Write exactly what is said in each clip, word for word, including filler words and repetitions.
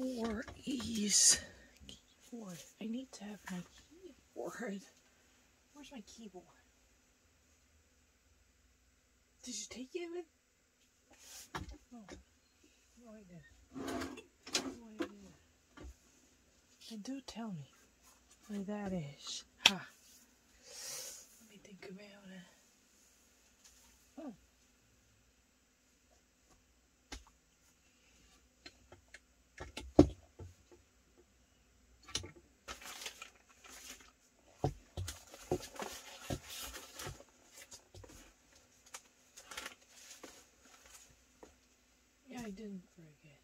four is keyboard. I need to have my keyboard. Where's my keyboard? Did you take it with? No. No, I did. No, I did. And do tell me where that is. Ha. Let me think about it. Oh. I didn't forget.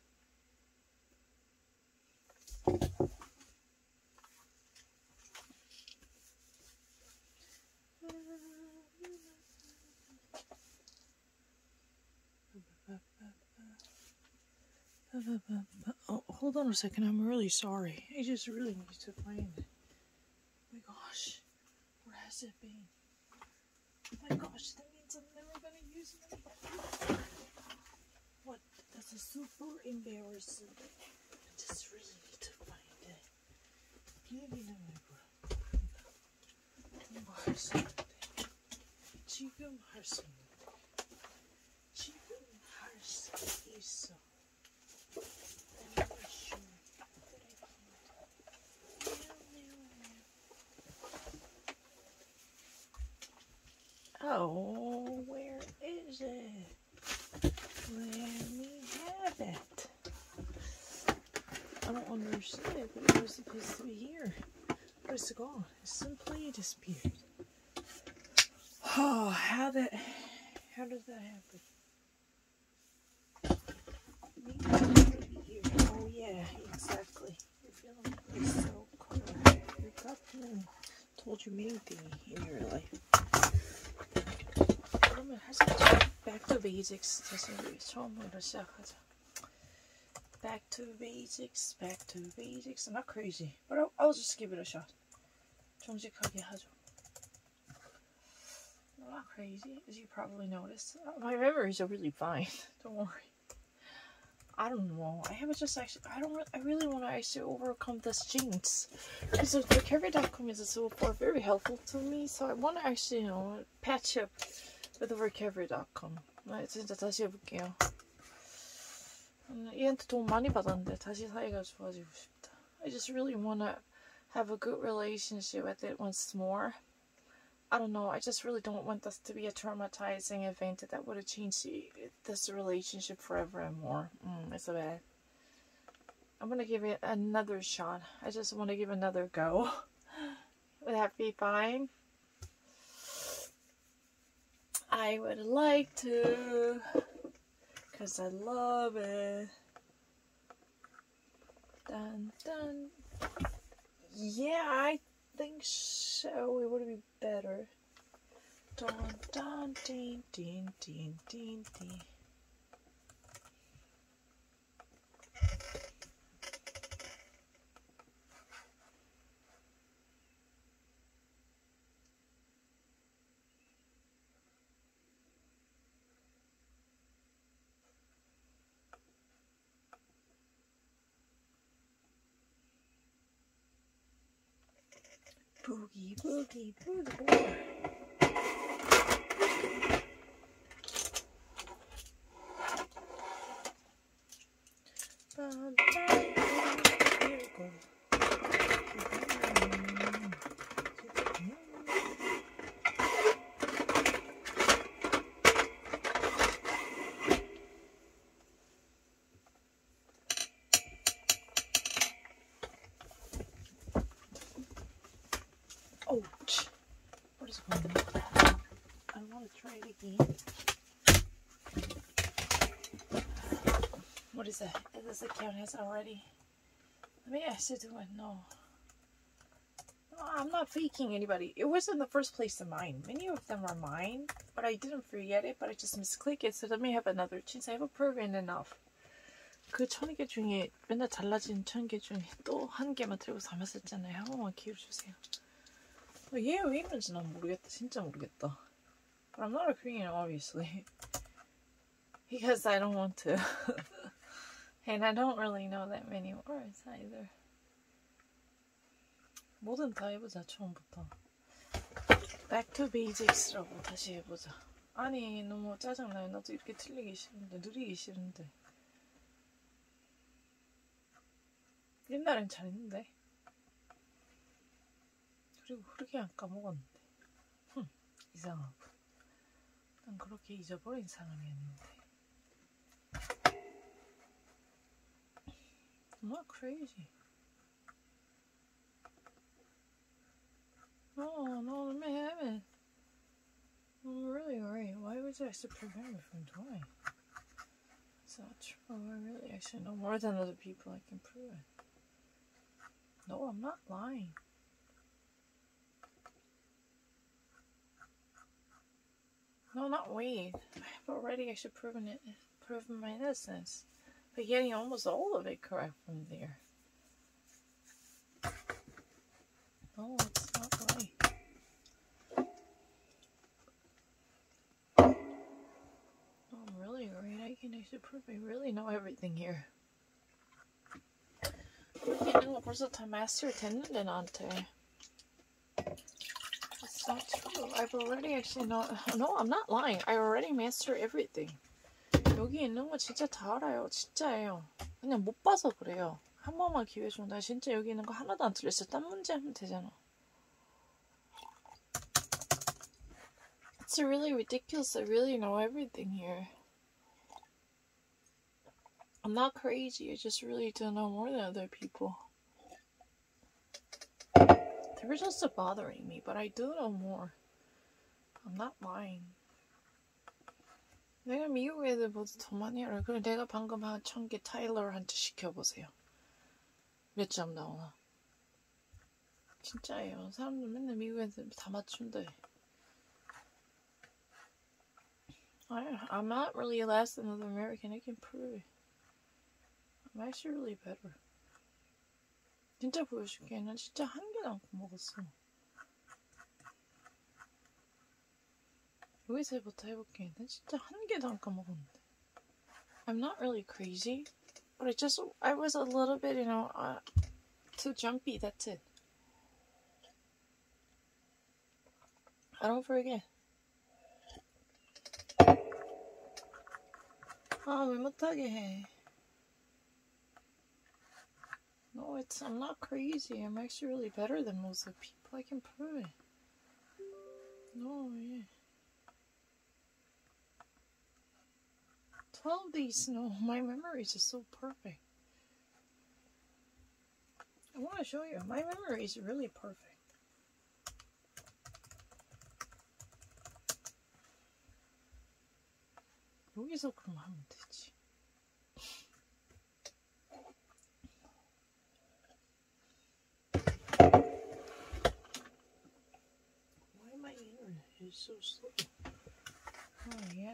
Oh, hold on a second. I'm really sorry. I just really need to find it. Oh my gosh. Where has it been? Oh my gosh, that means I'm never gonna use it. What? That's a super embarrassing. I just really need to find it. 얘기는 말고. 뭐 할 수 있는데. 지금 할 수 있는데. 지금 할 수 있어. Oh, where is it? Let me have it. I don't understand it, but it was supposed to be here. Where's it gone? It simply disappeared. Oh, how that? How does that happen? Maybe here. Oh yeah, exactly. Your feeling is so clear. Your gut feeling told you many things in your life. 그러면 할 수 있죠. Back to basics. 다시 우리 처음으로 시작하자. Back to basics. Back to basics. I'm not crazy, but I'll, I'll just give it a shot. 정직하게 하죠. I'm not crazy, as you probably noticed. My memories are really fine. Don't worry. I don't know. I have just actually. I don't. I really want to actually overcome this jinx because the recovery dot com is so far very helpful to me. So I want to actually, you know, patch up with the recovery dot com. 진짜 다시 해볼게요. 얘한테 돈 많이 받았는데 다시 사이가 좋아지고 싶다. I just really want to have a good relationship with it once more. I don't know. I just really don't want this to be a traumatizing event that would have changed this relationship forever and more. Mm, it's so bad. I'm gonna give it another shot. I just want to give another go. Would that be fine? I would like to, because I love it. Dun dun. Yeah, I think so. It would be better. Dun dun ding ding ding ding ding. Boogie, boogie, boogie. Bum, bum, here we go. Ouch. What is going on? I want to try it again. What is that? This account has already. Let me ask you to it. No. No, I'm not faking anybody. It was in the first place of mine. Many of them are mine, but I didn't forget it, but I just misclicked it. So let me have another chance. I have a proven enough. 그 천 개 중에 맨날 잘라진 천 개 중에 또 한 개만 들고 담았었잖아요. 한 번만 기회를 주세요. 얘 왜 이런지 난 모르겠다. 진짜 모르겠다. But I'm not agreeing, obviously. Because I don't want to And I don't really know that many words either. 뭐든 다 해보자, 처음부터. Back to basics라고 다시 해보자. 아니, 너무 짜증나요. 나도 이렇게 틀리기 싫은데, 느리기 싫은데. 옛날엔 잘했는데. 그리고 흐르게 안 까먹었는데. 흠, 이상하고. 난 그렇게 잊어버린 사람이었는데. I'm not crazy. No, no, let me have it. I'm really great. Why would you actually prevent me from doing? It's not true. I really actually know more than other people. I can prove it. No, I'm not lying. No, not wait. I've already actually proven it, proven my innocence by getting almost all of it correct from there. No, it's not right. No, I'm really great. I can actually prove I really know everything here. 여기 있는 거 벌써 다 마스터 됐는데 나한테. It's not true. I've already actually not. No, I'm not lying. I already mastered everything. 여기 있는 거 진짜 다 알아요. 진짜예요. 그냥 못 봐서 그래요. 한 번만 기회 줘. 나 진짜 여기 있는 거 하나도 안 틀렸어. 딴 문제 하면 되잖아. It's really ridiculous. I really know everything here. I'm not crazy. I just really do know more than other people. They were just bothering me, but I do know more. I'm not lying. 내가 미국 애들보다 더 많이 알아. 그리고 내가 방금 한 천 개 타일러한테 시켜보세요. 몇 점 나오나? 진짜예요. 사람들 맨날 미국 애들 다 맞춘대. I, I'm not really less than another American. I can prove it. I'm actually really better. 진짜 보여줄게. 난 진짜 한 개도 안 먹었어. 여기서부터 해볼게. 난 진짜 한 개도 안 까먹었는데. I'm not really crazy, but I just, I was a little bit, you know, uh, too jumpy. That's it. I don't forget. 아, 왜 못하게 해. No, it's, I'm not crazy. I'm actually really better than most of the people. I can prove it. No, yeah. twelve days, no, my memory is just so perfect. I want to show you. My memory is really perfect. 여기서 그럼 하면 되지. Why my internet is so slow? Oh, yeah.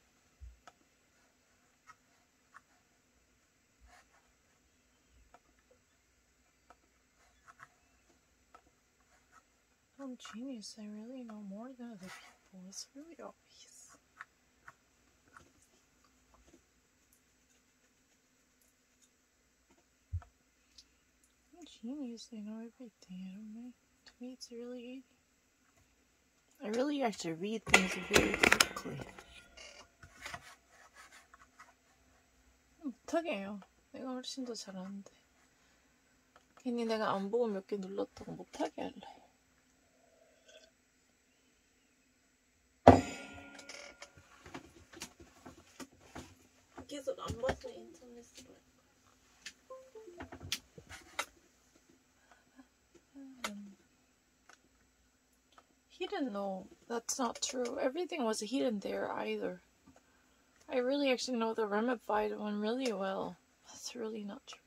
I'm genius. I really know more than other people. It's really obvious. I'm genius. I know everything. I don't know. To me, it's really easy. I really actually read things very quickly. 못하게요. 내가 훨씬 더 잘하는데. 괜히 내가 안 보고 몇 개 눌렀다고 못하게 할래. 계속 안 봐서 인터넷으로 할 거야. Hidden, no, that's not true. Everything was hidden there either. I really actually know the ramified one really well. That's really not true.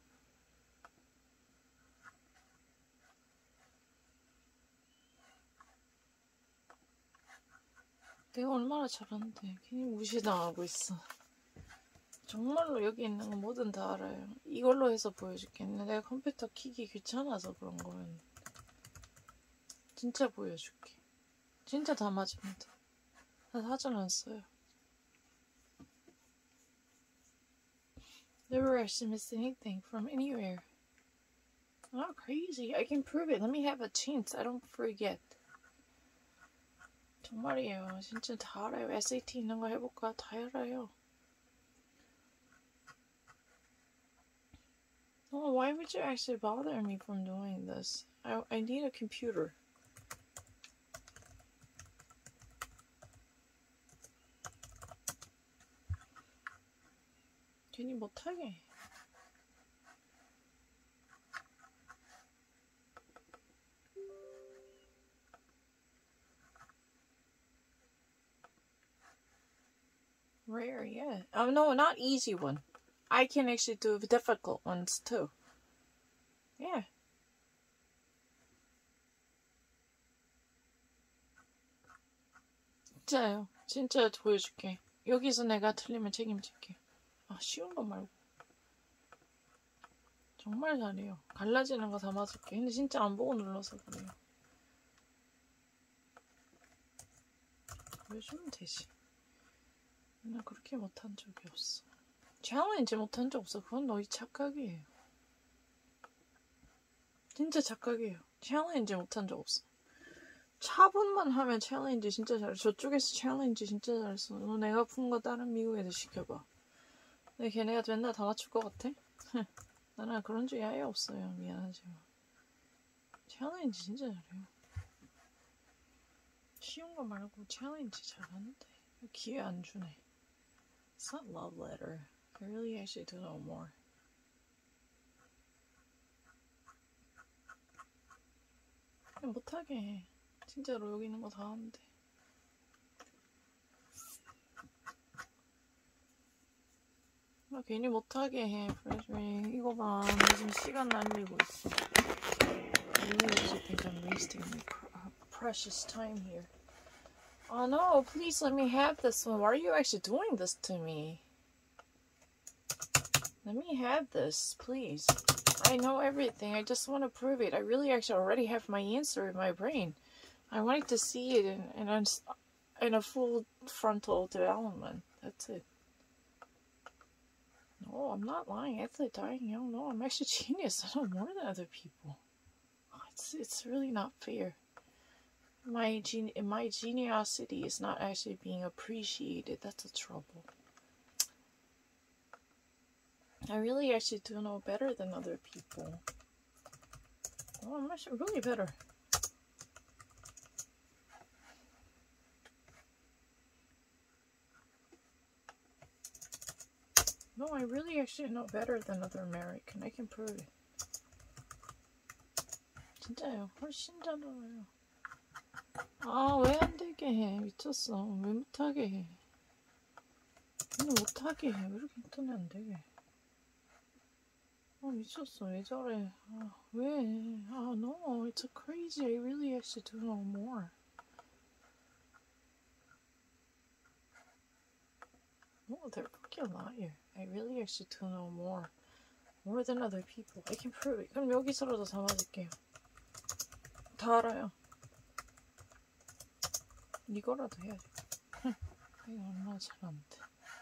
내가 얼마나 잘하는데 괜히 무시당하고 있어. 정말로 여기 있는 거 뭐든 다 알아요. 이걸로 해서 보여줄게. 내가 컴퓨터 키기 귀찮아서 그런 거면 진짜 보여줄게. 진짜 다 맞습니다. 나 사진 안 써요. Never actually missed anything from anywhere. I'm not crazy. I can prove it. Let me have a chance. I don't forget. 정말이에요. 진짜 다 알아요. 에스에이티 있는 거 해볼까? 다 알아요. Oh, why would you actually bother me from doing this? I, I need a computer. 괜히 못하게. Rare, yeah. Oh, no, not easy one. I can actually do the difficult ones, too. Yeah. 진짜요. 진짜 보여줄게. 여기서 내가 틀리면 책임질게. 아, 쉬운 거 말고. 정말 잘해요. 갈라지는 거 다 맞을게. 근데 진짜 안 보고 눌러서 그래요. 보여주면 되지. 나 그렇게 못한 적이 없어. 챌린지 못한 적 없어. 그건 너희 착각이에요. 진짜 착각이에요. 챌린지 못한 적 없어. 차분만 하면 챌린지 진짜 잘해. 저쪽에서 챌린지 진짜 잘했어. 너 내가 푼 거 다른 미국 애들 시켜봐. 근데 걔네가 맨날 다 맞출 것 같아? 나는 그런 적이 아예 없어요. 미안하지만. 챌린지 진짜 잘해요. 쉬운 거 말고 챌린지 잘하는데 기회 안 주네. It's not love letter. I really actually do know more. 그냥 못하게 해. 진짜로 여기 있는 거 다 하는데. 나 괜히 못하게 해. 프레쉬 이거 봐. 나 지금 시간 날리고 있어. I really actually think I'm wasting my precious time here. Oh no, please let me have this one. Why are you actually doing this to me? Let me have this, please. I know everything. I just want to prove it. I really actually already have my answer in my brain. I wanted to see it in, in, a, in a full frontal development. That's it. No, I'm not lying. I actually dying young. No, I'm actually genius. I know more than other people. It's, it's really not fair. My gen my geniosity is not actually being appreciated. That's the trouble. I really actually do know better than other people. Oh, I'm actually really better. No, I really actually know better than other American. I can prove it. 진짜요. 훨씬 잘 알아요. 아, 왜 안 되게 해? 미쳤어. 왜 못하게 해? 왜 못하게 해? 왜 이렇게 인터넷 안 되게 해? 아, 미쳤어. 왜 저래? 아, 왜? 아, no. It's crazy. I really actually do know more. No, they're fucking liar. I really actually do know more. More than other people. I can prove it. 그럼 여기서라도 다 맞을게요. 다 알아요. 이거라도 해야지. 이거 얼마나 잘하는데.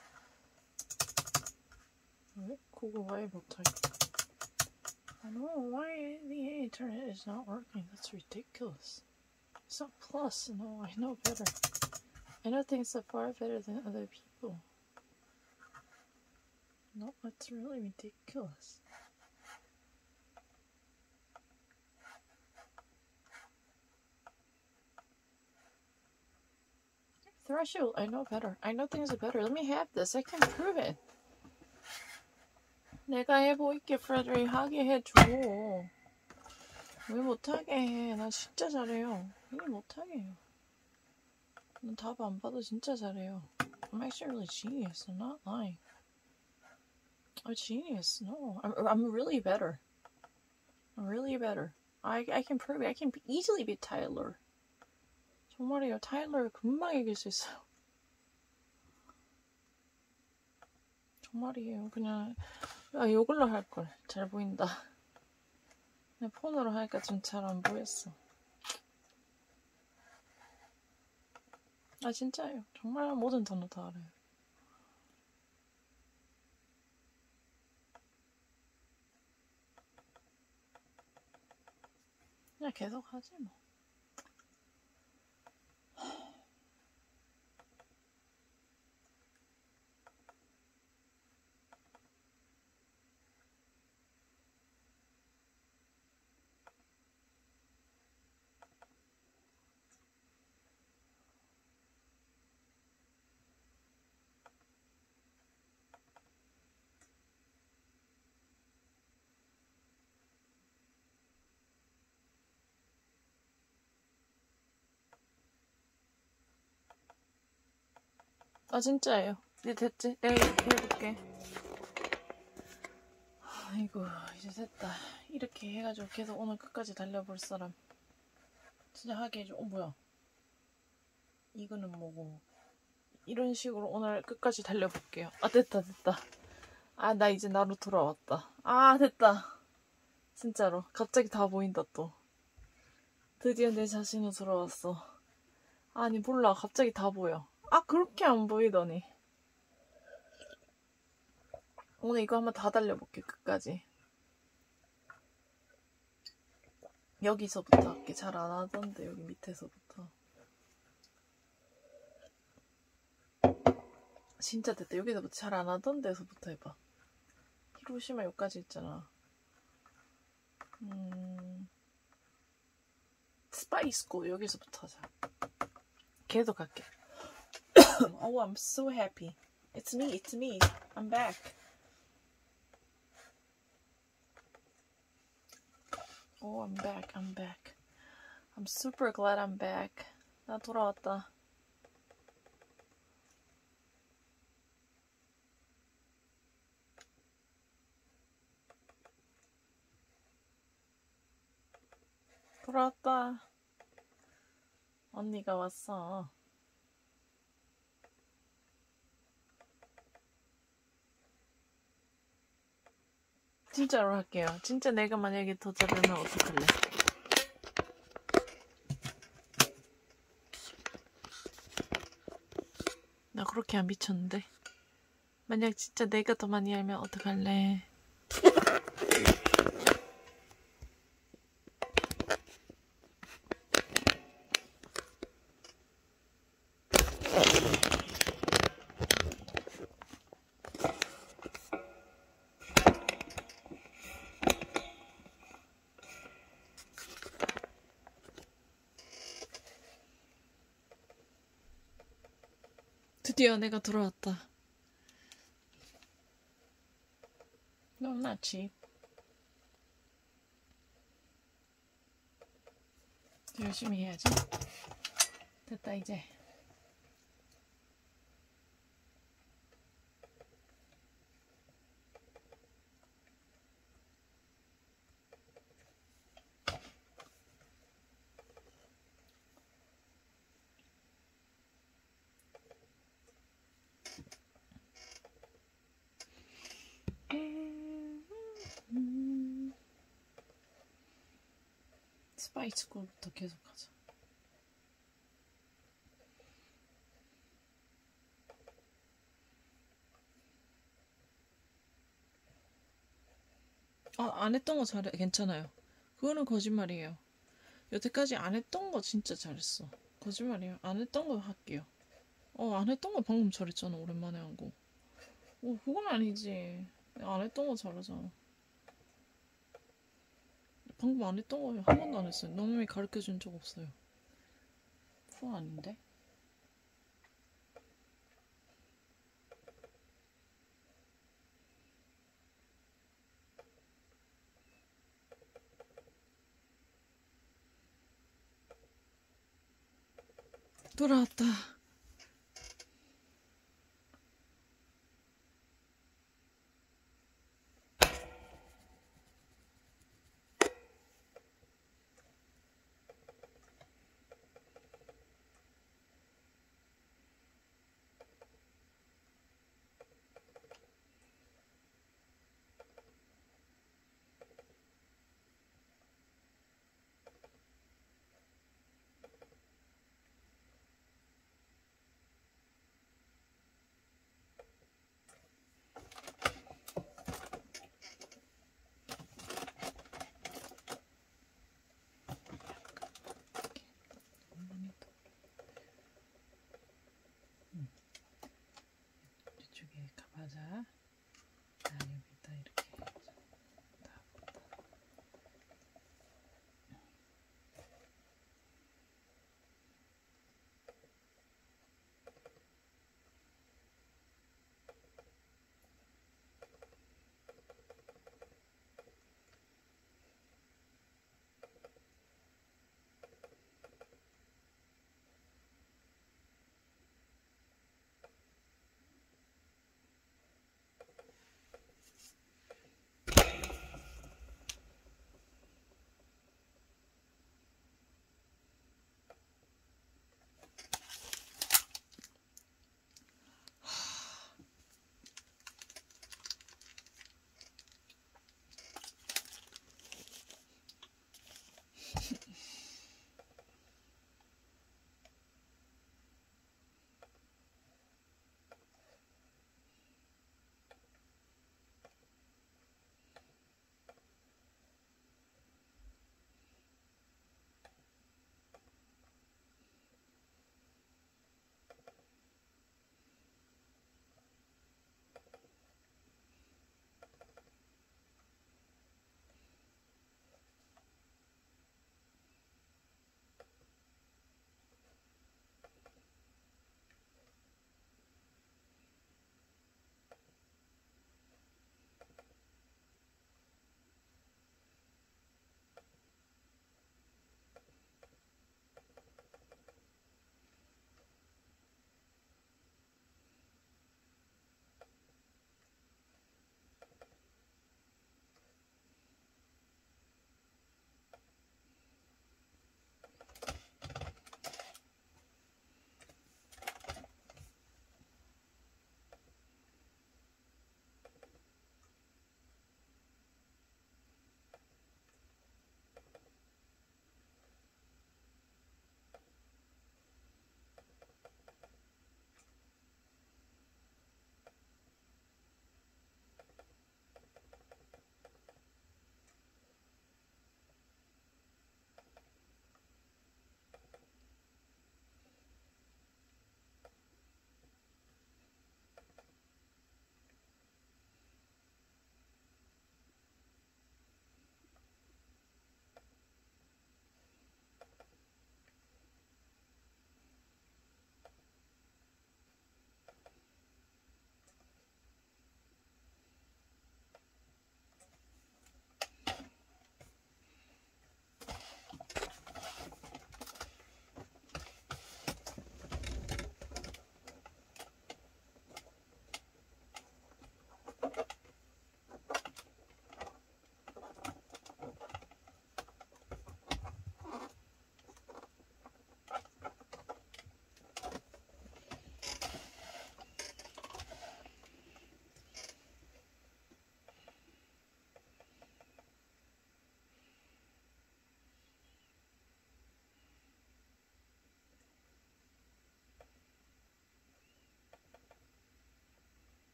왜? 그거 왜 못하지? I don't know why the internet is not working. That's ridiculous. It's not plus. No, I know better. I know things are far better than other people. No, that's really ridiculous. Threshold, I know better. I know things are better. Let me have this. I can prove it. 내가 해보일게, 프레드리. 하게 해줘. 왜 못하게 해? 나 진짜 잘해요. 왜 못하게 해요? 난 답 안 봐도 진짜 잘해요. I'm actually really genius. I'm not lying. I'm a genius. No, I'm, I'm really better. I'm really better. I, I can prove it. I can easily beat Tyler. 정말이에요. 타일러를 금방 이길 수 있어요. 정말이에요. 그냥 아, 이걸로 할걸. 잘 보인다. 그냥 폰으로 하니까 좀 잘 안 보였어. 아 진짜예요. 정말 모든 단어 다 알아요. 그냥 계속 하지 뭐. 아 진짜예요. 이제 됐지? 내가 이렇게 해볼게. 아이고 이제 됐다. 이렇게 해가지고 계속 오늘 끝까지 달려볼 사람 진짜 하게 해줘. 어 뭐야 이거는 뭐고. 이런 식으로 오늘 끝까지 달려볼게요. 아 됐다 됐다. 아 나 이제 나로 돌아왔다. 아 됐다. 진짜로 갑자기 다 보인다 또. 드디어 내 자신으로 돌아왔어. 아니 몰라 갑자기 다 보여. 아 그렇게 안 보이더니. 오늘 이거 한번 다 달려볼게 끝까지. 여기서부터 할게. 잘 안 하던데 여기 밑에서부터. 진짜 됐다. 여기서부터 잘 안 하던 데서부터 해봐. 히로시마 여기까지 있잖아. 음... 스파이스코 여기서부터 하자. 계속 할게. Oh, I'm so happy. It's me, it's me. I'm back. Oh, I'm back, I'm back. I'm super glad I'm back. 나 돌아왔다. 돌아왔다. 언니가 왔어. 진짜로 할게요. 진짜 내가 만약에 더 잘하면 어떡할래? 나 그렇게 안 미쳤는데. 만약 진짜 내가 더 많이 알면 어떡할래? 드디어 내가 돌아왔다. 너무 낫지. 열심히 해야지. 됐다 이제. 스파이스 콜부터 계속 하자. 아, 안 했던 거 잘해. 괜찮아요. 그거는 거짓말이에요. 여태까지 안 했던 거 진짜 잘했어. 거짓말이에요. 안 했던 거 할게요. 어, 안 했던 거 방금 잘했잖아. 오랜만에 한 거. 어, 그건 아니지. 안 했던 거 잘하잖아. 방금 안 했던 거 한 번도 안 했어요. 너무 가르쳐 준 적 없어요. 프로 아닌데? 돌아왔다.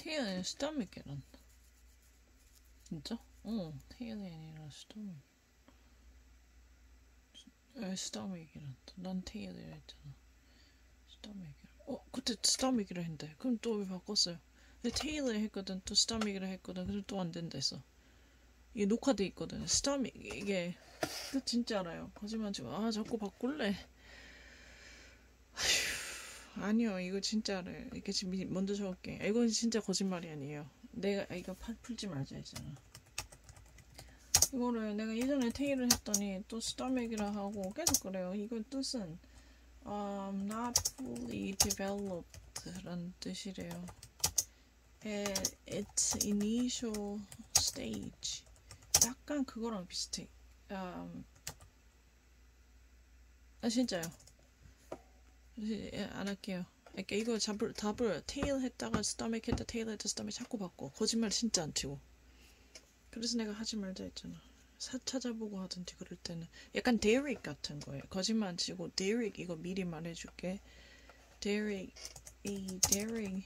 테일이 아니라 스토미크란. 진짜? 어, 테일이 아니라 스토미크. 에, 스토미크란. 난 테일이라 했잖아. 스토미크. 어, 그때 스토미크라 했는데. 그럼 또 왜 바꿨어요? 근데 테일을 했거든. 또 스토미크라 했거든. 그래도 또 안 된다 했어. 이게 녹화돼 있거든. 스토미 이게 그 진짜 알아요. 거짓말 치고 아 자꾸 바꿀래. 아휴, 아니요 이거 진짜 알아요. 이게 지금 먼저 적을게. 이건 진짜 거짓말이 아니에요. 내가 아, 이거 파, 풀지 말자 했잖아. 이거를 내가 예전에 테일을 했더니 또 스토맥이라 하고 계속 그래요. 이거 뜻은 um, not fully developed 라는 뜻이래요. At its initial stage. 약간 그거랑 비슷해. Um, 아 진짜요. 안 할게요. 그러니까 이거 답을 답을 테일 했다가 스토맥 했다 테일 했다 스토맥 자꾸 바꿔. 거짓말 진짜 안 치고. 그래서 내가 하지 말자 했잖아. 사 찾아보고 하든지 그럴 때는 약간 데릭 같은 거예요. 거짓말 안 치고 데릭 이거 미리 말해줄게. 데릭 이 데릭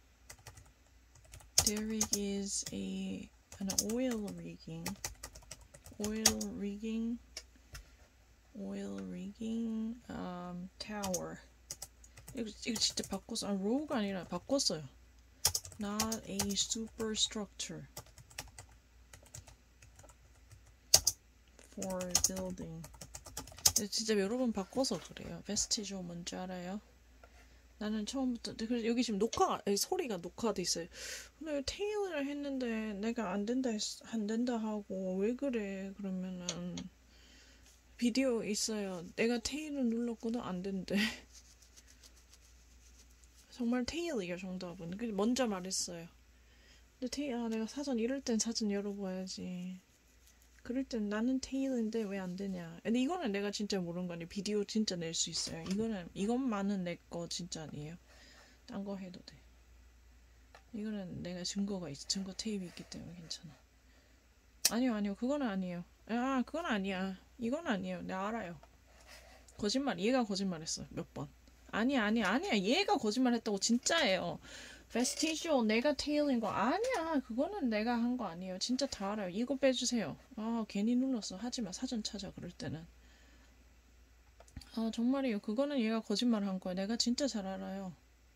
데릭 is a an oil rigging oil rigging oil rigging um, tower. 이거, 이거 진짜 바꿨어. 아, row가 아니라 바꿨어요. Not a superstructure for building. 진짜 여러 번 바꿔서 그래요. vestige 뭔지 알아요? 나는 처음부터 그래서 여기 지금 녹화 소리가 녹화돼 있어요. 근데 테일을 했는데 내가 안 된다 안 된다 하고 왜 그래? 그러면은 비디오 있어요. 내가 테일을 눌렀거든 안 된대. 정말 테일이야 정답은. 먼저 말했어요. 근데 테일 아 내가 사전 이럴 땐 사전 열어봐야지. 그럴 땐 나는 테일인데 왜 안 되냐. 근데 이거는 내가 진짜 모르는 거 아니에요. 비디오 진짜 낼 수 있어요. 이거는 이것만은 내 거 진짜 아니에요. 딴 거 해도 돼. 이거는 내가 증거가 있어. 증거 테이프 있기 때문에 괜찮아. 아니요 아니요 그거는 아니에요. 아 그건 아니야. 이건 아니에요. 내가 알아요. 거짓말. 얘가 거짓말했어. 몇 번. 아니야 아니야 아니야. 얘가 거짓말했다고 진짜예요. 베스티지오 내가 테일인 거 아니야. 그거는 내가 한 거 아니에요. 진짜 다 알아요. 이거 빼주세요. 아 괜히 눌렀어. 하지마. 사전 찾아 그럴 때는. 아 정말이에요. 그거는 얘가 거짓말 한 거야. 내가 진짜 잘 알아요.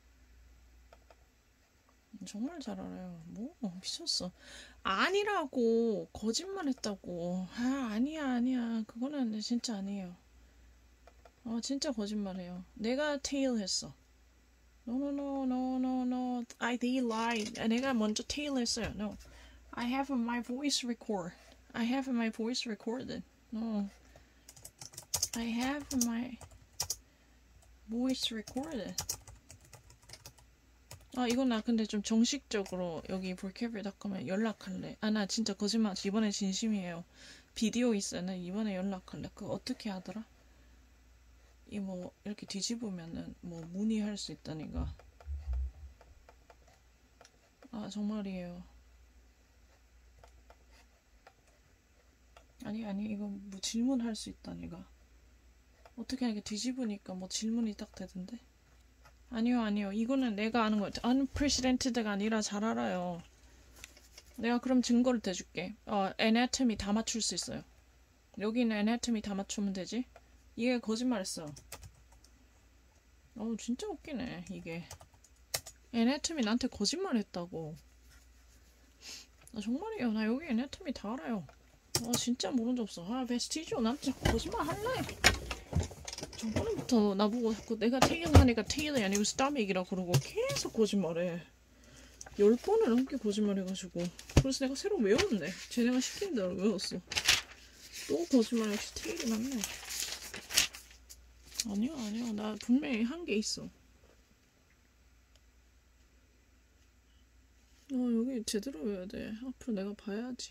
정말 잘 알아요. 뭐 미쳤어. 아니라고 거짓말했다고. 아 아니야 아니야. 그거는 진짜 아니에요. 아 진짜 거짓말해요. 내가 테일 했어. No no no no no no. I they lied. 내가 먼저 테일 했어요. No. I have my voice record. I have my voice recorded. No. I have my voice recorded. 아 이건 나 근데 좀 정식적으로 여기 볼캐비닷컴에 연락할래. 아 나 진짜 거짓말 이번에 진심이에요. 비디오 있어요. 나 이번에 연락할래. 그거 어떻게 하더라? 이 뭐 이렇게 뒤집으면은 뭐 문의할 수 있다니까. 아 정말이에요. 아니 아니 이거 뭐 질문할 수 있다니까. 어떻게 이렇게 뒤집으니까 뭐 질문이 딱 되던데. 아니요 아니요 이거는 내가 아는 거예요. unprecedented가 아니라 잘 알아요. 내가 그럼 증거를 대줄게. 어 anatomy 다 맞출 수 있어요. 여기는 anatomy 다 맞추면 되지. 얘가 거짓말했어. 어 진짜 웃기네 이게. anatomy 나한테 거짓말했다고. 아, 정말이에요. 나 여기 anatomy 다 알아요. 아 진짜 모르는 적 없어. 아 베스티지오 나한테 거짓말 할래. 저번부터 나보고 자꾸 내가 테일 하니까 테일이 아니고 스타맥이라 그러고 계속 거짓말해. 열 번을 넘게 거짓말해가지고. 그래서 내가 새로 외웠네. 쟤네가 시키는 대로 외웠어. 또 거짓말 역시 테일이 맞네. 아니야 아니야 나 분명히 한 게 있어. 어 여기 제대로 외워야 돼. 앞으로 내가 봐야지.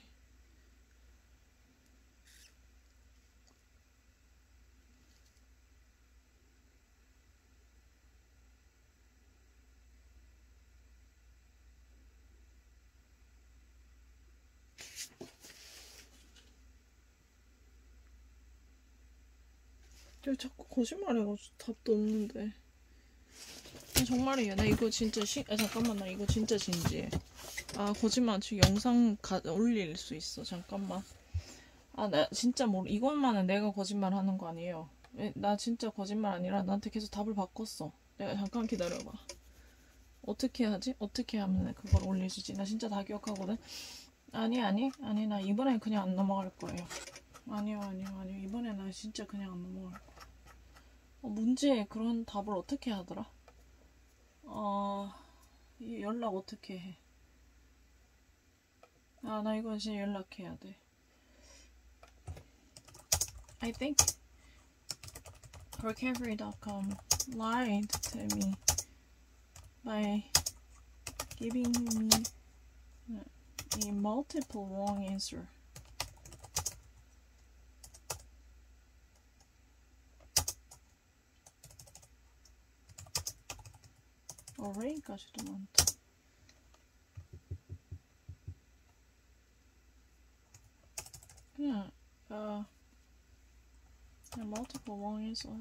왜 자꾸 거짓말해가지고 답도 없는데. 정말이에요. 나 이거 진짜 시... 아 잠깐만, 나 이거 진짜 진지해. 아 거짓말. 지금 영상 가... 올릴 수 있어. 잠깐만. 아 나 진짜 모르. 이것만은 내가 거짓말 하는 거 아니에요. 나 진짜 거짓말 아니라 나한테 계속 답을 바꿨어. 내가 잠깐 기다려봐. 어떻게 하지? 어떻게 하면 그걸 올려주지? 나 진짜 다 기억하거든. 아니 아니 아니 나 이번엔 그냥 안 넘어갈 거예요. 아니요 아니요 아니요 이번에 나 진짜 그냥 안 넘어갈 거야. 어, 문제에 그런 답을 어떻게 하더라? 어... 연락 어떻게 해? 아 나 이거 진짜 연락해야 돼. I think recovery dot com lied to me by giving me a multiple wrong answer. 어레인까지도 많다. 그냥 어, 그냥 multiple wrong answer.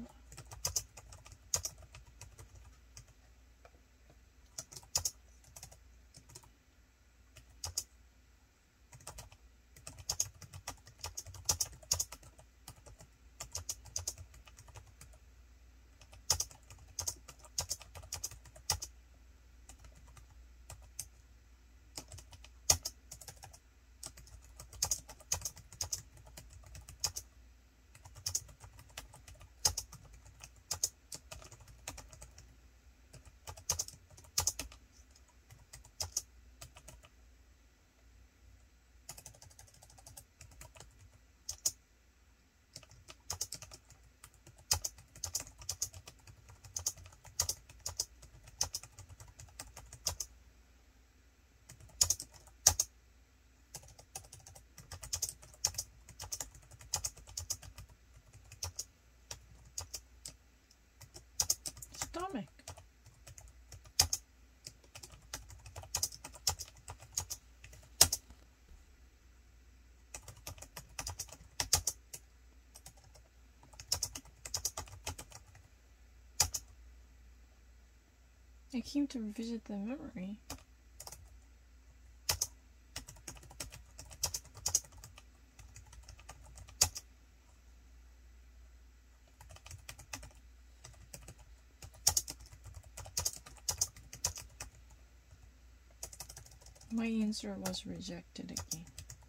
Stomach. I came to revisit the memory. My answer was rejected again.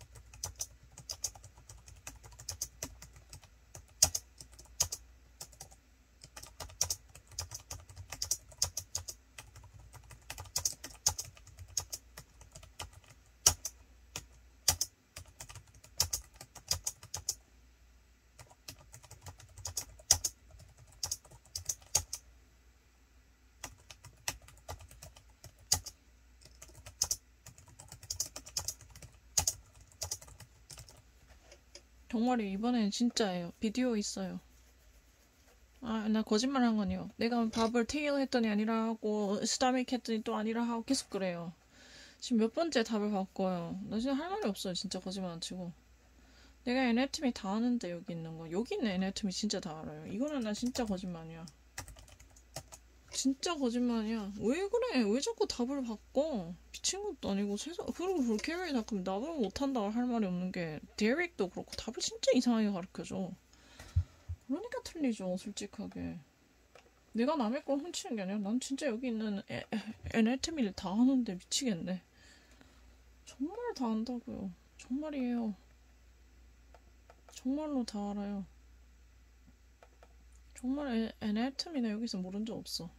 정말이 이번엔 진짜예요. 비디오 있어요. 아, 나 거짓말 한 거니요. 내가 밥을 테일 했더니 아니라 하고 스타믹 했더니 또 아니라 하고 계속 그래요. 지금 몇 번째 답을 바꿔요. 나 진짜 할 말이 없어요. 진짜 거짓말 안 치고. 내가 애네토미 다 아는데 여기 있는 거. 여기 있는 애네토미 진짜 다 알아요. 이거는 나 진짜 거짓말이야. 진짜 거짓말이야. 왜 그래? 왜 자꾸 답을 바꿔? 미친 것도 아니고 세상. 그리고 볼케리 닷컴 답을 못한다고 할 말이 없는 게 데릭도 그렇고 답을 진짜 이상하게 가르쳐줘. 그러니까 틀리죠. 솔직하게. 내가 남의 걸 훔치는 게 아니라 난 진짜 여기 있는 에, 에, 애네토미를 다 아는데 미치겠네. 정말 다 안다고요. 정말이에요. 정말로 다 알아요. 정말 애네토미나 여기서 모른 적 없어.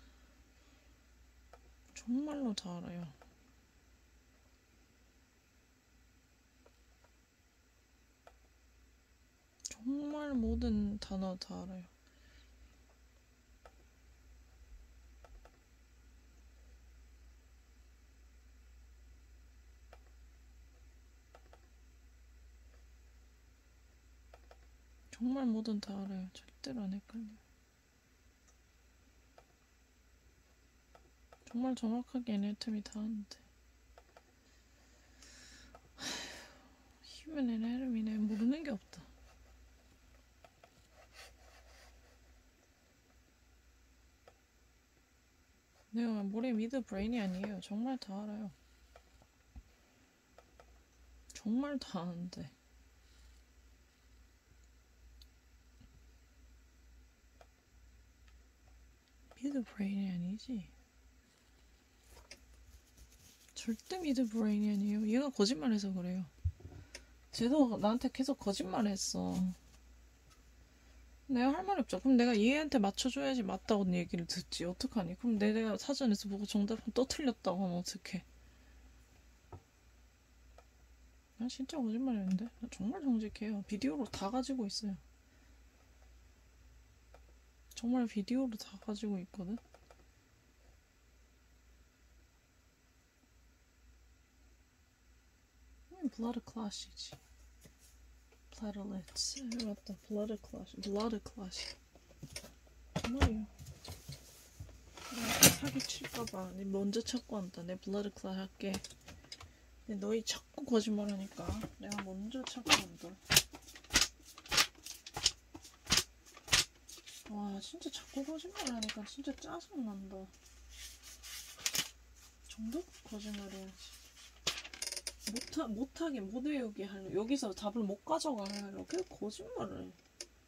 정말로 다 알아요. 정말 모든 단어 다 알아요. 정말 뭐든 다 알아요. 절대로 안 헷갈려요. 정말 정확하게 애네토미 다 아는데. 휴먼 애네토미네 모르는 게 없다. 내가 머리 미드 브레인이 아니에요. 정말 다 알아요. 정말 다 아는데. 미드 브레인이 아니지. 절대 미드 브레인이 아니에요. 얘가 거짓말해서 그래요. 쟤도 나한테 계속 거짓말했어. 내가 할 말이 없죠. 그럼 내가 얘한테 맞춰줘야지 맞다고 얘기를 듣지. 어떡하니? 그럼 내가 사전에서 보고 정답은 또 틀렸다고 하면 어떡해? 나 진짜 거짓말했는데? 나 정말 정직해요. 비디오로 다 가지고 있어요. 정말 비디오로 다 가지고 있거든? 블라드 클래시지. 플라틀렛스. 맞다. 블라드 클래시. 블라드 클래시. 정말이야. 내가 사기 칠까봐 내 먼저 찾고 한다. 내 블라드 클래시 할게. 근데 너희 자꾸 거짓말하니까 내가 먼저 찾고 한다. 와 진짜 자꾸 거짓말하니까 진짜 짜증난다. 정도? 거짓말해야지. 못하, 못하게 못 외우게 하려. 여기서 답을 못 가져가게 하려. 그냥 거짓말을 해.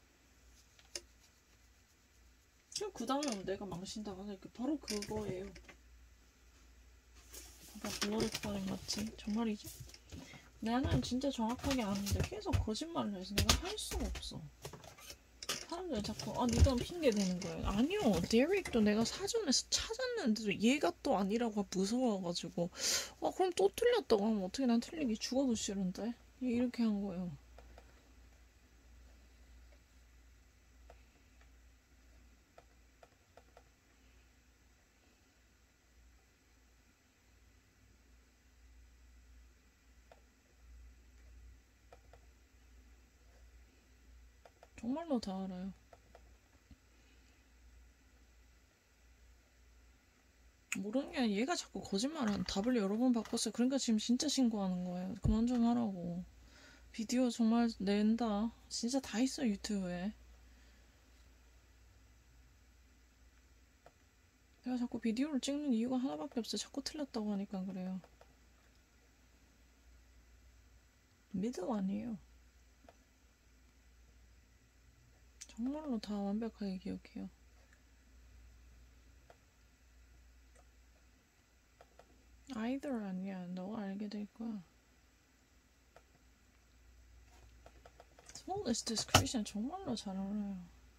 그냥 그 다음에 내가 망신다고 하니까 바로 그거예요. 나 블러드 클래시 맞지? 정말이지? 나는 진짜 정확하게 아는데 계속 거짓말을 해서 내가 할 수가 없어. 사람들이 자꾸 아 니가 핑계 대는 거예요. 아니요. 데릭도 내가 사전에서 찾았는데도 얘가 또 아니라고 무서워가지고 아 그럼 또 틀렸다고 하면 어떻게 난 틀리기 죽어도 싫은데 이렇게 한 거예요. 정말로 다 알아요. 모르는 게 아니라 얘가 자꾸 거짓말하는 답을 여러 번 바꿨어요. 그러니까 지금 진짜 신고하는 거예요. 그만 좀 하라고. 비디오 정말 낸다. 진짜 다 있어 유튜브에. 내가 자꾸 비디오를 찍는 이유가 하나밖에 없어요. 자꾸 틀렸다고 하니까 그래요. 미드 아니에요. 정말로 다 완벽하게 기억해요. 아이돌 아니야. 너가 알게 될 거야. Smallest discretion 정말로 잘 알아요.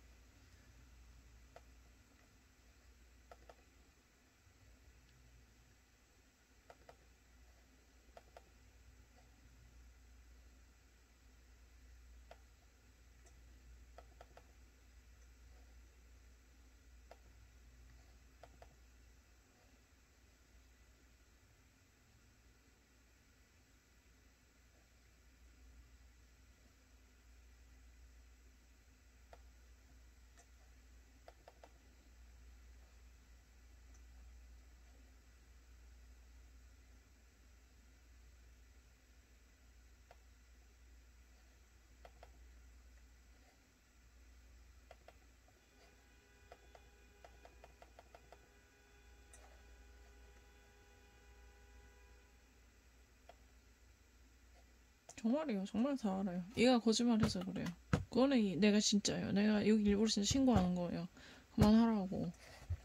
정말이에요. 정말 다 알아요. 얘가 거짓말해서 그래요. 그거는 이, 내가 진짜예요. 내가 여기 일부러 진짜 신고하는 거예요. 그만하라고.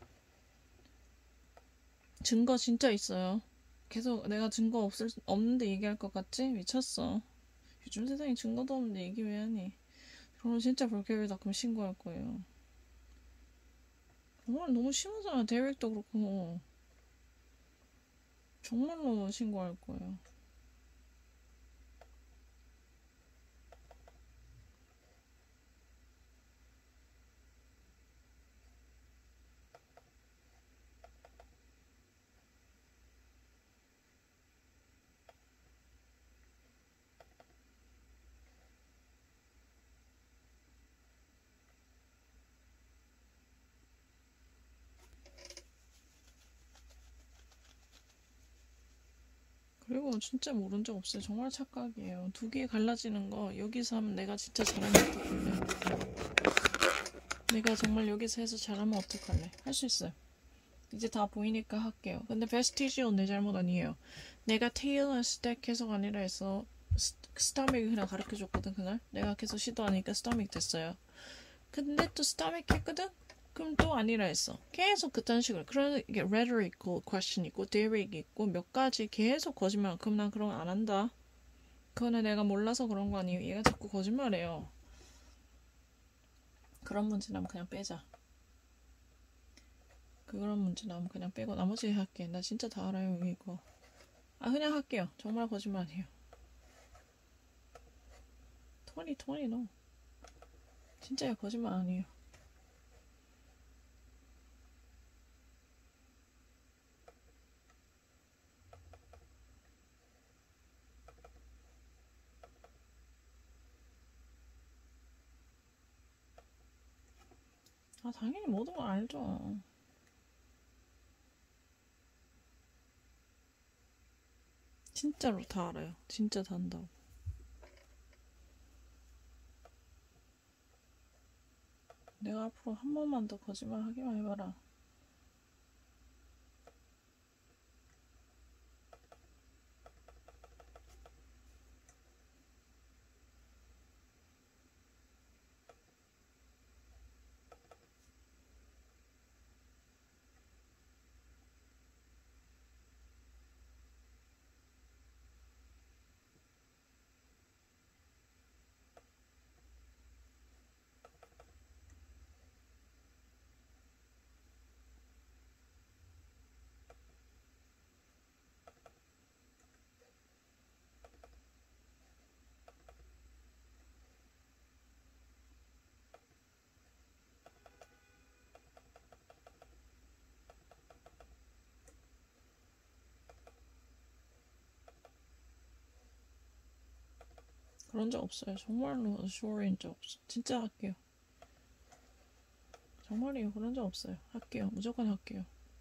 증거 진짜 있어요. 계속 내가 증거 없을, 없는데 얘기할 것 같지? 미쳤어. 요즘 세상에 증거도 없는데 얘기 왜 하니? 그럼 진짜 볼케이블닷컴 신고할 거예요. 정말 너무 심하잖아. 데렉도 그렇고. 정말로 신고할 거예요. 그리고 진짜 모른 적 없어요. 정말 착각이에요. 두 개 갈라지는 거 여기서 하면 내가 진짜 잘하면 어떡할래? 내가 정말 여기서 해서 잘하면 어떡할래? 할 수 있어요. 이제 다 보이니까 할게요. 근데 베스티지온 내 잘못 아니에요. 내가 테일러 스택 계속 아니라 해서 스타믹 그냥 가르쳐줬거든. 그날 내가 계속 시도하니까 스타믹 됐어요. 근데 또 스타믹 했거든? 그럼 또 아니라 했어. 계속 그딴 식으로. 그런 이게 rhetoric 있고 question 있고 theory 있고 몇 가지 계속 거짓말. 그럼 난 그런 거 안 한다. 그거는 내가 몰라서 그런 거 아니에요. 얘가 자꾸 거짓말해요. 그런 문제라면 그냥 빼자. 그런 문제라면 그냥 빼고 나머지 할게. 나 진짜 다 알아요 이거. 아 그냥 할게요. 정말 거짓말 아니에요. 이십, 이십 no. 진짜 거짓말 아니에요. 아 당연히 모든 걸 알죠. 진짜로 다 알아요. 진짜 다 안다고. 내가 앞으로 한 번만 더 거짓말 하기만 해봐라. 그런 적 없어요. 정말로 sure인 적 없어. 진짜 할게요. 정말이에요. 그런 적 없어요. 할게요. 무조건 할게요.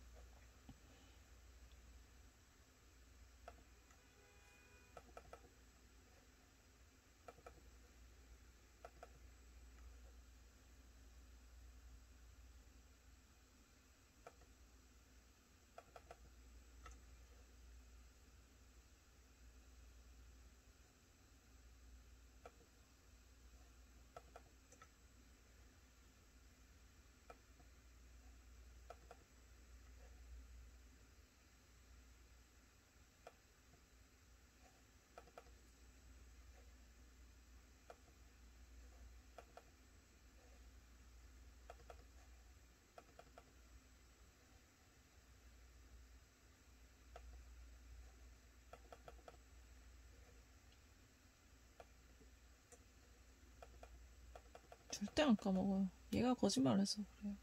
절대 안 까먹어요. 얘가 거짓말해서 그래요.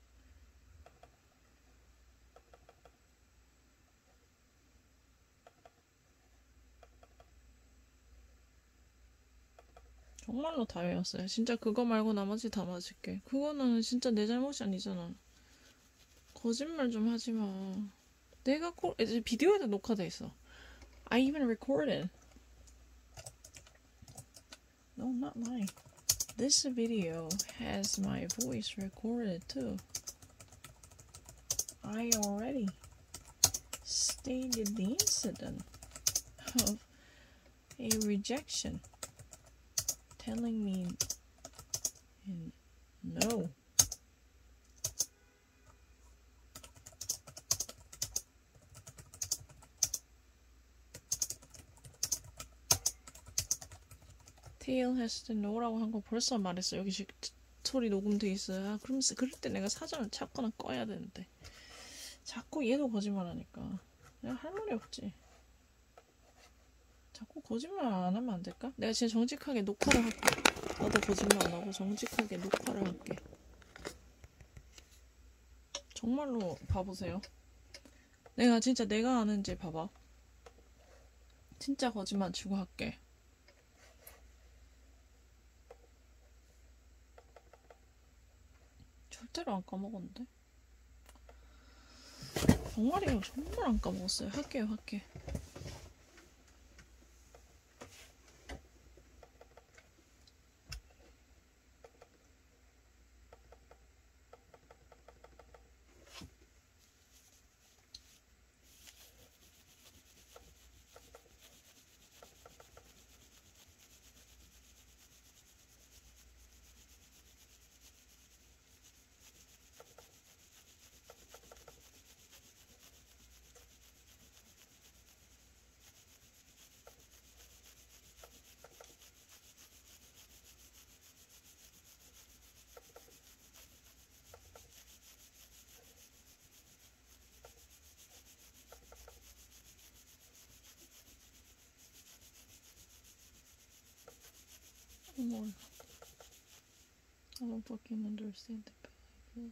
정말로 다 외웠어요. 진짜 그거 말고 나머지 다 맞을게. 그거는 진짜 내 잘못이 아니잖아. 거짓말 좀 하지 마. 내가 꼭 이제 비디오에도 녹화돼 있어. I even recorded. No, not mine. This video has my voice recorded too. I already stated the incident of a rejection, telling me no. Tail has to know라고 한 거 벌써 말했어. 여기 소리 녹음돼 있어요. 아, 그럼 그럴 때 내가 사전을 찾거나 꺼야 되는데 자꾸 얘도 거짓말하니까 내가 할 말이 없지. 자꾸 거짓말 안 하면 안 될까? 내가 진짜 정직하게 녹화를 할게. 나도 거짓말 안 하고 정직하게 녹화를 할게. 정말로 봐보세요. 내가 진짜 내가 아는지 봐봐. 진짜 거짓말 치고 할게. 절대로 안 까먹었는데? 정말이에요. 정말 안 까먹었어요. 할게요, 할게. Lord. I don't fucking understand the behavior.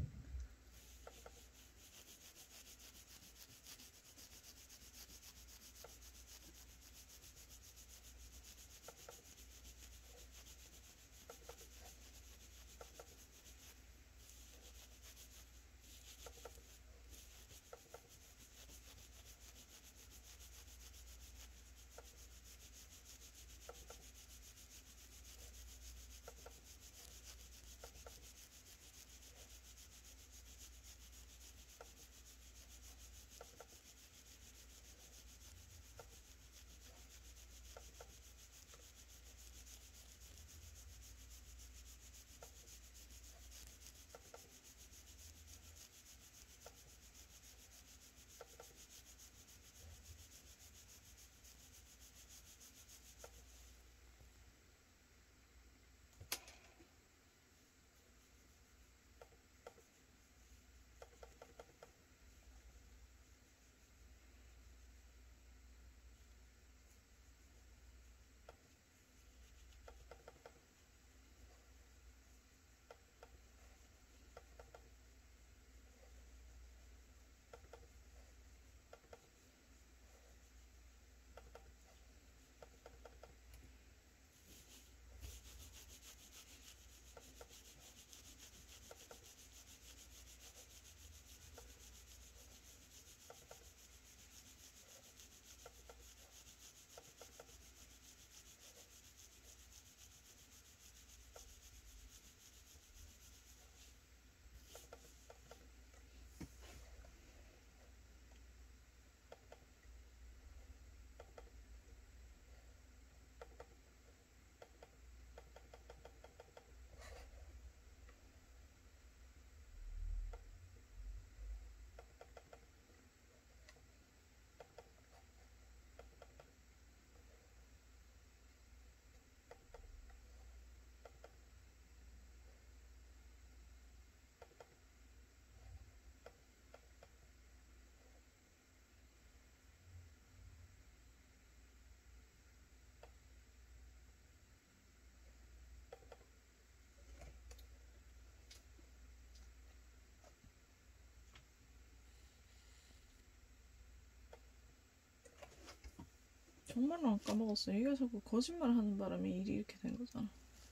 정말로 안 까먹었어. 얘가 자꾸 거짓말 하는 바람에 일이 이렇게 된 거잖아.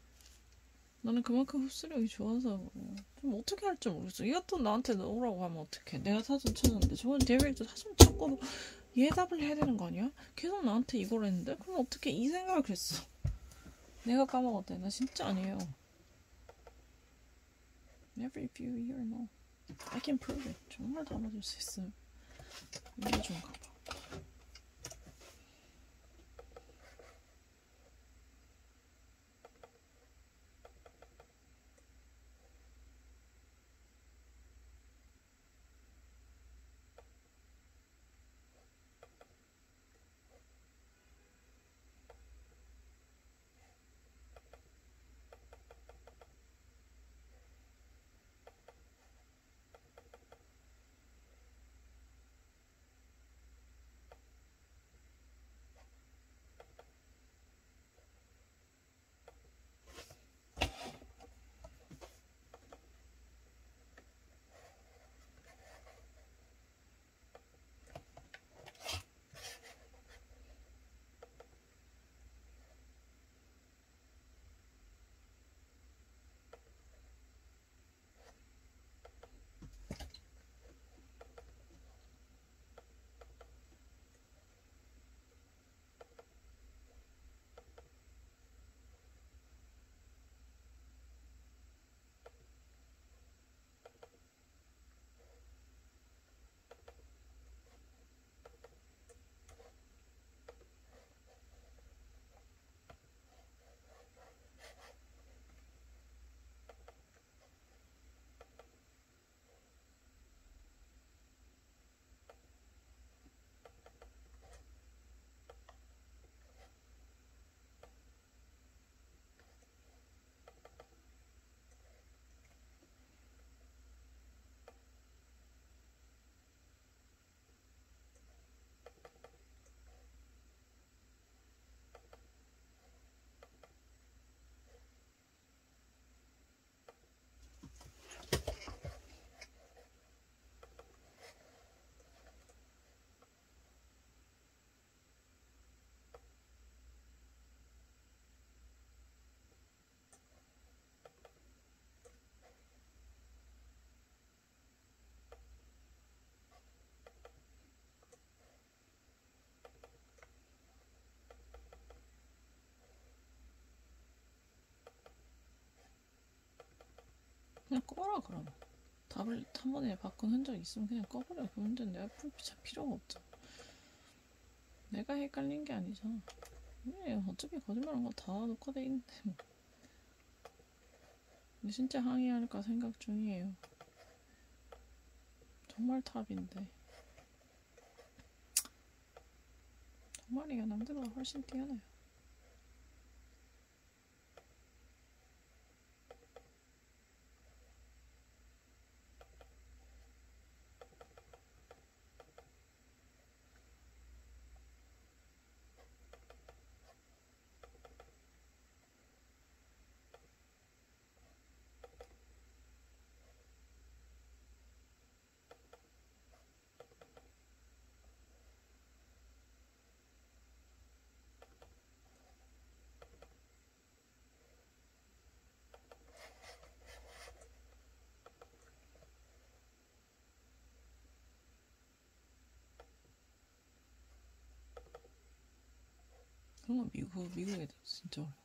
나는 그만큼 흡수력이 좋아서 좀 어떻게 할지 모르겠어. 이것도 나한테 넣으라고 하면 어떡해. 내가 사진 찾았는데 저번 데뷔도 사진 찾고도 얘 답을 해야 되는 거 아니야? 계속 나한테 이걸 했는데 그럼 어떻게 이 생각을 했어. 내가 까먹었대. 나 진짜 아니에요. Never if you hear no. I can prove it. 정말 담아줄 수 있어요. 이게 좀 가봐. 그냥 꺼라 그럼. 답을 한 번에 바꾼 흔적 있으면 그냥 꺼버려. 그 문제는 내가 풀 필요가 없잖아. 내가 헷갈린 게 아니잖아. 왜 어차피 거짓말한 거 다 녹화돼 있는데 뭐. 근데 진짜 항의할까 생각 중이에요. 정말 탑인데. 정말이야 남들보다 훨씬 뛰어나요. 그런 건 미국, 미국 애들 진짜 어려워.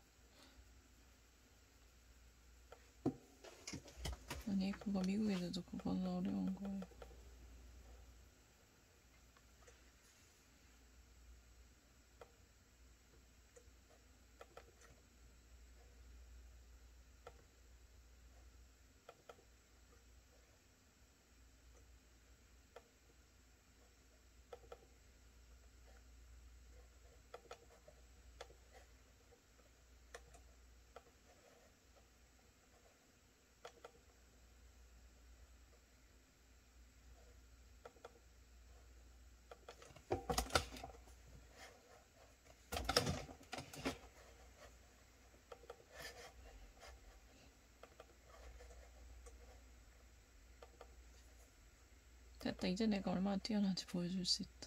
아니 그거 미국 애들도 그건 어려운 거예요. 됐다. 이제 내가 얼마나 뛰어난지 보여줄 수 있다.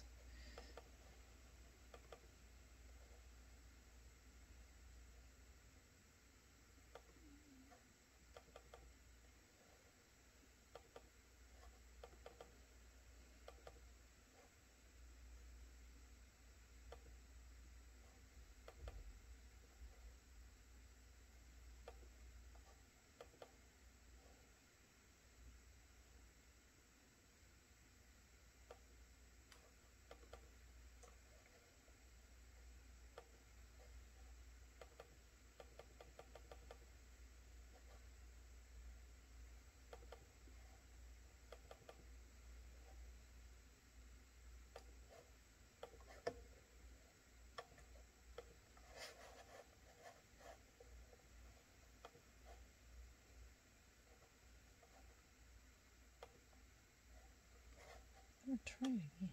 I'm trying again.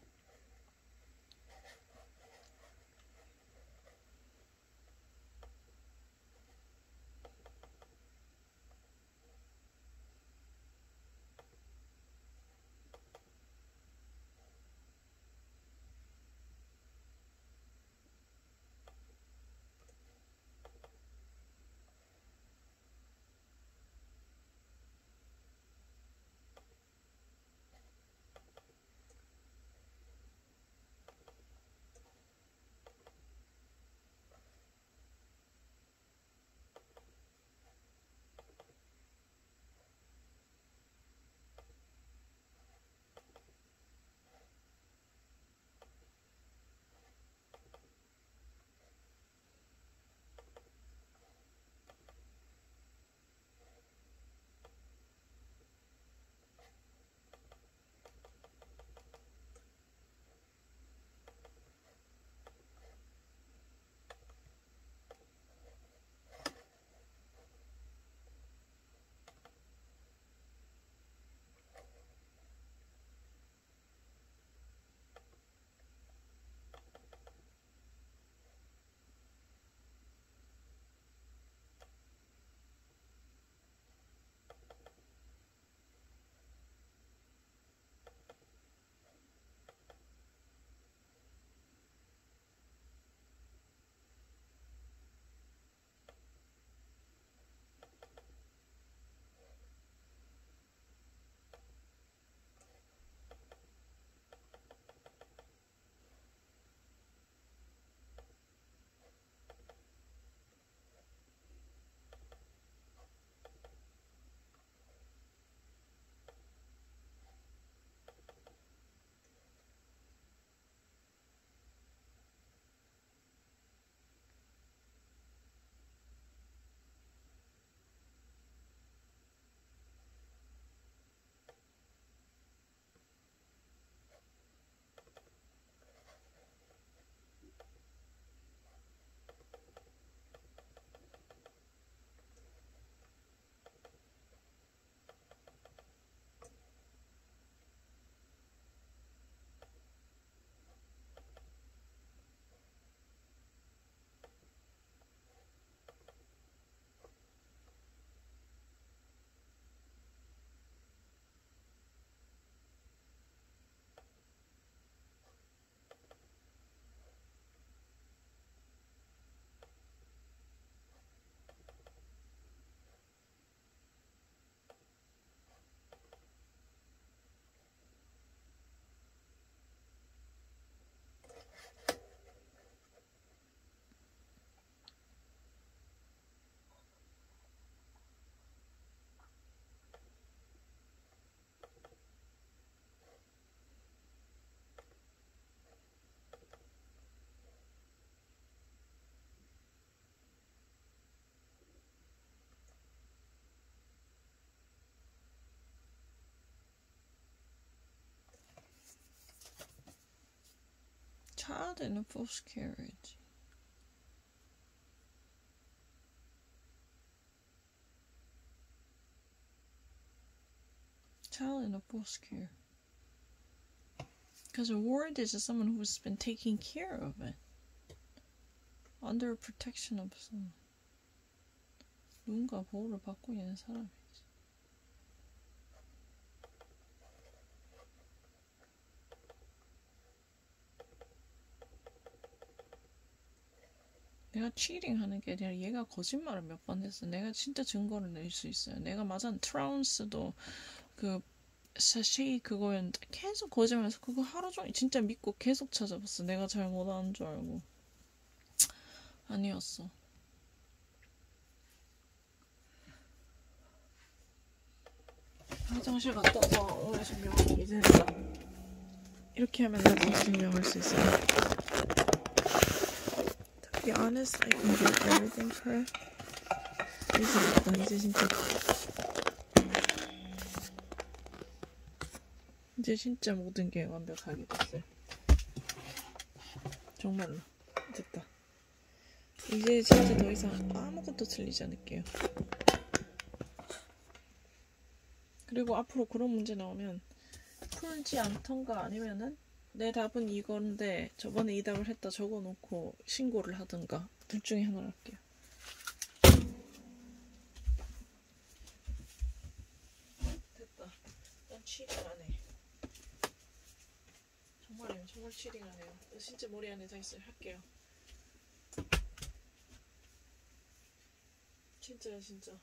child in a false carriage. Child in a false care. Because a ward is someone who's been taking care of it. Under protection of someone. 누군가 보호를 받고 있는 사람이지. 내가 치링하는 게 아니라 얘가 거짓말을 몇 번 했어. 내가 진짜 증거를 낼 수 있어요. 내가 맞아 트라운스도 그 사시 그거였는데 계속 거짓말해서 그거 하루 종일 진짜 믿고 계속 찾아봤어. 내가 잘못한 줄 알고. 아니었어. 화장실 갔다 와서 오늘 증명하기 이제 이렇게 하면 나도 증명할 수 있어요. To be honest, I can do everything for her. 이제 나 이제 진짜 이제 진짜 모든 게 완벽하게 됐어요. 정말로 됐다. 이제 진짜 더 이상 아무것도 틀리지 않을게요. 그리고 앞으로 그런 문제 나오면 풀지 않던가 아니면은 내 답은 이건데 저번에 이 답을 했다 적어놓고 신고를 하든가 둘 중에 하나를 할게요. 됐다. 난 치링 안 해. 정말이에요. 정말 치링 안 해요. 진짜 머리 안에 다 있어요. 할게요. 진짜요, 진짜.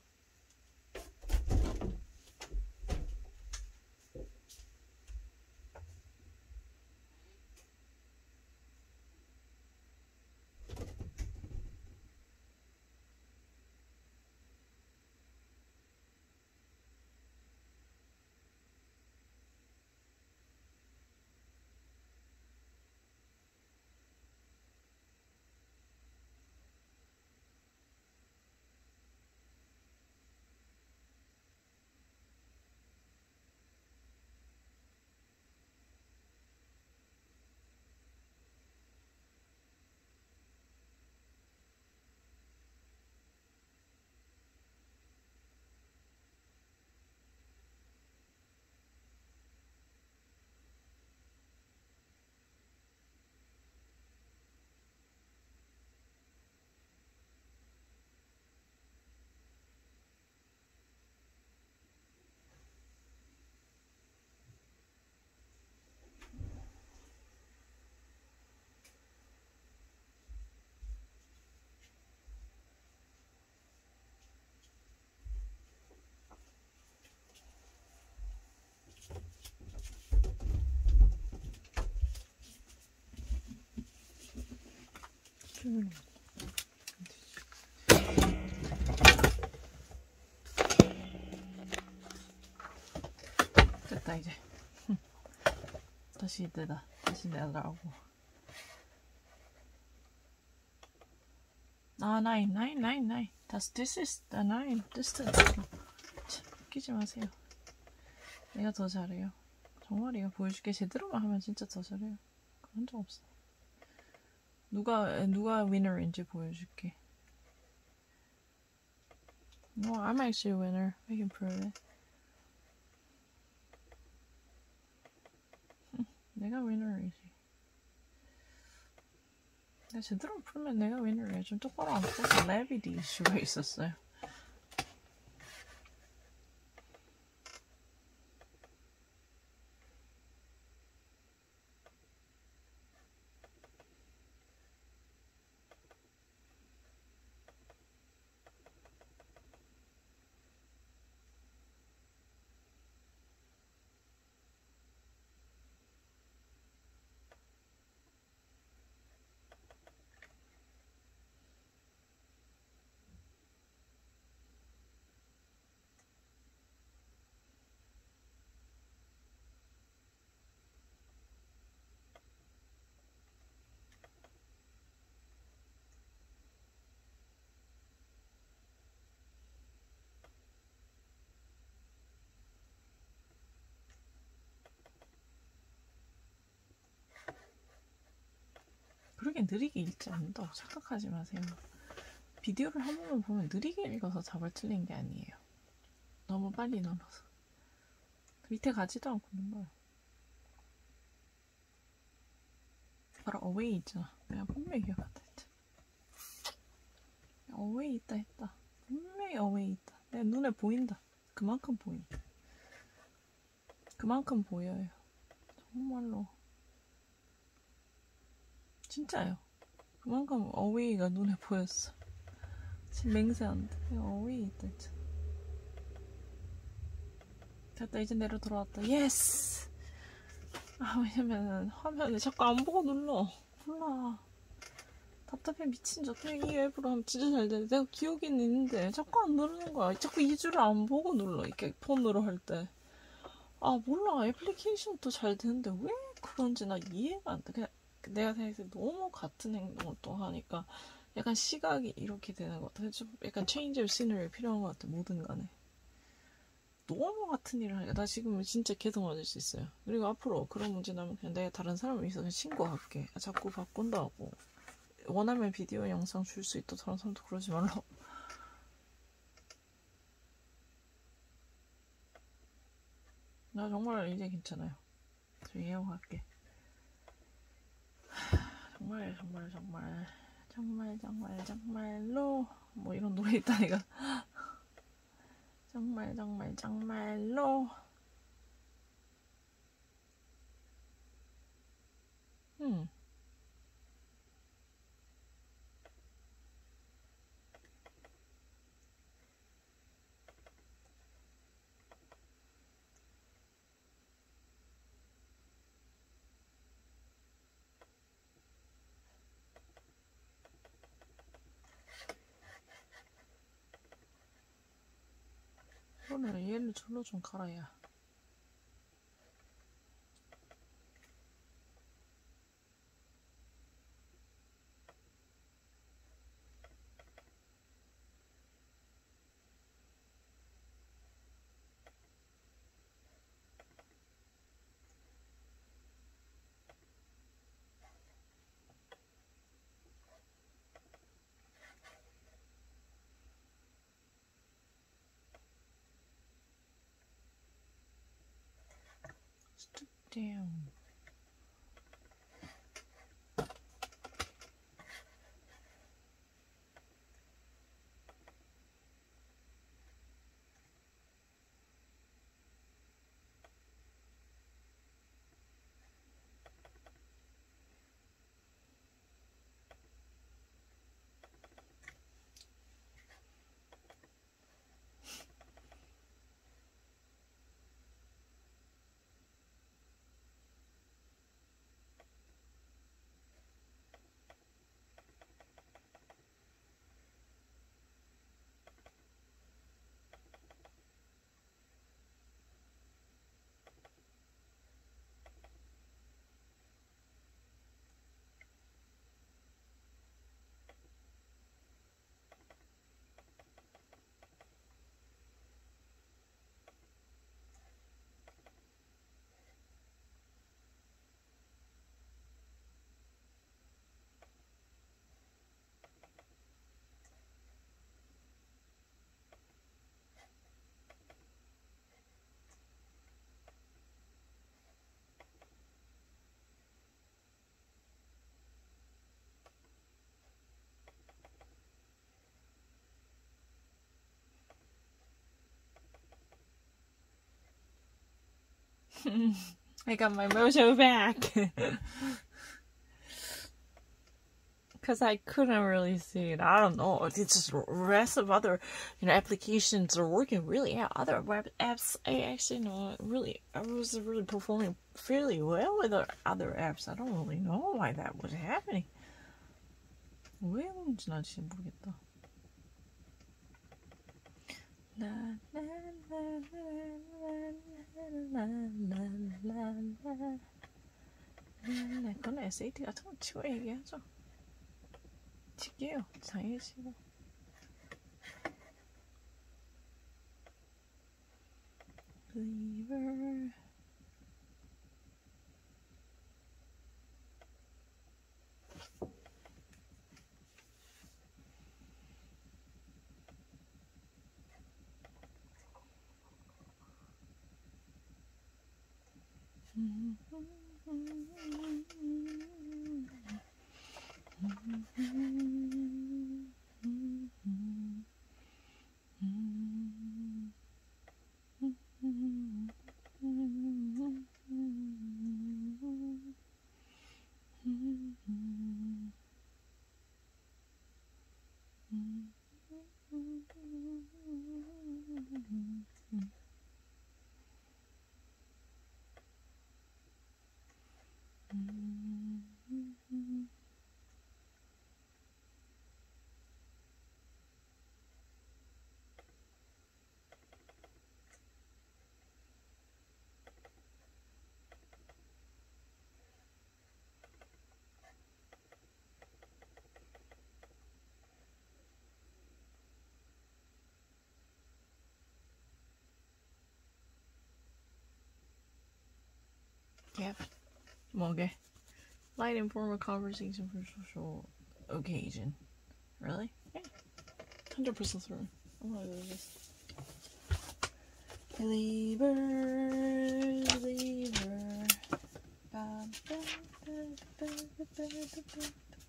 음. 됐다 이제. 다시 이때다. 다시 내려가고. 아 나인 나인 나인 나인. That's this is the nine. Distance. 웃기지 마세요. 내가 더 잘해요. 정말이가 보여줄게. 제대로만 하면 진짜 더 잘해요. 그런 적 없어. 누가 누가 위너인지 보여줄게. No, I'm actually a winner. I can prove it. 내가 위너이지. 내가 제대로 풀면 내가 위너예요. 좀 똑바로 안 풀어서 레비디 이슈가 있었어요. 그렇게 느리게 읽지 않는다고 착각하지 마세요. 비디오를 한 번만 보면 느리게 읽어서 답을 틀린 게 아니에요. 너무 빨리 눌러서. 밑에 가지도 않고 눌러요. 바로 away 있잖아. 내가 분명히 기억한다 했잖아. away 있다 했다. 분명히 away 있다. 내 눈에 보인다. 그만큼 보인. 그만큼 보여요. 정말로. 진짜요. 그만큼 away가 눈에 보였어. 지금 맹세한데. away 있다 했잖아. 됐다. 이제 내려 돌아왔다. 예스! 아, 왜냐면 화면에 자꾸 안 보고 눌러. 몰라. 답답해 미친지. 어떻게 이 앱으로 하면 진짜 잘 되는데. 내가 기억에는 있는데 자꾸 안 누르는 거야. 자꾸 이 줄을 안 보고 눌러. 이렇게 폰으로 할 때. 아 몰라. 애플리케이션도 잘 되는데 왜 그런지 나 이해가 안 돼. 그냥 내가 생각했을 때 너무 같은 행동을 또 하니까 약간 시각이 이렇게 되는 것 같아. 좀 약간 체인지 오브 시너리 필요한 것 같아. 뭐든 간에. 너무 같은 일을 하니까 나 지금 진짜 계속 맞을 수 있어요. 그리고 앞으로 그런 문제 나면 그냥 내가 다른 사람이 있어서 그냥 신고할게. 아, 자꾸 바꾼다고. 원하면 비디오 영상 줄 수 있다. 다른 사람도 그러지 말라고. 나 정말 이제 괜찮아요. 저 이해하고 정말 정말 정말 정말 정말 정말로 뭐 이런 노래 있다니까. 정말 정말 정말로 음 오늘 얘를 절로 좀 갈아야. Stoop down. I got my mojo back. Because I couldn't really see it. I don't know. It's just the rest of other, you know, applications are working really. Yeah, other web apps. I actually know really. I was really performing fairly well with other apps. I don't really know why that was happening. 왜 그런지 나 진짜 모르겠다. 그건 에스에이티 같은 거 치고 얘기하죠. 칠게요. 당연히 치고. Believer. Yep. Okay. Light informal conversation for social occasion. Really? Yeah. one hundred percent through. I'm gonna do this. Believer, believer. Ba, ba, ba, ba, ba, ba, ba,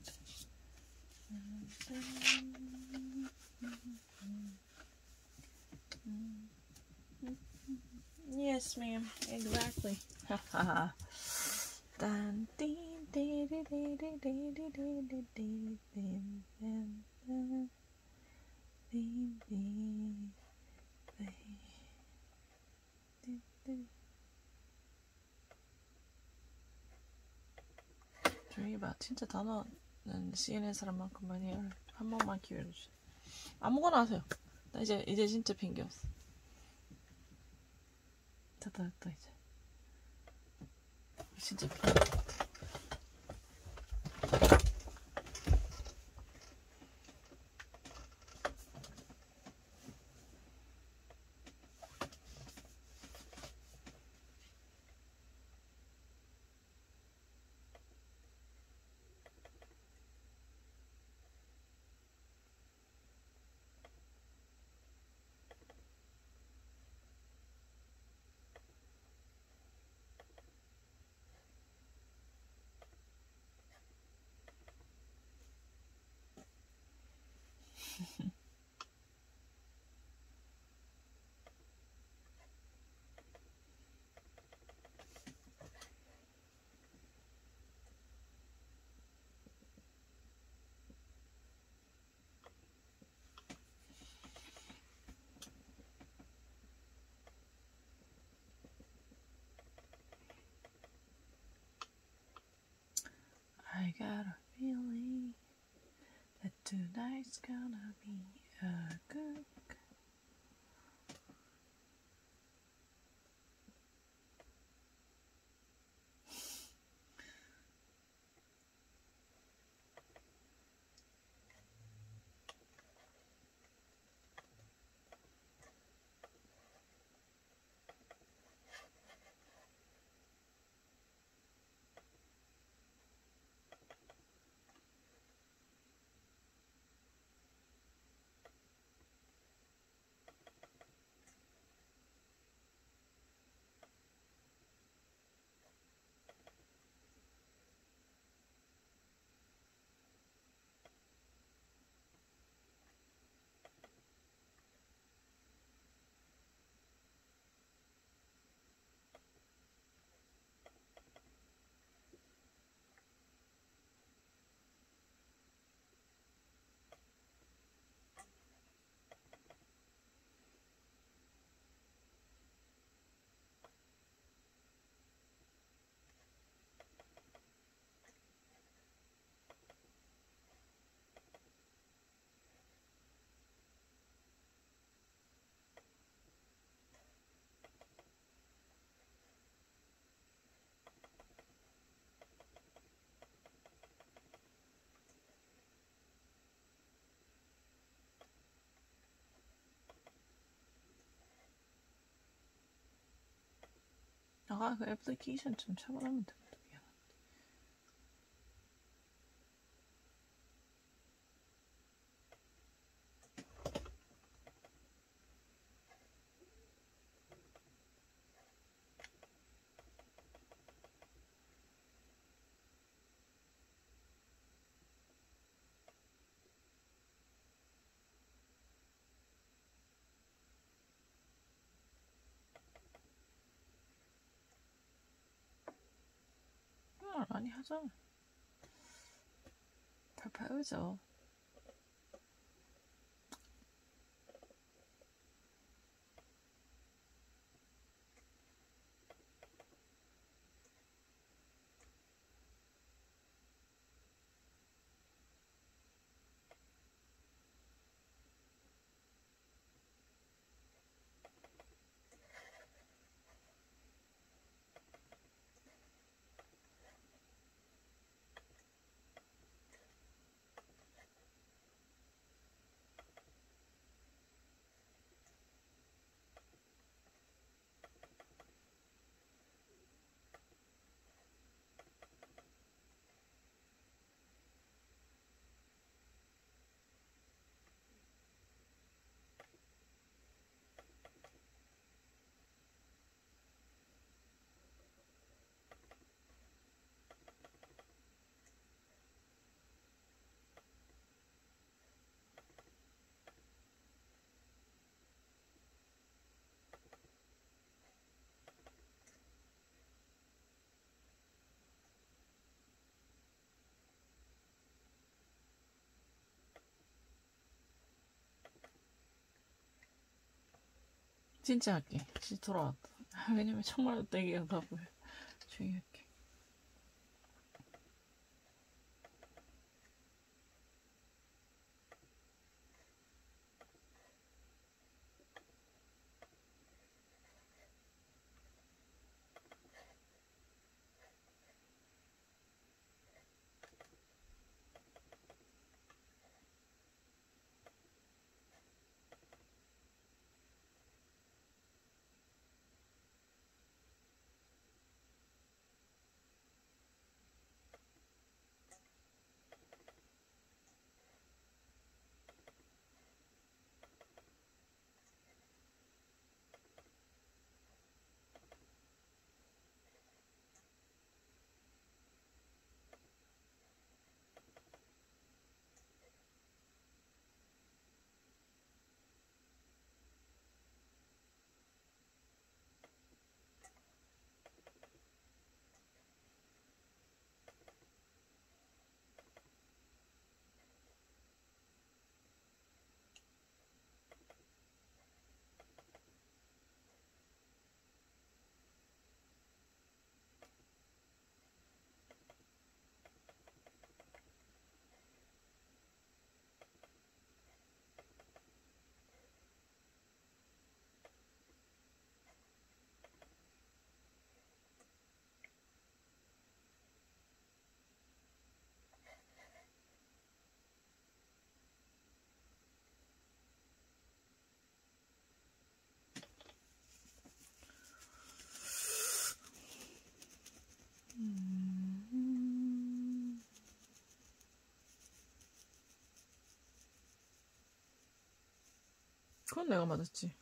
ba. Yes, ma'am. Exactly. Ha ha ha. Dun, dee, dee, dee, dee, dee, dee, dee, dee, dee, dee, dee, dee, dee, dee, dee, dee. 조용히 봐. 진짜 단어는 씨엔엔 사람만큼만 해요. 한 번만 기회를 주세요. 아무거나 하세요. 나 이제 이제 진짜 핑계 없어. 됐다 됐다 이제. 진짜 핑계. I got a feeling that tonight's gonna be a good. 아, 그 애플리케이션 좀 차단하면 됩니다. 하잖아. proposal. 진짜 할게. 진짜 돌아왔다. 왜냐면 정말 떼기가 다 보여. 조용히 할게. 음... 그건 내가 맞았지.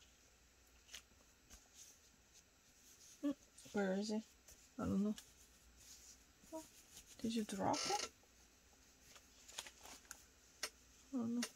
응? Where is it? I don't know. Oh, did you drop it? I don't know.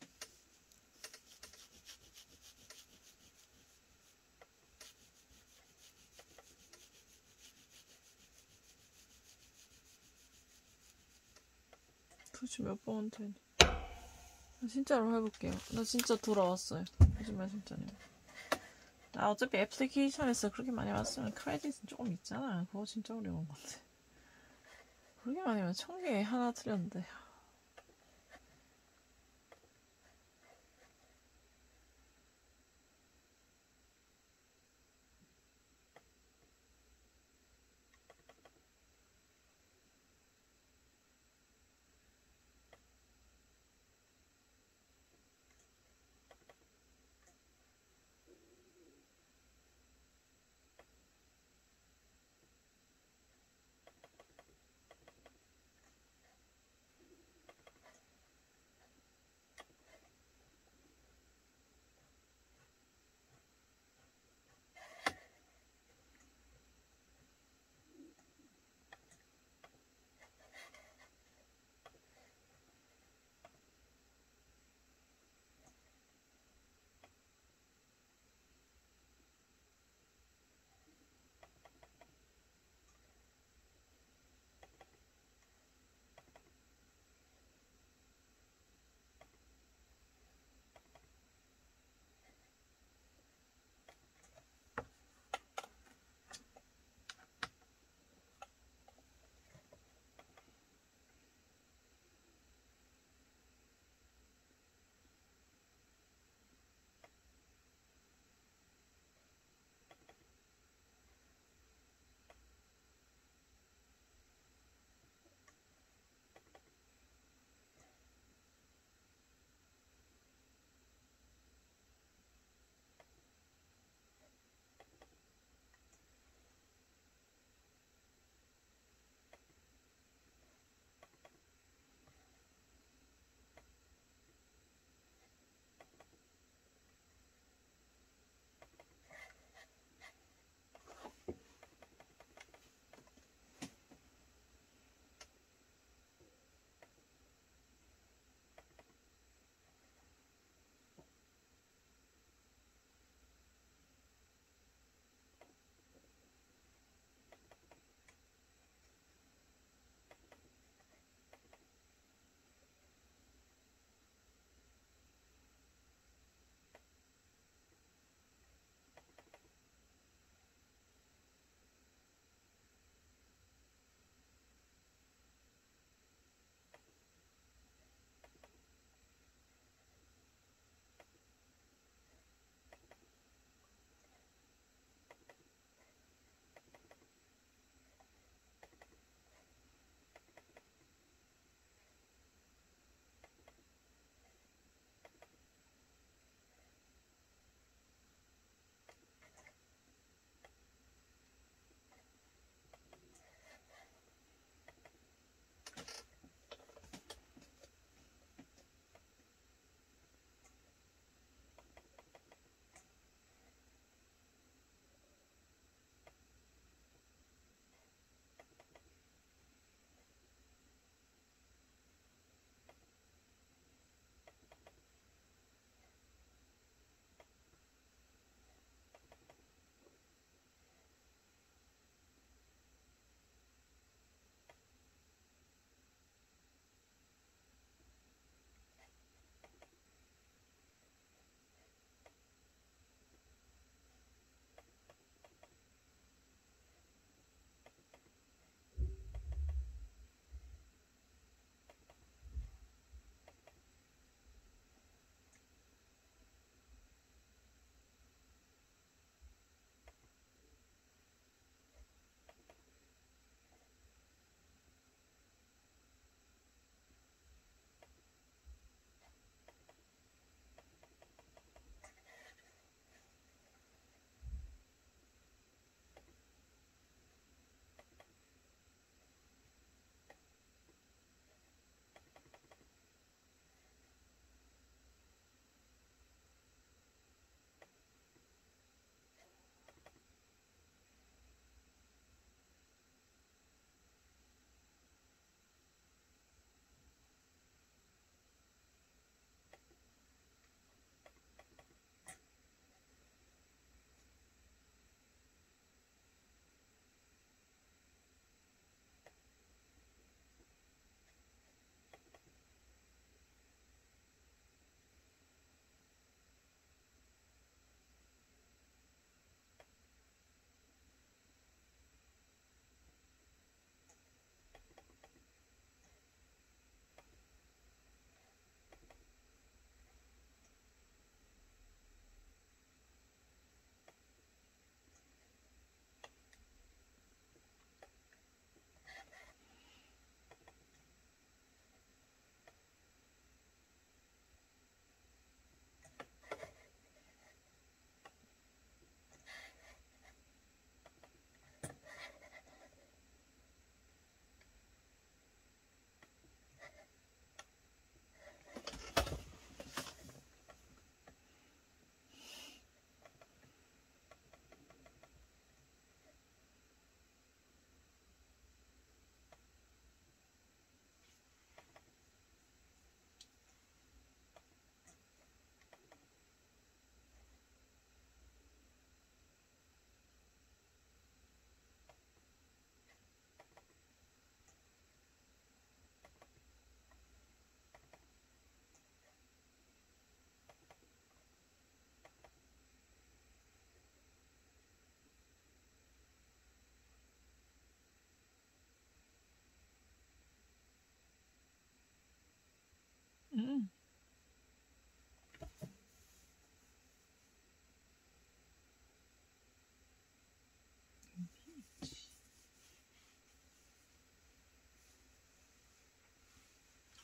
도대체 몇 번 되니? 나 진짜로 해볼게요. 나 진짜 돌아왔어요. 거짓말 진짜네요. 나 어차피 애플리케이션에서 그렇게 많이 왔으면 크레딧은 조금 있잖아. 그거 진짜 어려운 건데. 그렇게 많이 하면 천 개에 하나 틀렸는데.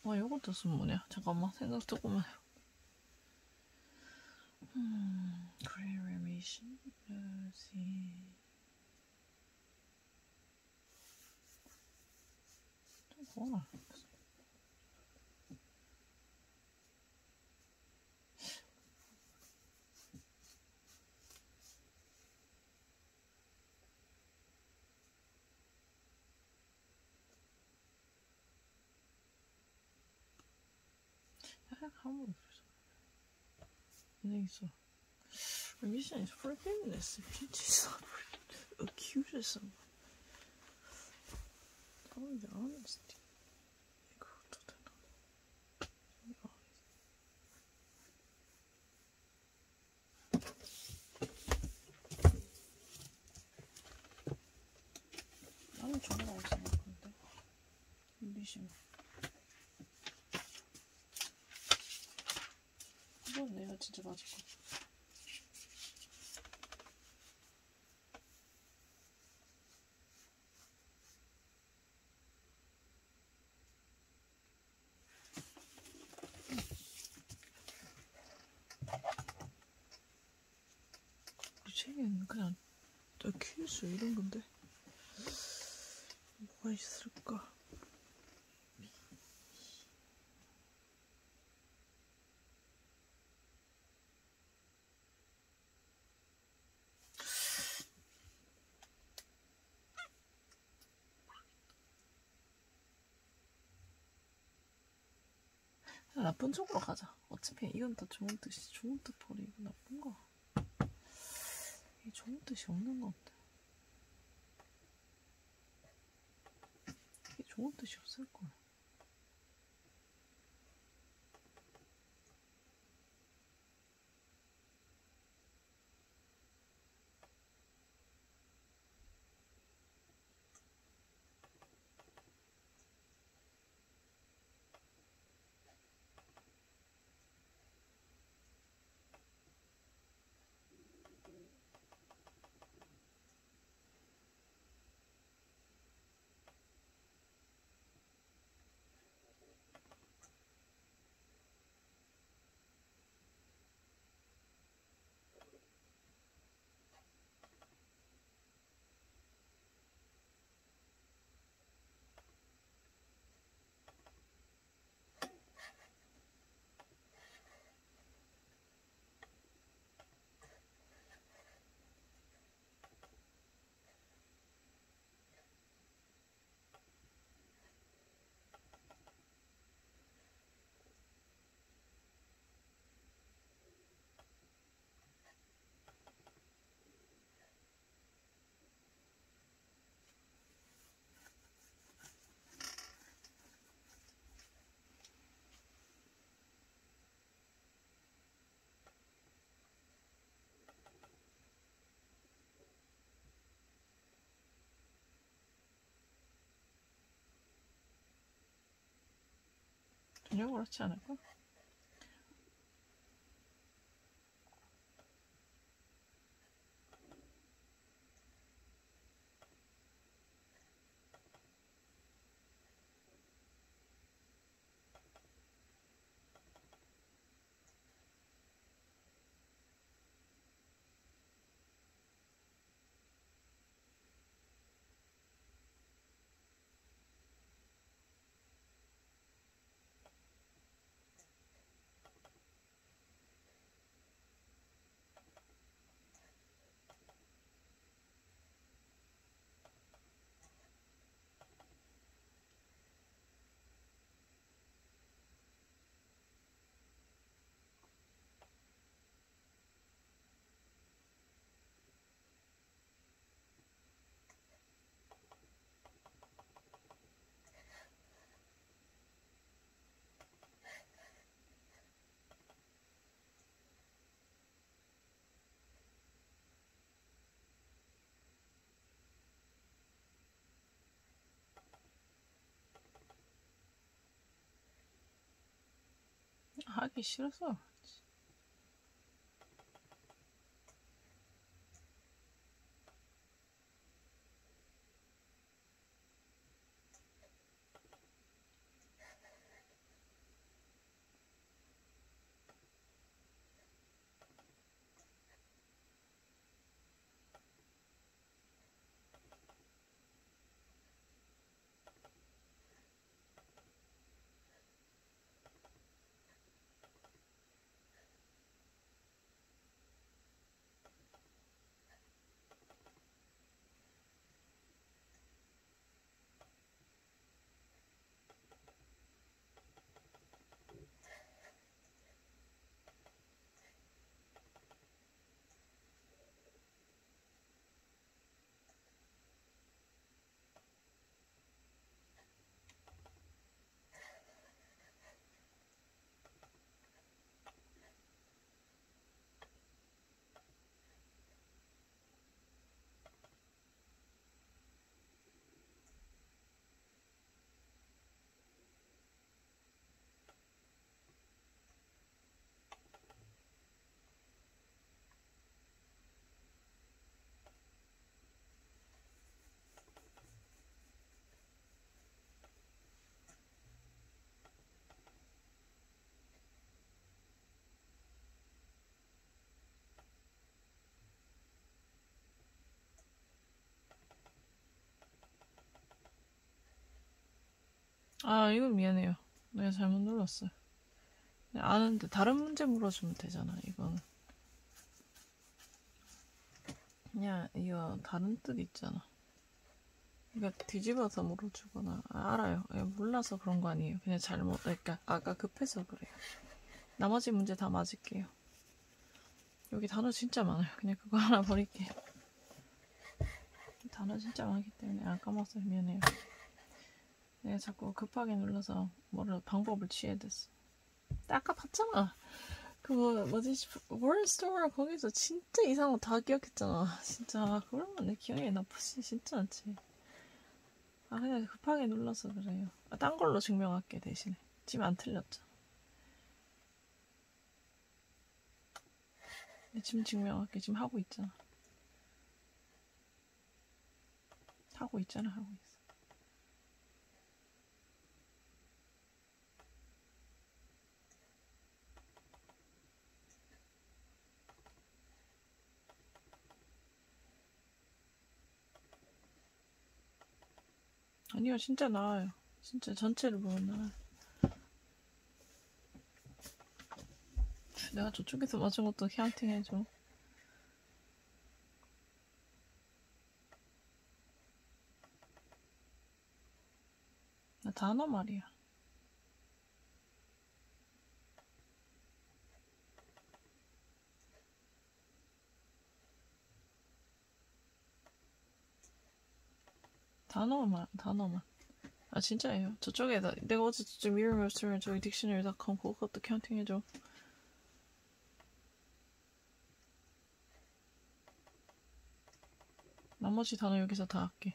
와, 요거 뜻은 뭐냐? 잠깐만, 생각 조금만 해요. 음, Great Remission, 뭐지? 좀 뭐라? 한번 근데 있어. Remission is forgiveness. Beauty is accusing someone. Telling the honesty. 이것도 되나? 나는 저거라고 생각하는데. Remission. 이건 내가 진짜 맞을 것 같아. 이 책에는 그냥 accuse 이런 건데 뭐가 있을까? 나쁜 쪽으로 가자. 어차피 이건 다 좋은 뜻이 좋은 뜻 버리고 나쁜 거. 이게 좋은 뜻이 없는 것 같아. 이게 좋은 뜻이 없을 거야. 전혀 그렇지 않을까? 하기 싫어서. 아, 이거 미안해요. 내가 잘못 눌렀어요. 아는데 다른 문제 물어주면 되잖아, 이거는. 그냥 이거 다른 뜻 있잖아. 그러니까 뒤집어서 물어주거나. 아, 알아요. 몰라서 그런 거 아니에요. 그냥 잘못, 그러니까 아까 급해서 그래요. 나머지 문제 다 맞을게요. 여기 단어 진짜 많아요. 그냥 그거 하나 버릴게요. 단어 진짜 많기 때문에 안 까먹어서 미안해요. 내가 자꾸 급하게 눌러서 뭐를 방법을 취해야 됐어. 아까 봤잖아. 그거 뭐지? 월스토어 거기서 진짜 이상한 거 다 기억했잖아. 진짜 그러면 내 기억이 나쁘지 진짜 않지. 아 그냥 급하게 눌러서 그래요. 아, 딴 걸로 증명할게 대신에. 지금 안 틀렸잖아. 지금 증명할게. 지금 하고 있잖아. 하고 있잖아. 하고 있어. 아니요, 진짜 나와요. 진짜 전체를 보면 나와요. 내가 저쪽에서 맞은 것도 카운팅 해줘. 나 단어 말이야. 단어만, 단어만. 아, 진짜예요. 저쪽에다, 내가 어제 저쪽 미러머스터랑 저기 딕셔너리 닷컴 그것도 카운팅 해줘. 나머지 단어 여기서 다 할게.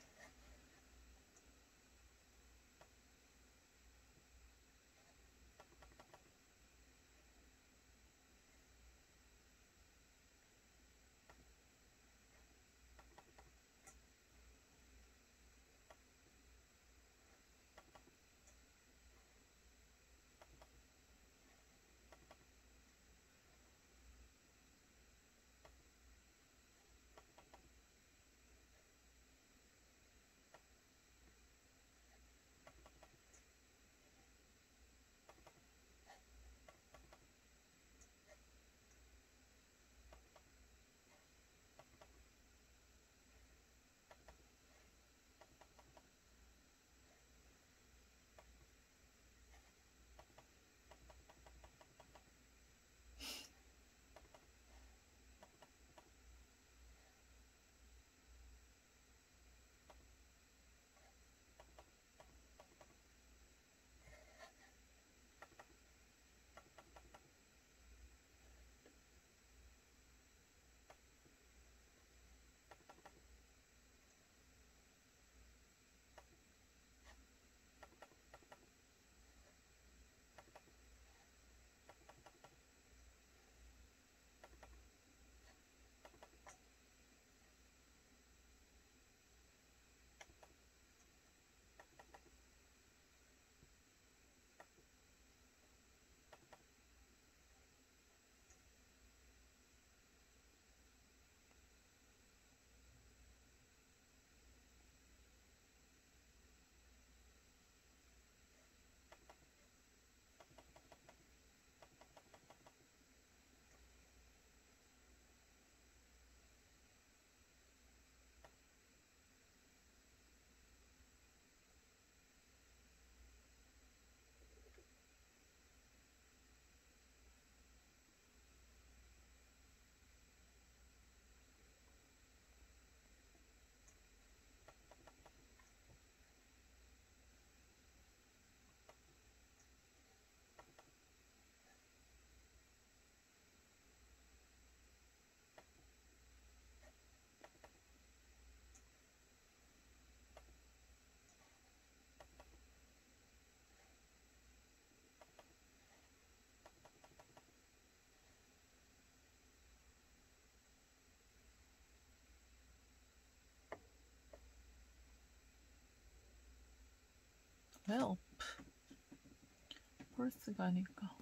help. birth가 아니까.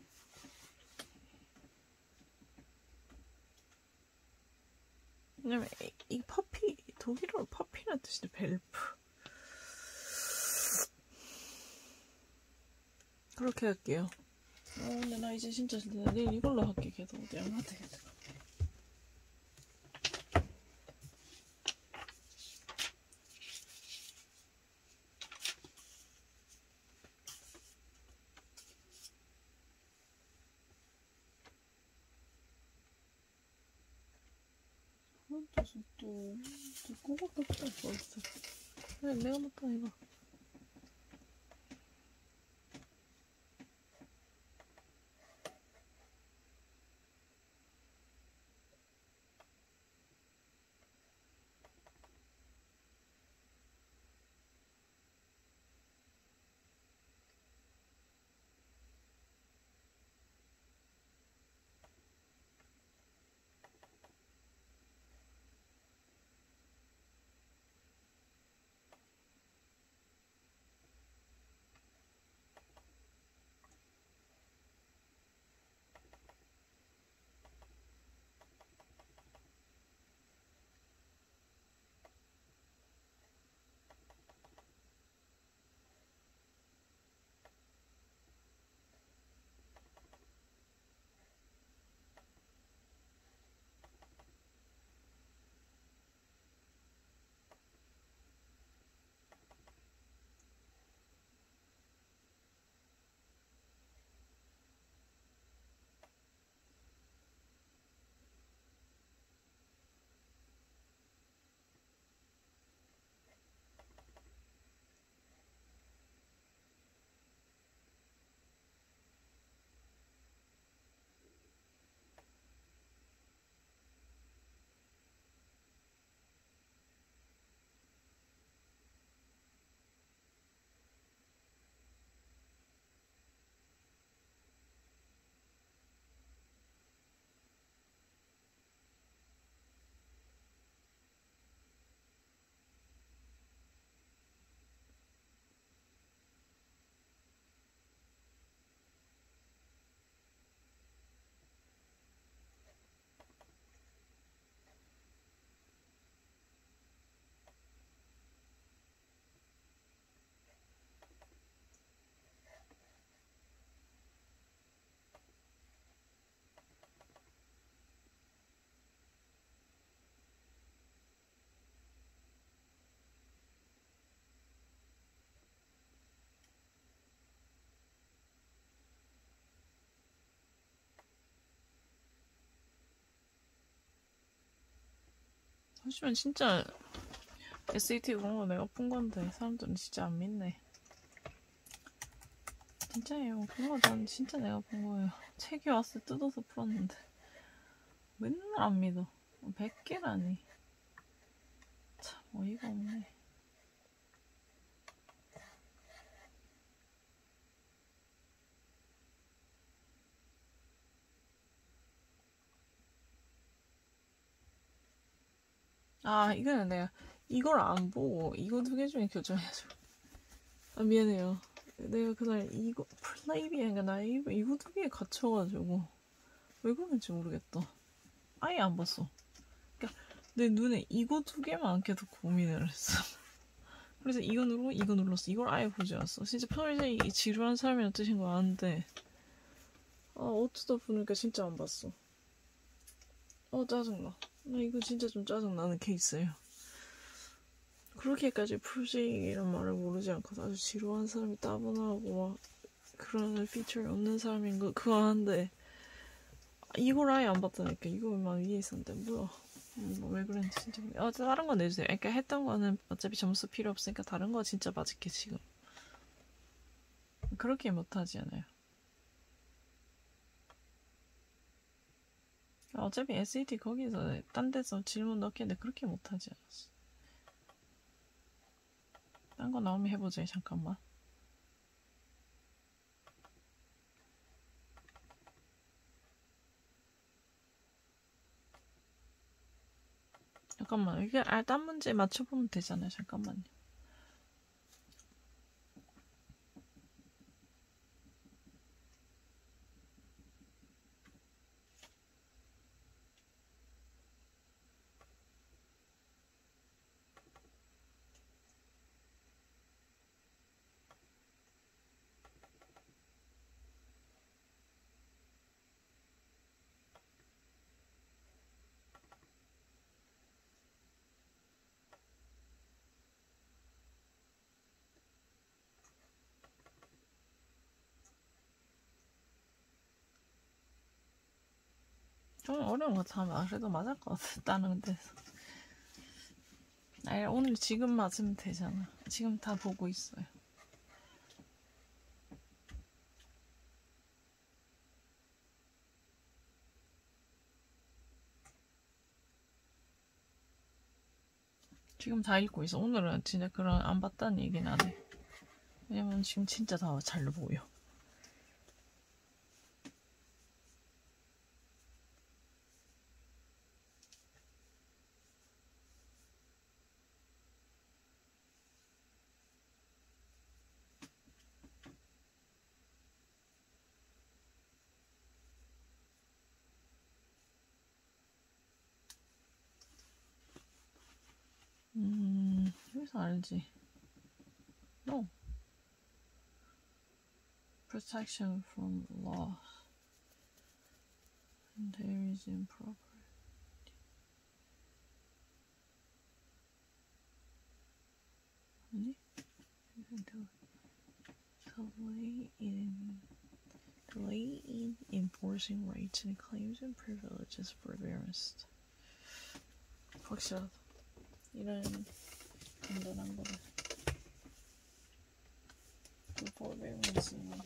왜냐면 이, 이 퍼피, 독일어로 퍼피라는 뜻인데 벨프. 이렇게 할게요. 어, 근데 나 이제 진짜 내일 이걸로 할게. 계속 양한테 계속. 혼자서 또, 또 꼬박도 없다, 벌써. 그래, 내가 못하니까. 하지만 진짜 에스이티 그런 거 내가 푼 건데 사람들은 진짜 안 믿네. 진짜예요. 그런 거 난 진짜 내가 푼 거예요. 책이 왔을 때 뜯어서 풀었는데 맨날 안 믿어. 백 개라니. 참 어이가 없네. 아 이거는 내가 이걸 안 보고 이거 두 개 중에 결정해야죠. 아 미안해요. 내가 그날 이거 플레이비엔가 나 이거, 이거 두 개에 갇혀가지고 왜 그런지 모르겠다. 아예 안 봤어. 그러니까 내 눈에 이거 두 개만 계속 고민을 했어. 그래서 이거 누르고 이거 눌렀어. 이걸 아예 보지 않았어. 진짜 평소에 지루한 사람이란 뜻인 거 아는데 아 어쩌다 보니까 진짜 안 봤어. 어 짜증나. 나 이거 진짜 좀 짜증나는 케이스예요. 그렇게까지 풀제이란 말을 모르지 않고 아주 지루한 사람이 따분하고 막 그런 피처이 없는 사람인 거 그거 아는데 이걸 아예 안 봤다니까. 이거만 위에 있었는데 뭐야. 뭐 왜 그랬는지 진짜 모르겠어. 어, 다른 거 내주세요. 그러니까 했던 거는 어차피 점수 필요 없으니까 다른 거 진짜 맞을게 지금. 그렇게 못하지 않아요. 어차피 에스이티 거기서 딴 데서 질문 넣겠는데 그렇게 못하지 않았어. 딴 거 나오면 해보자. 잠깐만. 잠깐만. 이게 아, 딴 문제 맞춰보면 되잖아요. 잠깐만요. 좀 어려운 거 하면 그래도 맞을 것 같아. 다른 데서. 아니, 오늘 지금 맞으면 되잖아. 지금 다 보고 있어요. 지금 다 읽고 있어. 오늘은 진짜 그런 안 봤다는 얘기는 안 해. 왜냐면 지금 진짜 다 잘 보여. 음, 여기서 알지. No. Protection from loss. And there is improper. 아니? Delay in delay in enforcing rights and claims and privileges for various. 확실하다. 이런 간단한 거를. 그 forbearance는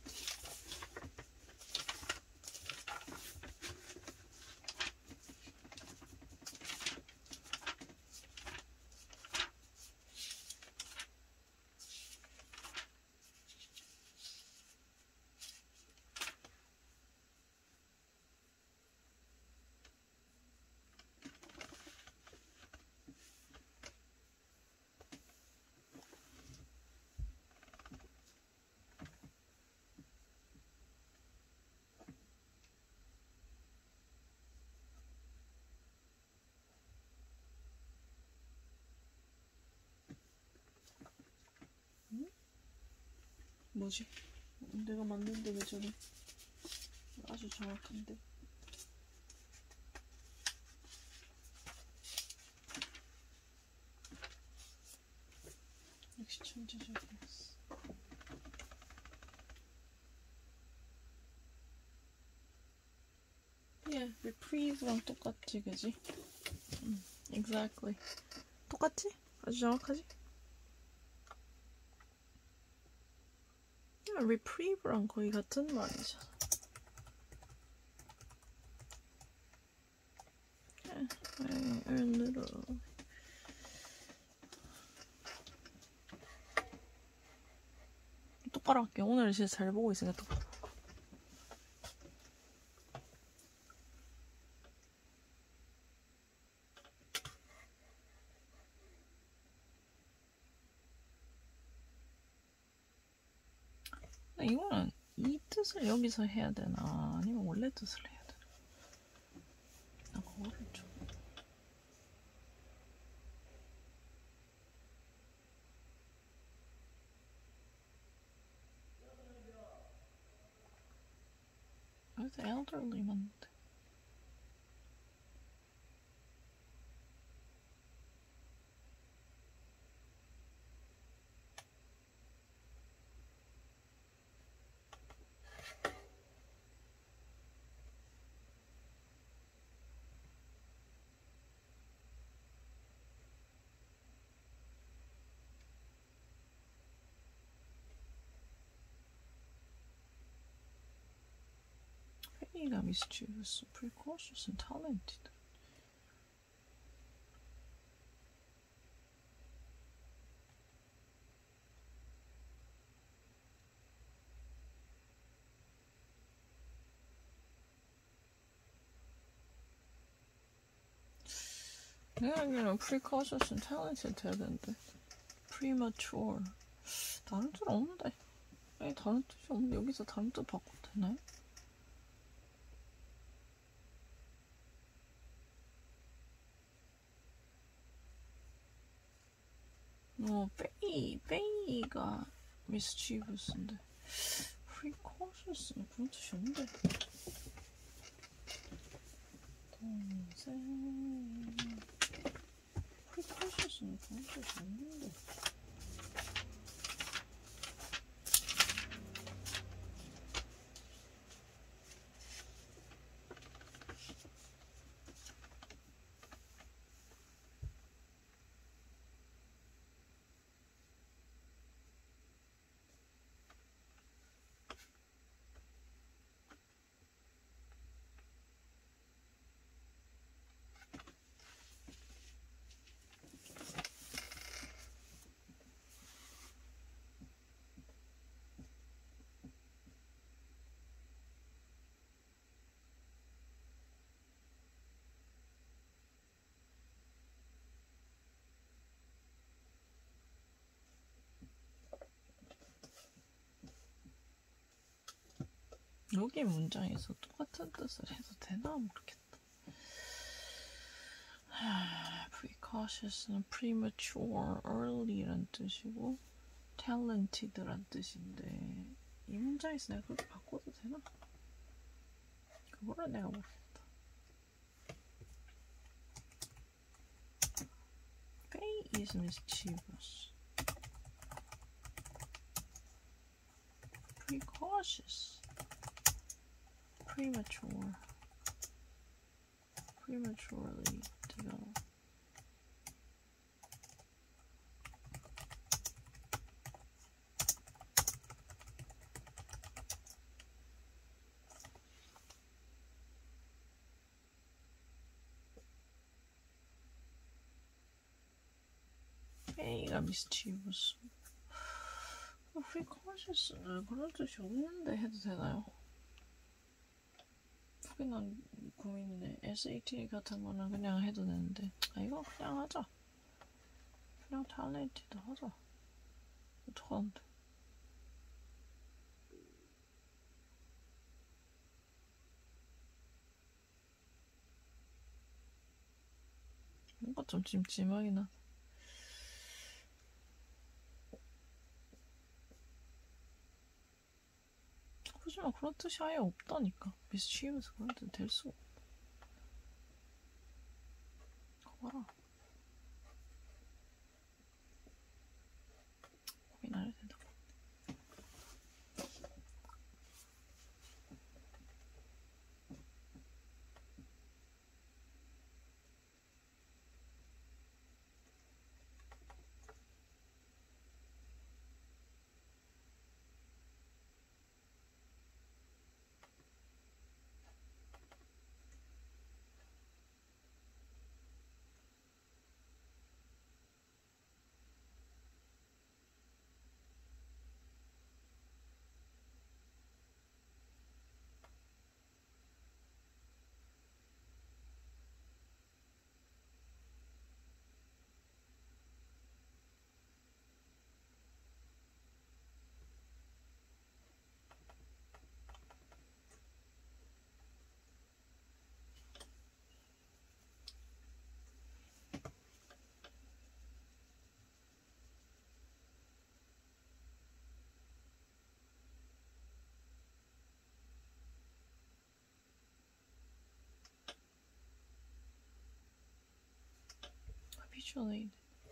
뭐지? 내가 만드는데 왜 저래? 아주 정확한데. 역시 천재적이었어. Yeah, reprieve랑 똑같지, 그지? 음, exactly. 똑같지? 아주 정확하지? Yeah, reprieve랑 거의 같은 말이잖아. Yeah, a little. 똑바로 할게. 오늘 진짜 잘 보고 있으니까 똑바로. 이거는 이 뜻을 여기서 해야 되나 아니면 원래 뜻을 해야 되나? 나 그거를 좀. 여기서 elderly 맞는데. Fanny가 mischievous, precocious, and talented. 내가 알기로는 precocious and talented 해야 되는데 premature 다른 뜻 없는데. 아니 다른 뜻이 없는데 여기서 다른 뜻 바꿔도 되나요? 어, 페이, 페이가 mischievous인데 precocious는 그런 뜻이 없는데. 동생 precocious는 그런 뜻이 없는데. 여기 문장에서 똑같은 뜻을 해도 되나 모르겠다. Precocious는 premature, early란 뜻이고 talented란 뜻인데 이 문장에서 내가 그렇게 바꿔도 되나? 그거를 내가 모르겠다. Faye is mischievous. Precautious. Premature. Prematurely develop. A가 mischievous. Precocious는 그런 뜻이 없는데 해도 되나요? 그게 난 고민이네. 에스에이티 같은 거는 그냥 해도 되는데 아 이거 그냥 하자. 그냥 talented 하자. 어떡하는데? 뭔가 좀 찜찜하긴 하다. 하지만 그런 뜻이 아예 없다니까. mischievous 그런 뜻 될 수가 없다. 봐라. 고민 안 해도 된다. habituated.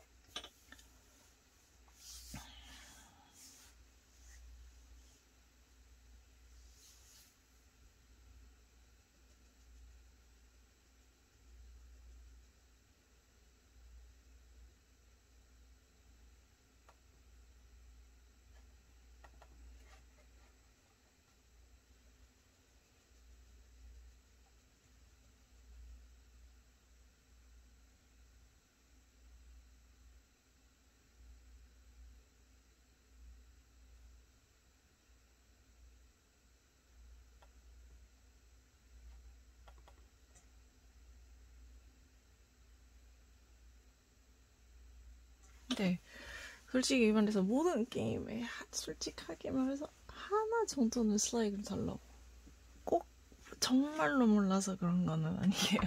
근데 솔직히 말해서 모든 게임에 솔직하게 말해서 하나 정도는 슬라이드를 달라고. 꼭 정말로 몰라서 그런 거는 아니에요.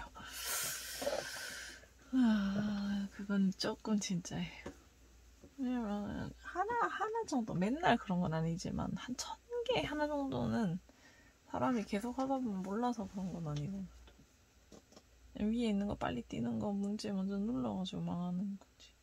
아, 그건 조금 진짜예요. 왜냐면 하나 하나 정도 맨날 그런 건 아니지만 한 천 개 하나 정도는 사람이 계속 하다 보면 몰라서 그런 건 아니고 위에 있는 거 빨리 뛰는 거 문제 먼저 눌러가지고 망하는 거지.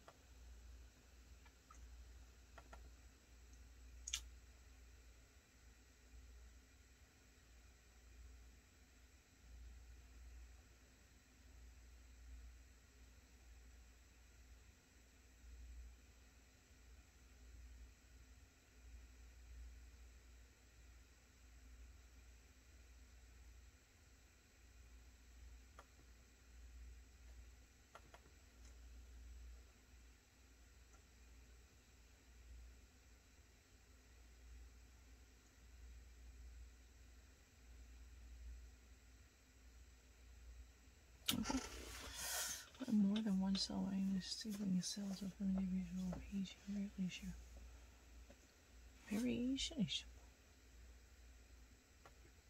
More than one cell is stealing cells of an individual page variation. Variation is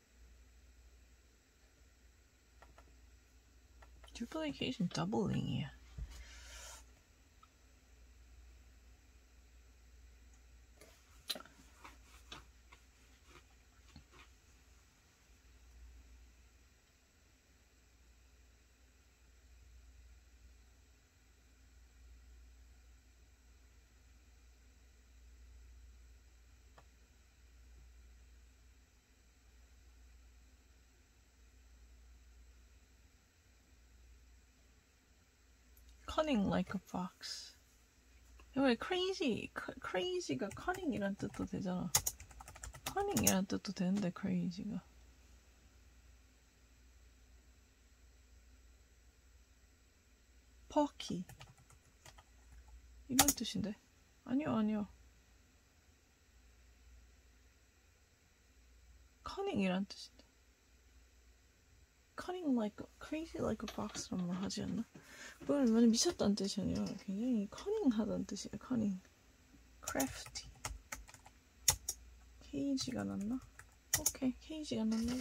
duplication doubling. Cunning like a fox. 왜 crazy, crazy가 cunning이란 뜻도 되잖아. cunning이란 뜻도 되는데 crazy가. perky 이런 뜻인데? 아니요, 아니요. cunning이란 뜻인데. cunning like, a, crazy like a fox란 말 하지 않나? 그걸 완전 미쳤다는 뜻이 아니라 굉장히 커닝하다는 뜻이에요. 커닝, crafty. 케이지가 났나? 오케이, 케이지가 났나?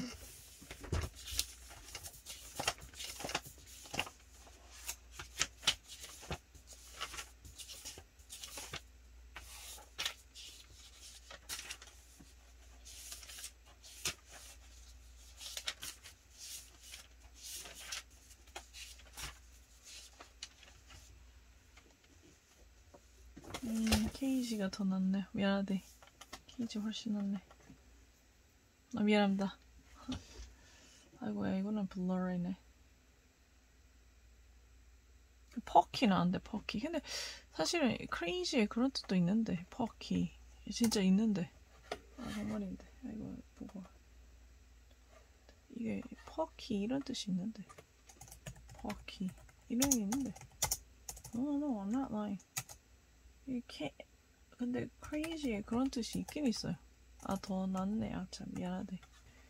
음, 케이지가 더 낫네. 미안하대. 케이지 훨씬 낫네. 아, 미안합니다. 아이고야, 이거는 블러리네. 퍼키 나왔는데, 퍼키. 근데 사실은 크레이지에 그런 뜻도 있는데, 퍼키. 진짜 있는데. 아, 정말인데. 이거 보고. 이게 퍼키 이런 뜻이 있는데. 퍼키. 이런 게 있는데. No, no, I'm not lying. 이게 근데 crazy에 그런 뜻이 있긴 있어요. 아, 더 낫네. 아, 참 미안하대.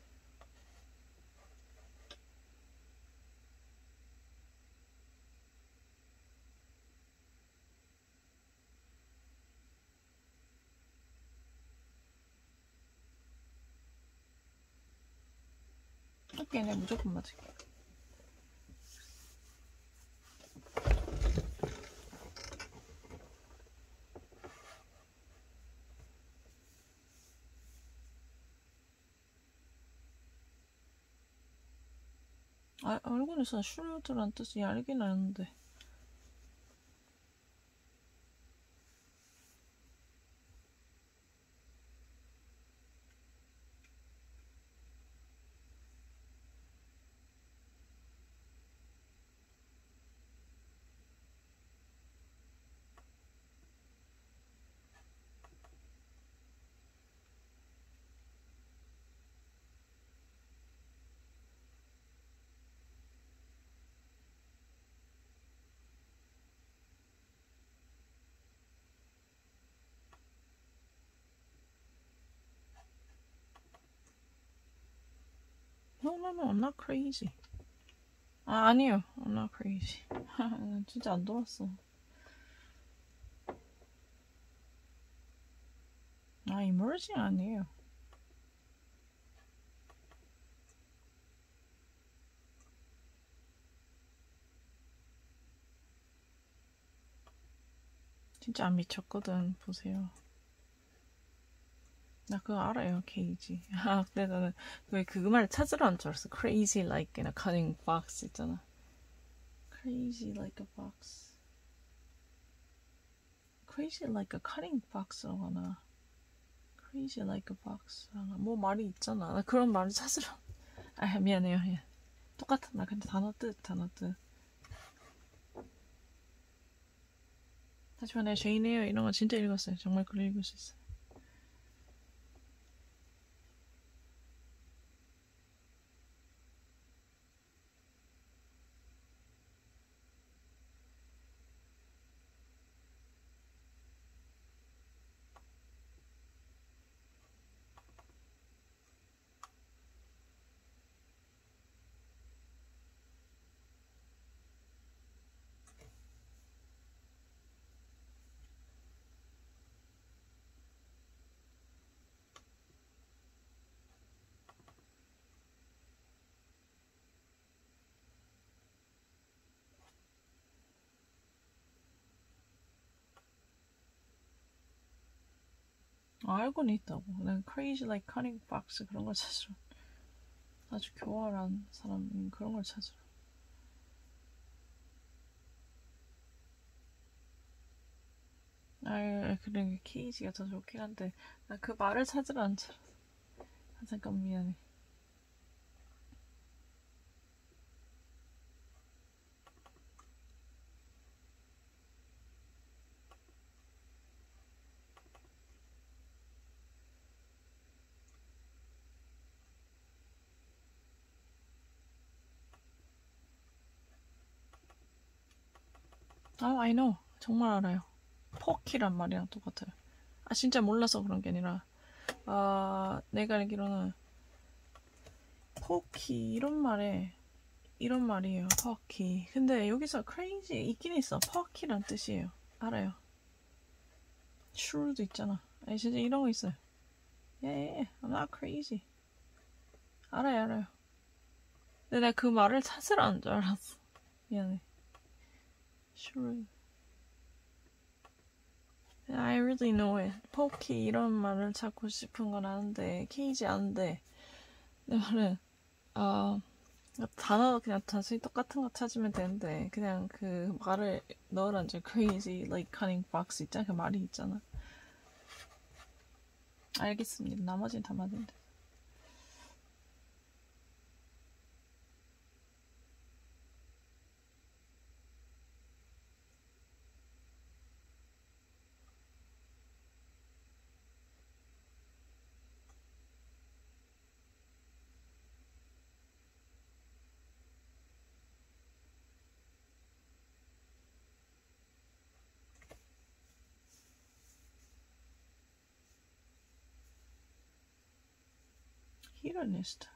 오케이, 네, 무조건 맞을게. 아, 알고는 있어. 슈루드란 뜻이 알긴 아는데. No, no, no, I'm not crazy. 아, 아니에요. I'm not crazy. 진짜 안 돌았어. 아, emerging 아니에요. 진짜 안 미쳤거든. 보세요. 나 그거 알아요. 케이지. 아, 근데 나는 왜 그 말을 찾으러 한 줄 알았어. Crazy like a cunning fox 있잖아. Crazy like a fox. Crazy like a cunning fox라고 하나. Crazy like a fox. 뭐 말이 있잖아. 나 그런 말을 찾으러. 아, 미안해요. 예. 똑같은 나 근데 단어 뜻, 단어 뜻. 하지만 내가 죄인이에요. 이런 거 진짜 읽었어요. 정말 글을 읽을 수 있어요. 알고는 있다고. 난 crazy like cunning fox 그런 걸 찾으러. 아주 교활한 사람 그런 걸 찾으러. 아, 그래 케이지가 더 좋긴 한데 나 그 말을 찾으러 안 찾아. 아, 잠깐 미안해. 아, I know. 정말 알아요. 포키란 말이랑 똑같아요. 아, 진짜 몰라서 그런 게 아니라 아, 내가 알기로는 포키 이런 말에 이런 말이에요. 퍼키. 근데 여기서 crazy 있긴 있어. 퍼키란 뜻이에요. 알아요. true도 있잖아. 아니 진짜 이런 거 있어요. Yeah, yeah, I'm not crazy. 알아요, 알아요. 근데 내가 그 말을 찾으러 안 줄 알았어. 미안해. True. I really know it. 포키 이런 말을 찾고 싶은 건 아는데 케이지 아는데 내 말은 어, 단어 그냥 다시 똑같은 거 찾으면 되는데 그냥 그 말을 넣으란 줄 crazy like cunning fox 있잖아. 그 말이 있잖아. 알겠습니다. 나머지는 다 맞는데. 히로니스트.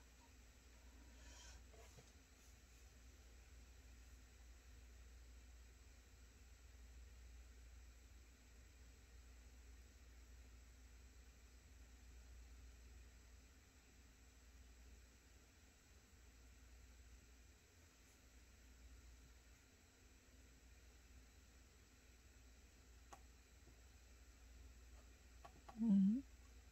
음.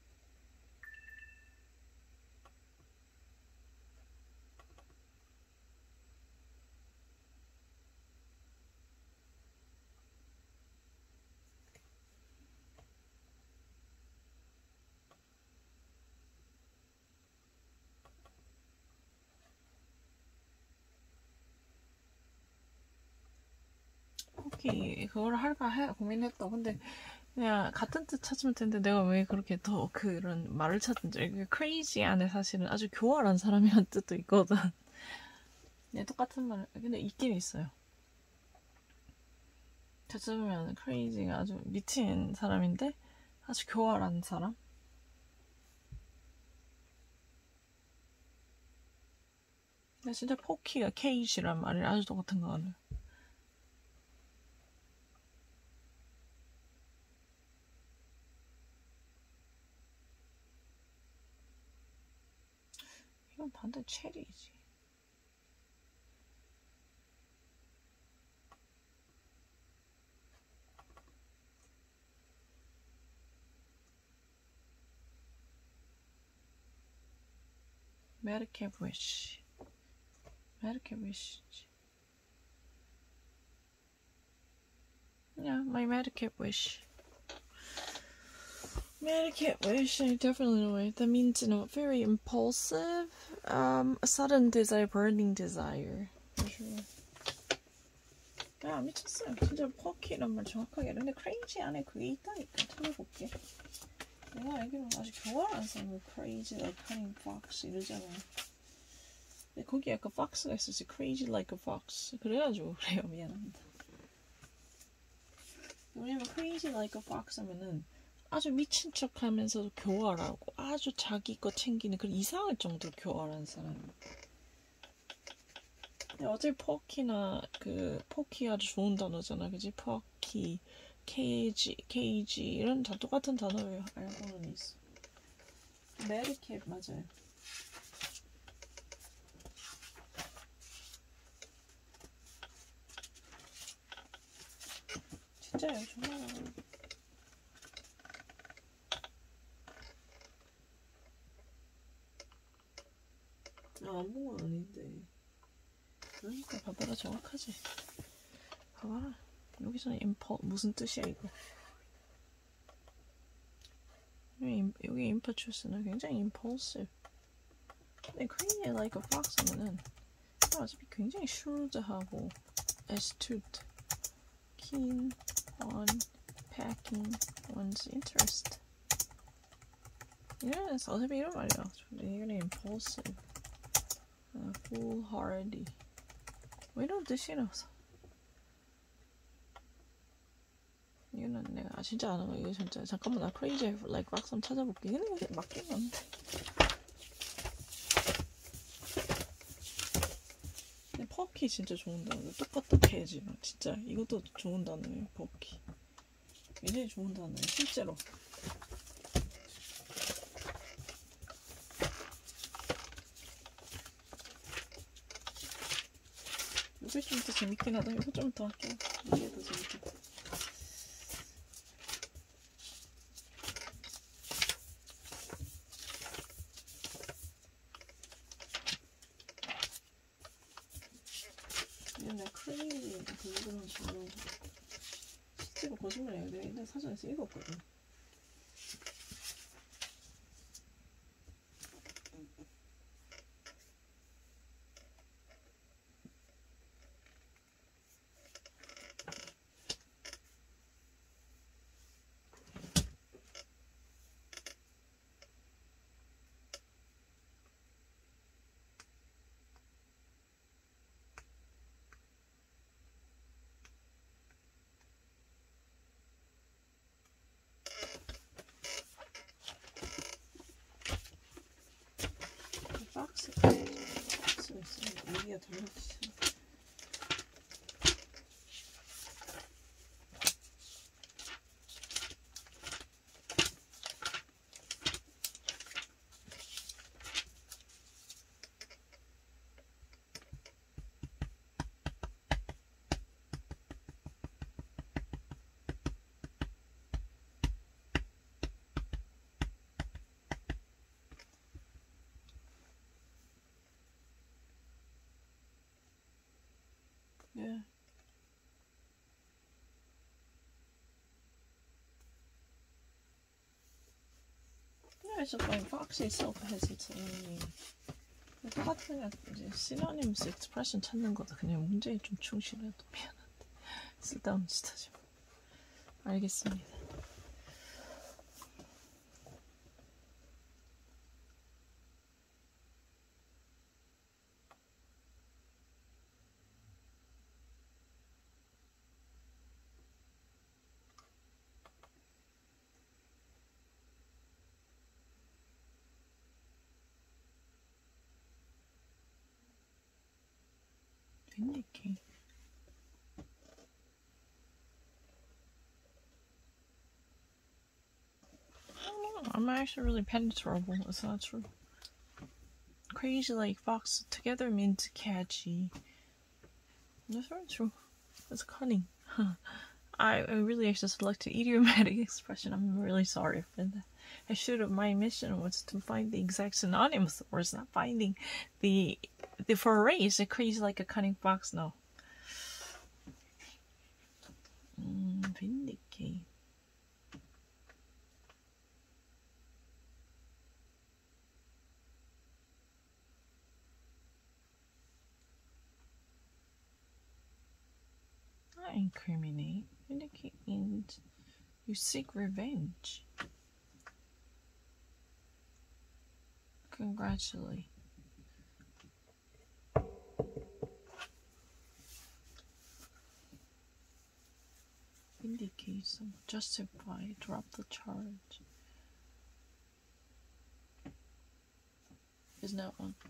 포키 그걸 할까 해 고민했다. 근데 그냥 같은 뜻 찾으면 되는데 내가 왜 그렇게 더 그런 말을 찾는지. crazy 안에 사실은 아주 교활한 사람이란 뜻도 있거든. 네, 똑같은 말 근데 있긴 있어요. 찾으면 crazy가 아주 미친 사람인데 아주 교활한 사람. 근데 진짜 포키가 케이지란 말이 아주 똑같은 거 같아요. 이건 반대 체리지. 메르케 부시. 메르케 부시. Yeah, my Medicaid wish. Medicaid wish, I definitely know it. That means, you know, very impulsive, um, a sudden desire, burning desire. For sure. 야, 미쳤어요. 진짜 퍼키란 말 정확하게. 근데 crazy 안에 그게 있다니까. 찾아볼게. 내가 알기로는 아주 교활한 사람을 crazy like cunning fox 이러잖아. 근데 거기 약간 fox가 있었지. crazy like a fox. 그래가지고 그래요. 미안합니다. 왜냐면 crazy like a fox 하면은 아주 미친 척 하면서도 교활하고 아주 자기 거 챙기는 그런 이상할 정도로 교활한 사람. 근데 어차피 포키나 그 포키 아주 좋은 단어잖아. 그지? 포키, 케이지, 케이지 이런 다 똑같은 단어예요. 알고는 있어. 메리캡 맞아요. 진짜요, 정말. 안 본 건 아닌데. 그러니까 봐봐라, 정확하지. 봐봐라. 여기서는 임퍼 무슨 뜻이야 이거? 여기, 여기 impetuous는 굉장히 impulsive. 근데 crazy like a fox는 어차피 굉장히 shrewd하고 astute, keen on packing one's interest. 이런 어차피 이런 말이야. 이런 impulsive, uh, foolhardy. 뭐 이런 뜻이라서. 이거는 내가 진짜 아는 거. 이거 진짜 잠깐만 나 crazy like fox 한번 찾아볼게. 근데 이게 맞긴 한데. 근데 퍼키 진짜 좋은 단어. 똑같다 캐지만 진짜 이것도 좋은 단어예요. 퍼키. 굉장히 좋은 단어예요. 실제로. 이게 좀 더 재밌긴 하다. 이거 좀 더 할게요. 이게 더 재밌겠다. 옛날 크레이지 그런 식으로 실제로 거짓말 해야 돼. 옛날 사전에서 읽었거든. 박스 박스가 있으면 얘기가 달라지잖아. Yeah. Yeah, it's just like Foxy self-hesitating. 똑같은 이제 synonymous expression 찾는 거다. 그냥 문제에 좀 충실해도 미안한데 쓸데없는 짓 하지 마. 알겠습니다. Vindicate. I'm actually really penetrable. It's not true. Crazy like fox together means catchy. That's very true. It's cunning. I, I really actually selected idiomatic expression. I'm really sorry for that. I should have. My mission was to find the exact synonymous words, not finding the the phrase crazy like a cunning fox. No. Mm, vindicate. Not incriminate. Vindicate means you seek revenge. Congratulate. Vindicate some. Justify. Drop the charge. Isn't that one?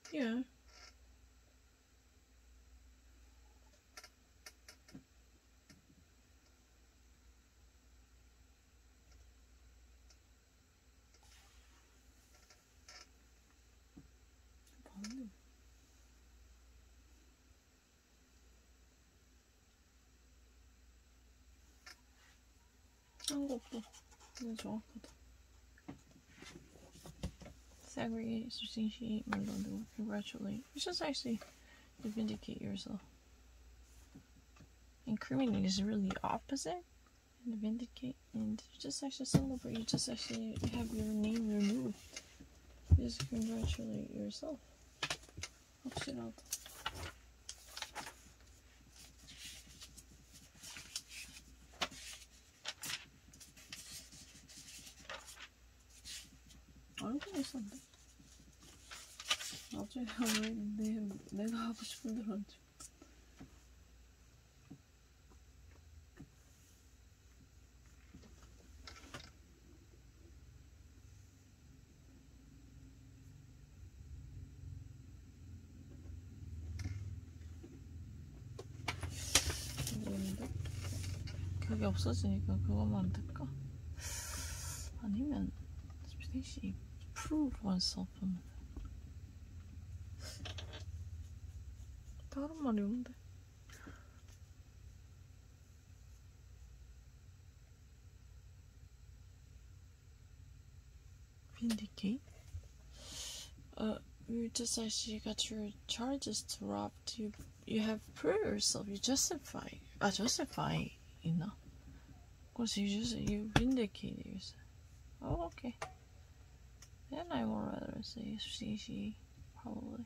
Yeah. 봤네. 한 것도 되게 정확하다. Segregate, substantiate, 물론 congratulate. It's just actually to vindicate yourself. Incriminate is really the opposite. And vindicate, and just actually celebrate. You just actually have your name removed. Just congratulate yourself. 확실하다. 알고 있었는데. 나중에 왜 내, 내가 하고 싶은 대로 하지. 모르겠는데? 그게 없어지니까 그것만 될까? 아니면 스피시 prove oneself 하면 다른 말이 없는데. Vindicate? Uh, you just actually got your charges dropped. You you have proved yourself. You justify. Uh, justify, you know. Because you just you vindicated yourself. Oh, okay. Then I would rather say she she probably.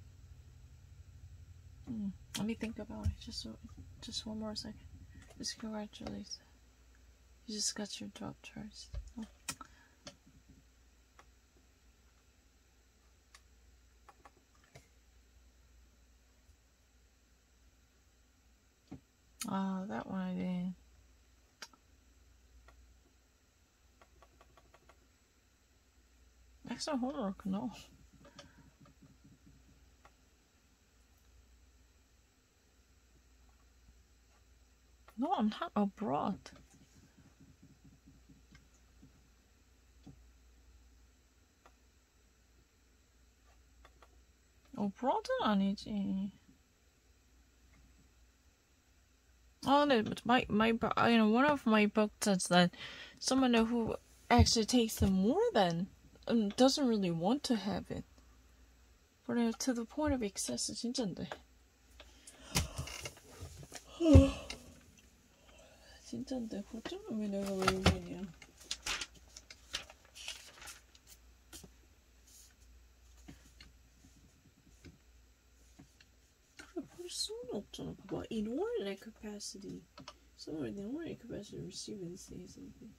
Hmm. Let me think about it. Just just one more second. Just congratulations. You just got your drop charged. Oh. Ah, that one I did. Extra homework, no. No, I'm not abroad. abroad은 아니지. Oh, no, but my my you know one of my books says that someone who actually takes them more than um, doesn't really want to have it, but uh, to the point of excess 진짠데. 진짠데 어쩌면 왜 내가 외국인이야? 그래 볼 수는 없잖아. 봐봐, in ordinary capacity, somewhere in the ordinary capacity, receive and say something.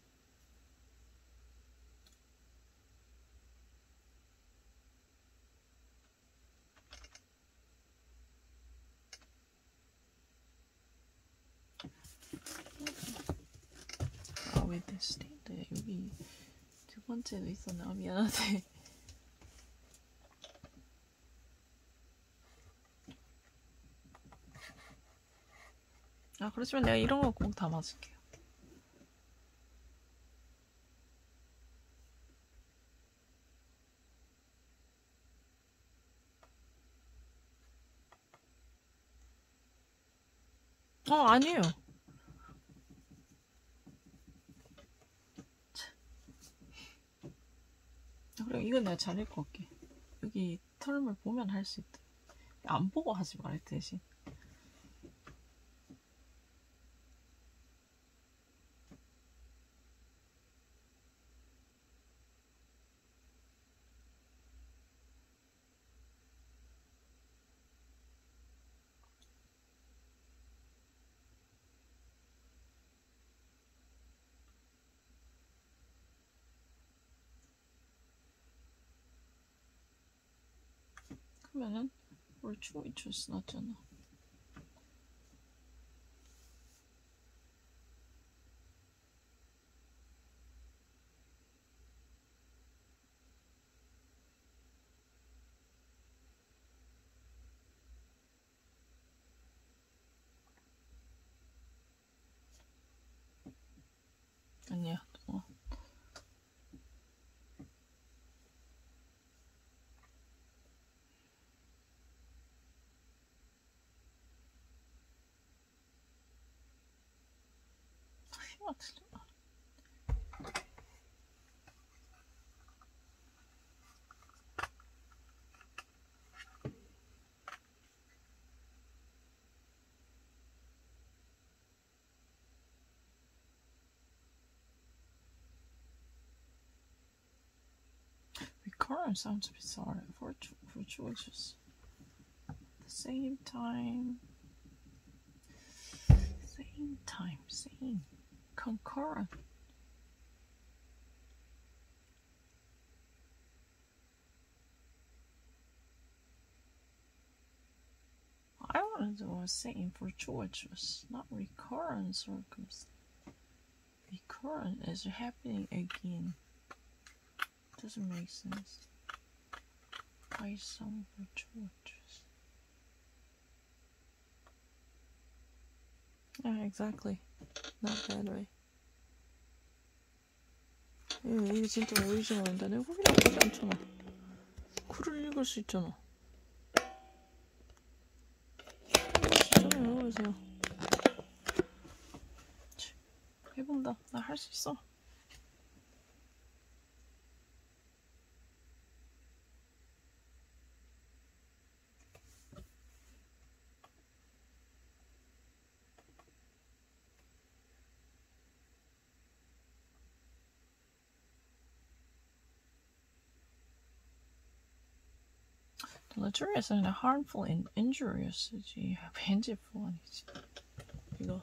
아, 왜 내 스테인데 여기 두 번째도 있었네. 아, 미안하대. 아, 그렇지만 내가 이런 거 꼭 담아줄게요. 어, 아니에요. 그래, 이건 내가 잘 읽고 올게. 여기 털음을 보면 할 수 있다. 안 보고 하지 말을 대신. 그러면은 우리 추위 추스 났잖아. 아니야. 어. 아, 틀려. Recurrent sounds bizarre. Fortu fortuitous. At the same time. Same time. Same. Concurrent. I wanted to was saying fortuitous, not recurrent circumstance. Recurrent is happening again. Doesn't make sense. Why some fortuitous? Yeah, exactly. Not that way. 예, 이게 진짜 오리지널인데 내가 거기 나쁘지 않잖아. 글을 읽을 수 있잖아. 있잖아요, 그래서 해본다. 나 할 수 있어. Deleterious and harmful and injurious지. 벤지풀 아니지. 이거.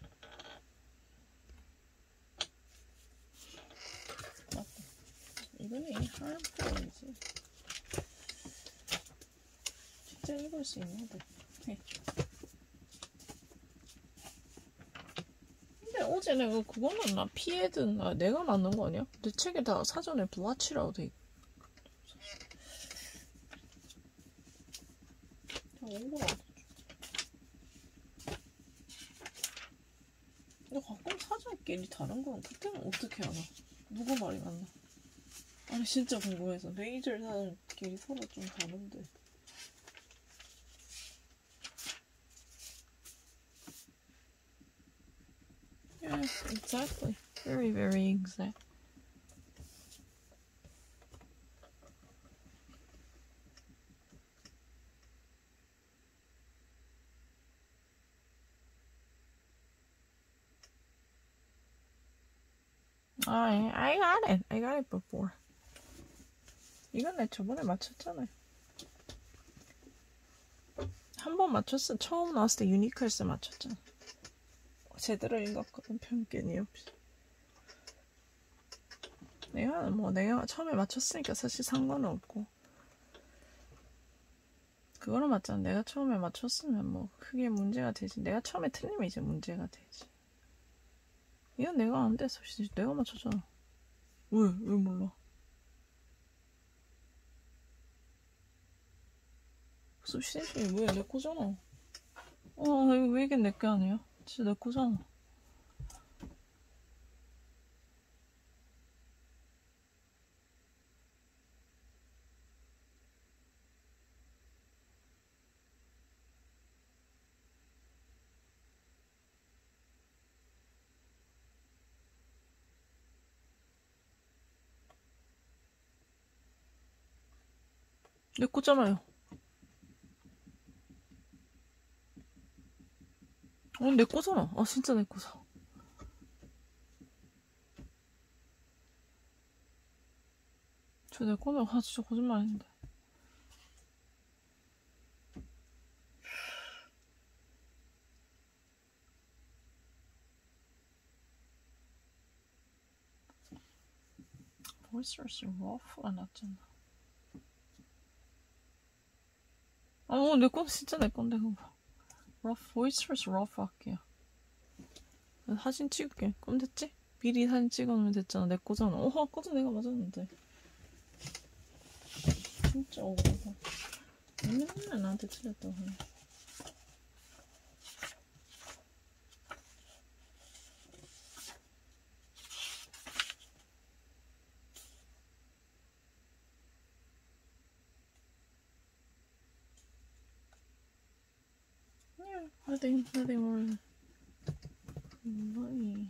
맞다. 이거는 harmful이지. 진짜 읽을 수 있는데. 근데 어제 내가 그거는 나 피해든 나 내가 만든 거 아니야? 내 책에 다 사전에 블라치라고 돼 있고. 근데 가끔 사전끼리 다른 건 그때는 어떻게 알아? 누구 말이 맞나? 아니 진짜 궁금해서 레이저 사전끼리 서로 좀 다른데. Yeah, exactly. Very, very exact. I, I got it. I got it before. 이건 내 저번에 맞췄잖아요. 한 번 맞췄어. 처음 나왔을 때 유니클스 맞췄잖아. 제대로 읽었거든. 편견이 없이. 내가 뭐 내가 처음에 맞췄으니까 사실 상관은 없고. 그거는 맞잖아. 내가 처음에 맞췄으면 뭐 크게 문제가 되지. 내가 처음에 틀리면 이제 문제가 되지. 이건 내가 안 돼서 내가 맞췄잖아. 왜? 왜 몰라? substantially 왜 내 거잖아. 어, 이거 왜 이게 내 게 아니야? 진짜 내 거잖아. 내 거잖아요. 어, 내 거잖아. 아, 진짜 내 거잖아. 저 내 거는 아, 진짜 거짓말 아닌데. 보이스러스 러프가 낫잖아. 아, 어, 내 건 진짜 내 건데 그거. 러프, 보이스러스 러프 할게요. 사진 찍을게. 그럼 됐지? 미리 사진 찍어놓으면 됐잖아. 내 거잖아. 어, 아까도 내가 맞았는데. 진짜 억울하다. 맨날 나한테 틀렸다고 하네. nothing, nothing more. 많이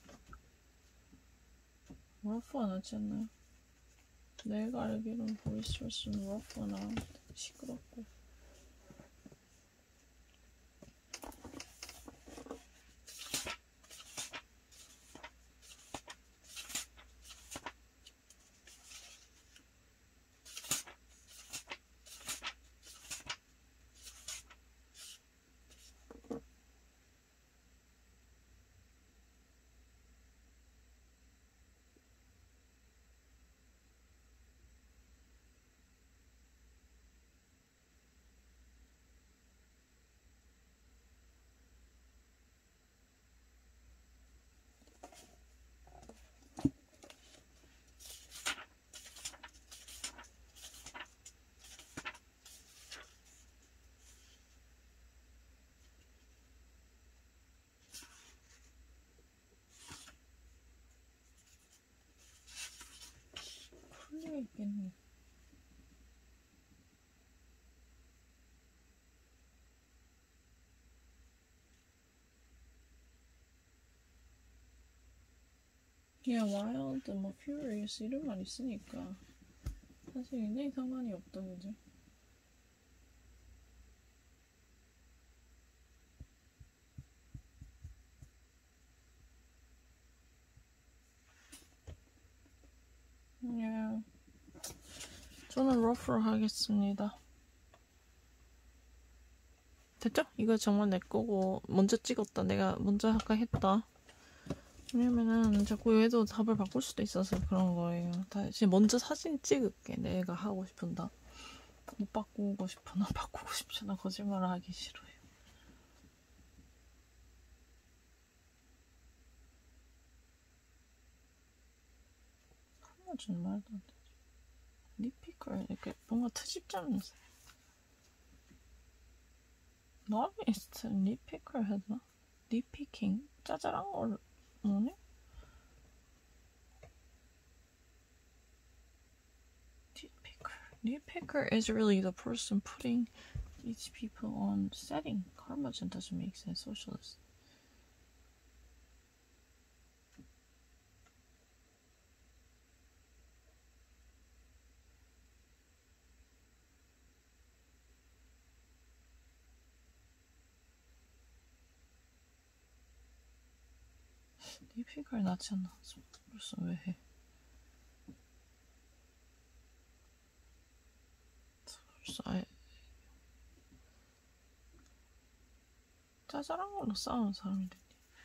러프 안 하지 않나요? 내가 알기로는 보이스트러스는 러프 안 하는데 시끄럽고. 풀려 있겠네. Yeah, wild, 뭐 furious 이런 말 있으니까 사실 굉장히 상관이 없다, 그지? Yeah. 저는 러프로 하겠습니다. 됐죠? 이거 정말 내 거고 먼저 찍었다. 내가 먼저 아까 했다. 왜냐면은 자꾸 얘도 답을 바꿀 수도 있어서 그런 거예요. 다시 먼저 사진 찍을게. 내가 하고 싶은 답. 못 바꾸고 싶으나 바꾸고 싶잖아. 거짓말을 하기 싫어요. 좀 말도 안 되지. 니피컬 이렇게 뭔가 트집자면서 너비스트 니피컬 해야 되나? 니피킹? 짜잘한 걸 뭐니? 니피컬 Nitpicker is really the person putting each people on setting. Curmudgeon doesn't make sense. Socialist. 니피컬 낫지 않나? 벌써 왜 해? 벌써 아예 짜잘한 걸로 싸우는 사람이 됐니?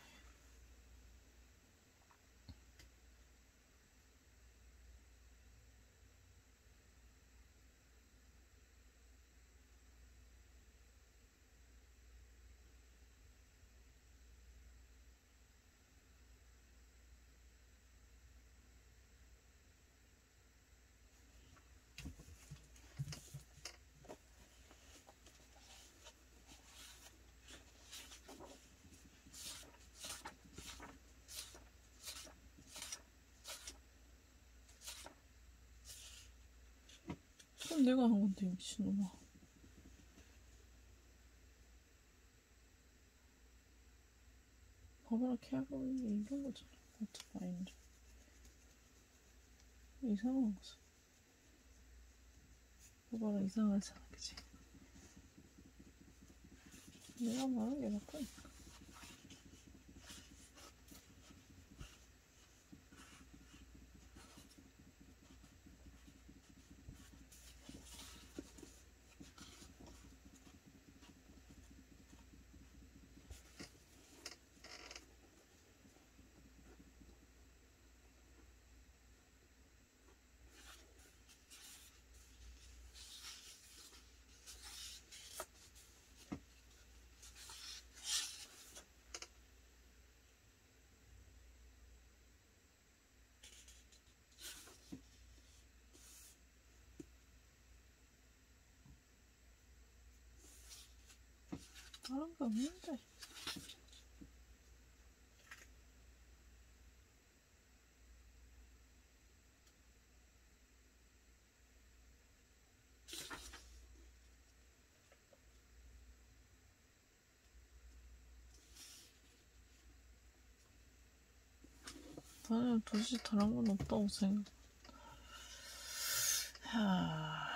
그럼 내가 한 건데 미친놈아. 봐봐라 캐롤이 이런 거잖아. 오토바이인데 이상한 거지. 봐봐라 이상하잖아, 그치? 내가 말한 게 맞다니까. 다른 거 없는데. 나는 도대체 다른 건 없다고 생각. 하...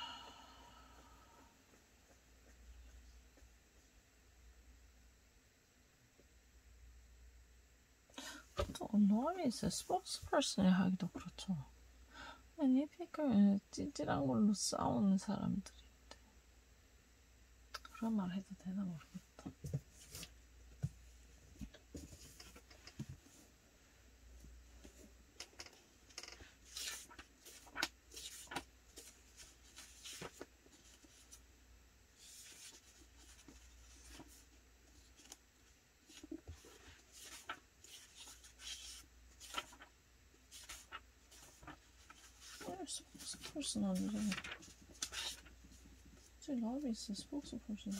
또 노아미스 스포츠퍼슨이 하기도 그렇잖아. 니피클은 찌질한 걸로 싸우는 사람들인데 그런 말 해도 되나 모르겠다. 스포츠퍼슨 아니잖아. 제 노아미스 스포츠퍼슨.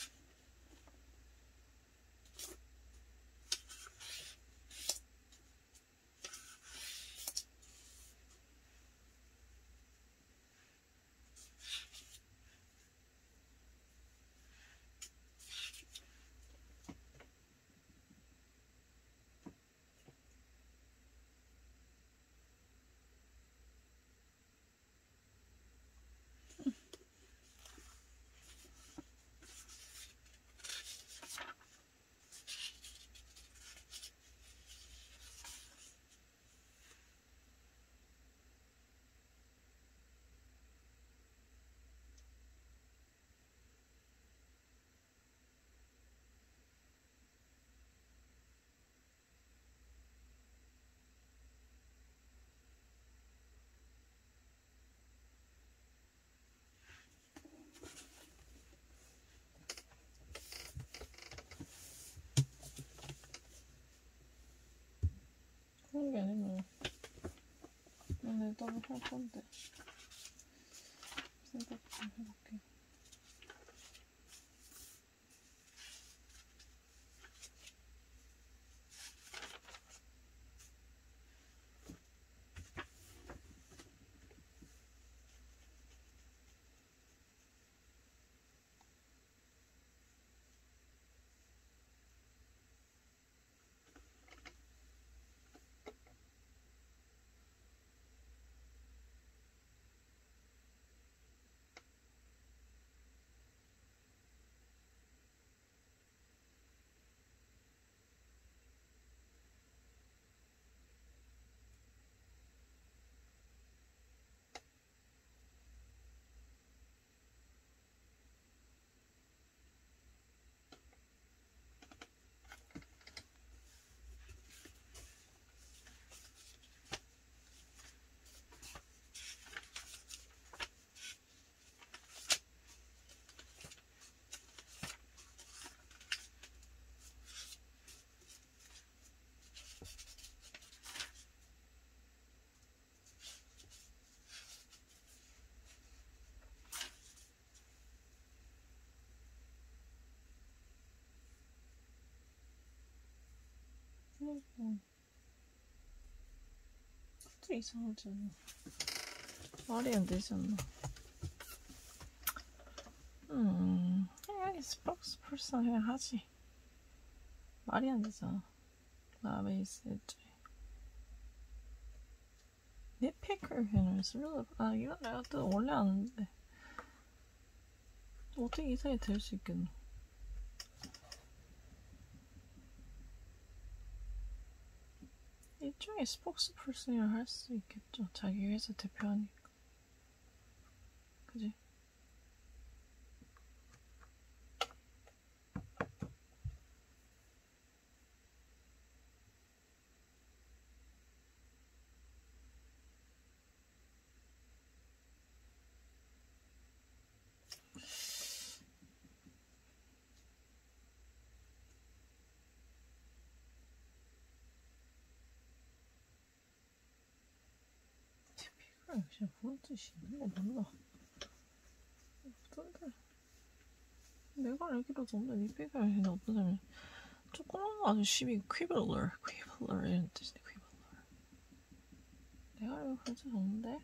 그런 게 아니면 내가 할 건데 생각 좀 해볼게. 음, 그것도 이상하잖아. 말이 안 되잖아. 음, 그냥 스포츠퍼슨 그냥 하지. 말이 안 되잖아. 나베이스 애초에. 닙피클 그냥 쓰려고. 아, 이건 내가 또 원래 아는데. 어떻게 이상이 될 수 있겠노? 일종의 스포츠퍼슨이라 할 수 있겠죠. 자기 회사 대표하니까. 그지? 닙피클 그냥 그런 뜻이 있는 거 몰라. 어떤데? 내가 알기로도 없는데 닙피클 그냥 어떠냐면 조그만 아저씨이 퀴블러, 퀴블러 이런 뜻인데 퀴블러. 내가 알기로 그런 뜻 없는데?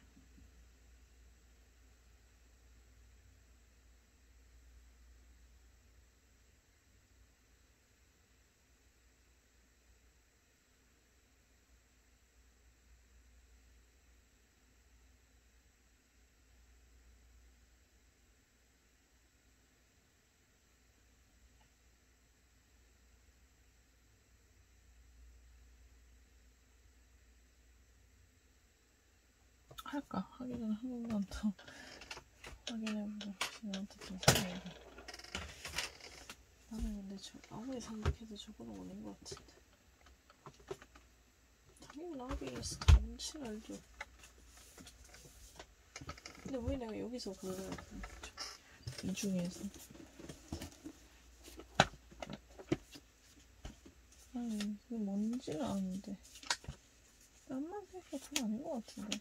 할까? 하기 전에 한 번만 더 확인해보자. 진한테 좀 사야겠다. 나는 근데 저 아무리 생각해도 저거는 아닌 것 같은데. 당연히 아비스 뭔지 알죠. 근데 왜 내가 여기서 그거를 이 중에서 아니 그게 뭔지는 아는데 땀만 생각해도 그건 아닌 것 같은데.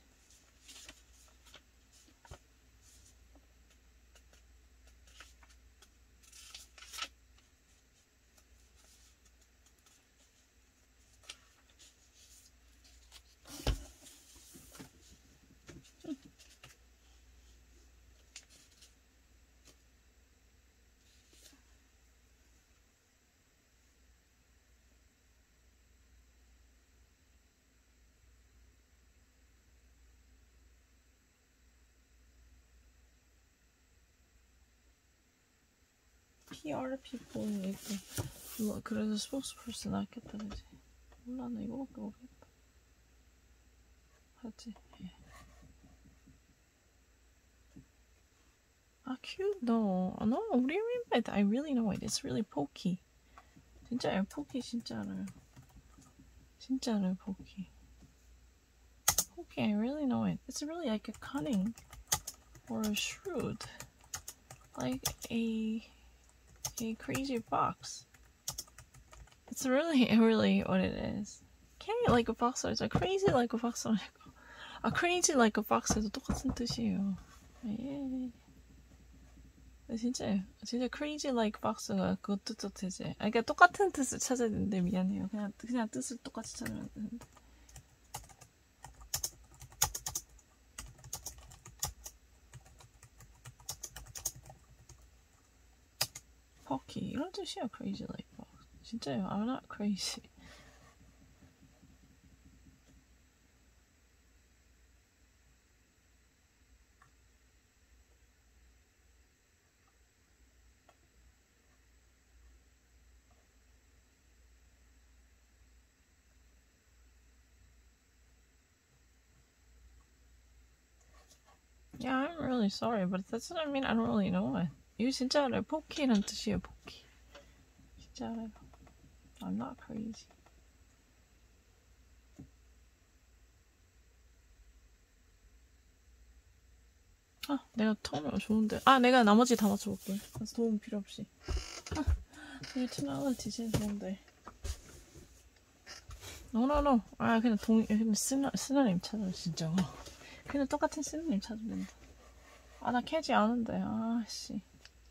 피알 people 있고 그래서 스포츠퍼슨 낫겠다 그지? 몰라 나 이거밖에 모르겠다. 하지. 예. 아 cute no. 아, no what do you mean by that? I really know it. It's really pokey. 진짜요 포키 진짜 알아요. 진짜 알아요 포키. 포키 I really know it. It's really like a cunning or a shrewd. Like a a crazy fox. It's really, really what it is. Can't like a fox. It's a crazy like a fox. A crazy like a fox에도 똑같은 뜻이에요. 예. 진짜요. 진짜 crazy like fox가 그 뜻도 되지. 아, 그러니까 똑같은 뜻을 찾아야 되는데 미안해요. 그냥 그냥 뜻을 똑같이 찾으면 되는데. 포키 이런 뜻이야. crazy like fox. 진짜요. I'm not crazy. Yeah, I'm really sorry, but that doesn't mean I don't really know it. 이거 진짜 알아요. 포키란 뜻이에요. 포키. 진짜 알아요. I'm not crazy. 아, 내가 톤이 좋은데. 아, 내가 나머지 다 맞춰볼게. 그래서 도움 필요 없이. 아, 되게 톤알러티 진짜 좋은데. 노노노. 아, 그냥 동, 그냥 쓰나, 쓰나님 찾아, 진짜. 그냥 똑같은 쓰나님 찾으면 된다. 아, 나 캐지 않은데. 아, 씨.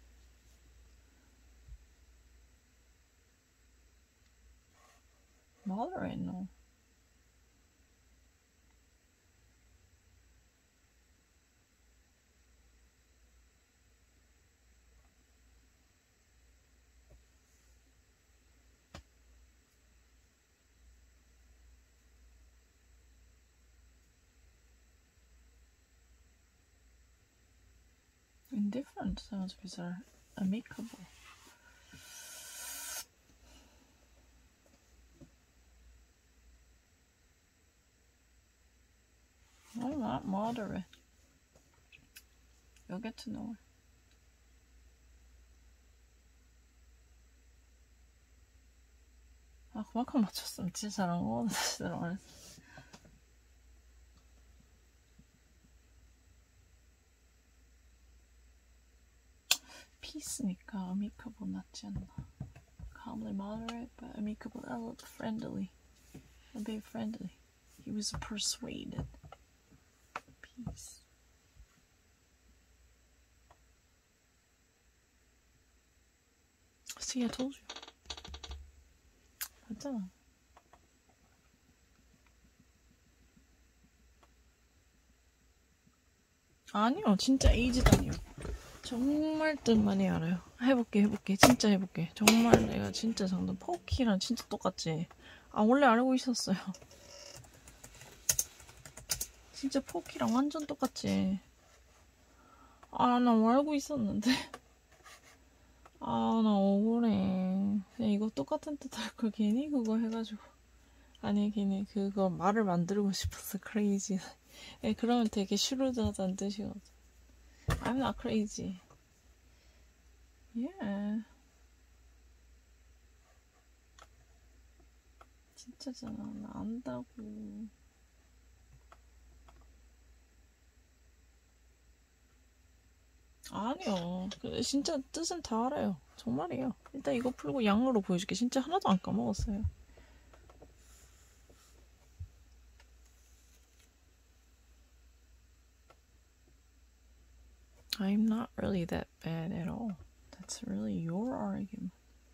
Moderate, no. Indifferent sounds bizarre. Amicable. I'm not moderate. You'll get to know her. 아, 그만큼 맞췄으면 진짜 잘한 거 다시 들어가네. Peace니까 amicable 낫지 않나. Calmly moderate, but amicable, a little friendly. A bit friendly. He was persuaded. Peace. See, I told you. 맞잖아. 아니요, 진짜 에이지다니요. 정말 뜻만이 알아요. 해볼게, 해볼게. 진짜 해볼게. 정말 내가 진짜 정답. 포키랑 진짜 똑같지? 아, 원래 알고 있었어요. 진짜 포키랑 완전 똑같지? 아, 나 알고 있었는데. 아, 나 억울해. 그냥 이거 똑같은 뜻 할 걸 괜히 그거 해가지고. 아니, 괜히 그거 말을 만들고 싶었어. 크레이지. 예, 그러면 되게 슈루드하다는 뜻이거든. I'm not crazy. Yeah. 진짜잖아. 나 안다고. 아니요. 그 진짜 뜻은 다 알아요. 정말이에요. 일단 이거 풀고 양으로 보여줄게. 진짜 하나도 안 까먹었어요. I'm not really that bad at all. That's really your argument.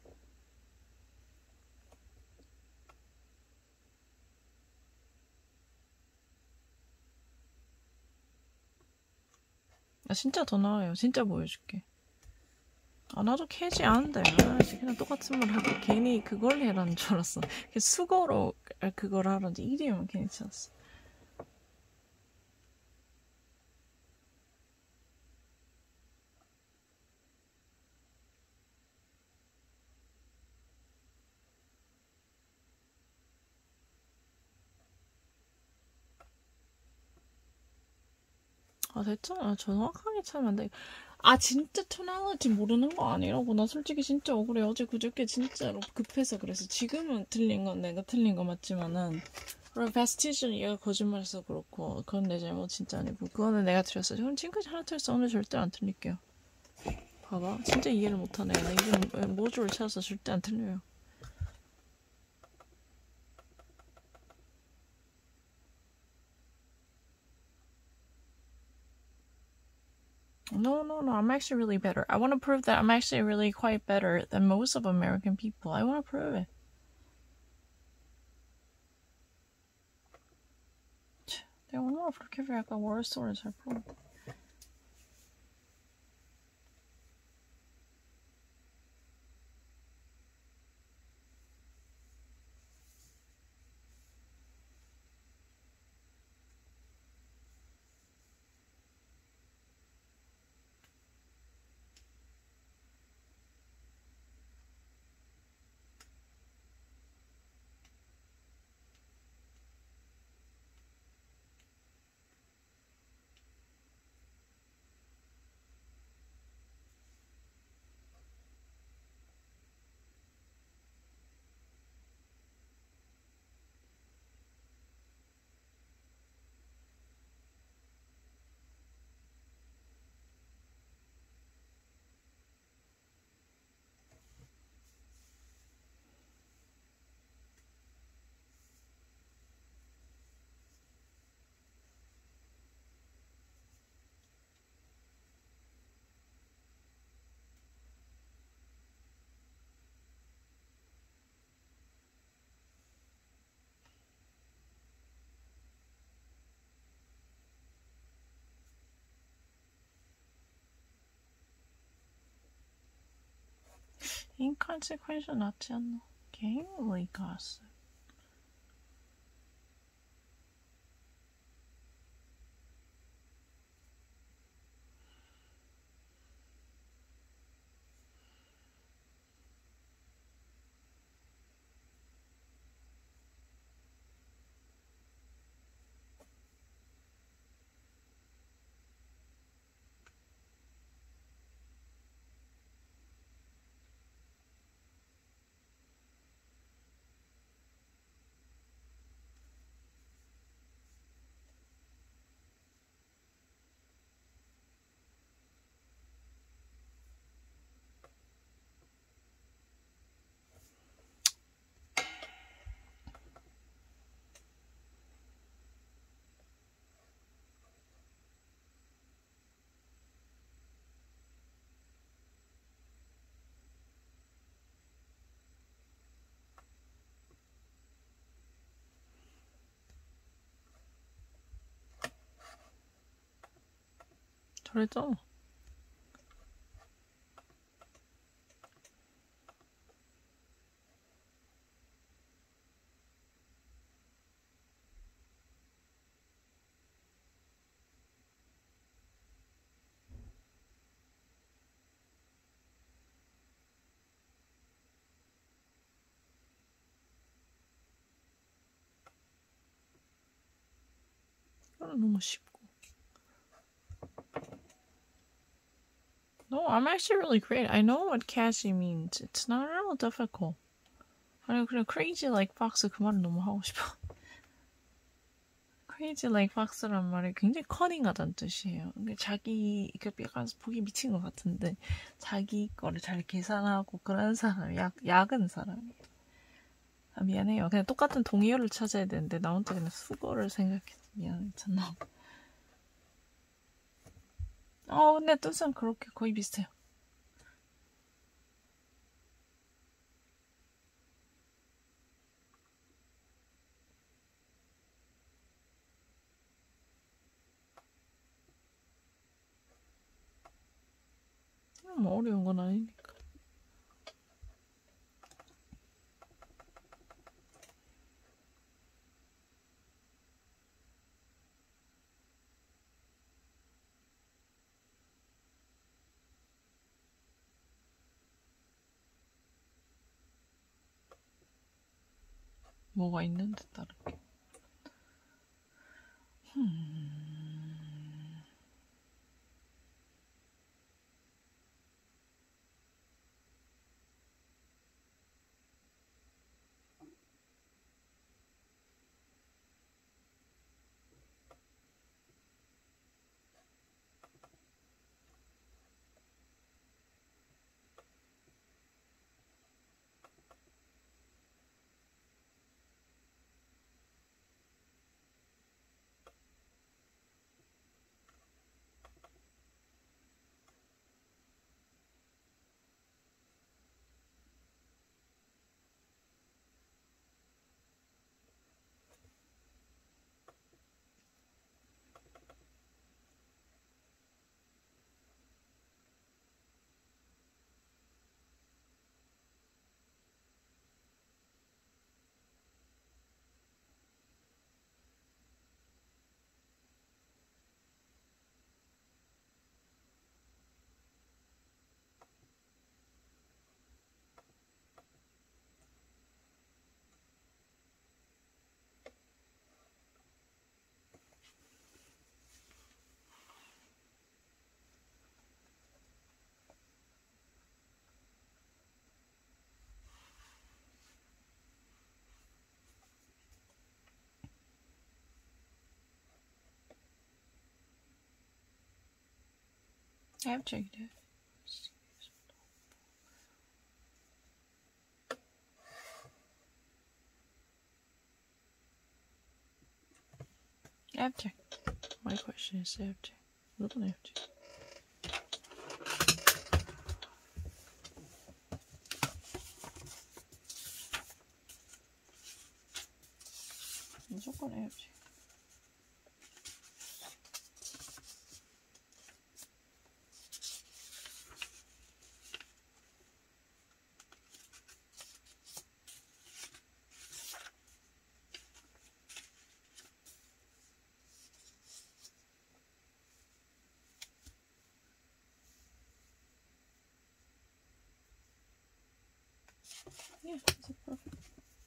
아, 진짜 더 나아요. 진짜 보여줄게. 아, 나도 캐지 않은데. 아, 그냥 똑같은 말 하고 괜히 그걸 해라는 줄 알았어. 수거로 그걸 하라는데 이름은 괜히 찾았어. 아, 됐잖아. 정확하게 차면 안 돼. 아, 진짜 토нал리티 모르는 거 아니라고. 나 솔직히 진짜 억울해. 어제 그저께 진짜로 급해서 그래서. 지금은 틀린 건 내가 틀린 거 맞지만은. 그리고 베스티지는 얘가 거짓말해서 그렇고. 그건 내 잘못 진짜 아니고. 그거는 내가 틀렸어. 그럼 지금까지 하나 틀렸어. 오늘 절대 안 틀릴게요. 봐봐. 진짜 이해를 못하네. 나 이름 모듈을 찾아서 절대 안 틀려요. No, no, no. I'm actually really better. I want to prove that I'm actually really quite better than most of American people. I want to prove it. 내가 얼마나 그렇게 약간 월스토리를 잘 풀어. inconsequential 낫지 않나? gamely gossip. 잘했잖아. 너무 쉽고. No, I'm actually really great. I know what cashy means. It's not real difficult. 아니 그래 crazy like fox 그 말은 너무 하고 싶어. crazy like fox란 말이 굉장히 커닝하다는 뜻이에요. 자기 이게 약간 보기 미친 것 같은데 자기 거를 잘 계산하고 그런 사람, 약 약은 사람이에요. 아 미안해요. 그냥 똑같은 동의어를 찾아야 되는데 나 혼자 그냥 수거를 생각해서 미안해 참나. 어 근데 뜻은 그렇게 거의 비슷해요. 뭐 어려운 건 아니니까. 뭐가 있는 듯 다르게. 음... I have checked it. I have checked. My question is I have checked. 무조건 I have checked. 무조건 I have checked. Yeah, it's perfect.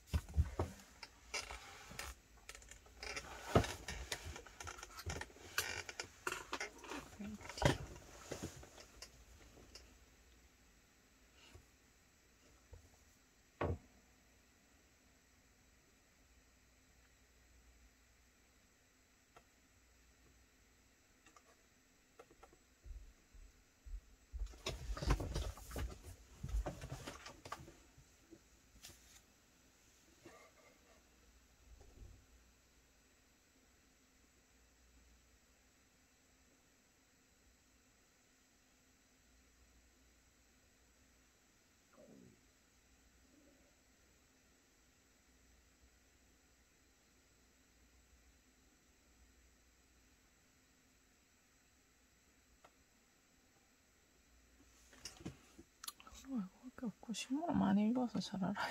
Great. 그거 알고밖에 없고 신문을 많이 읽어서 잘 알아요.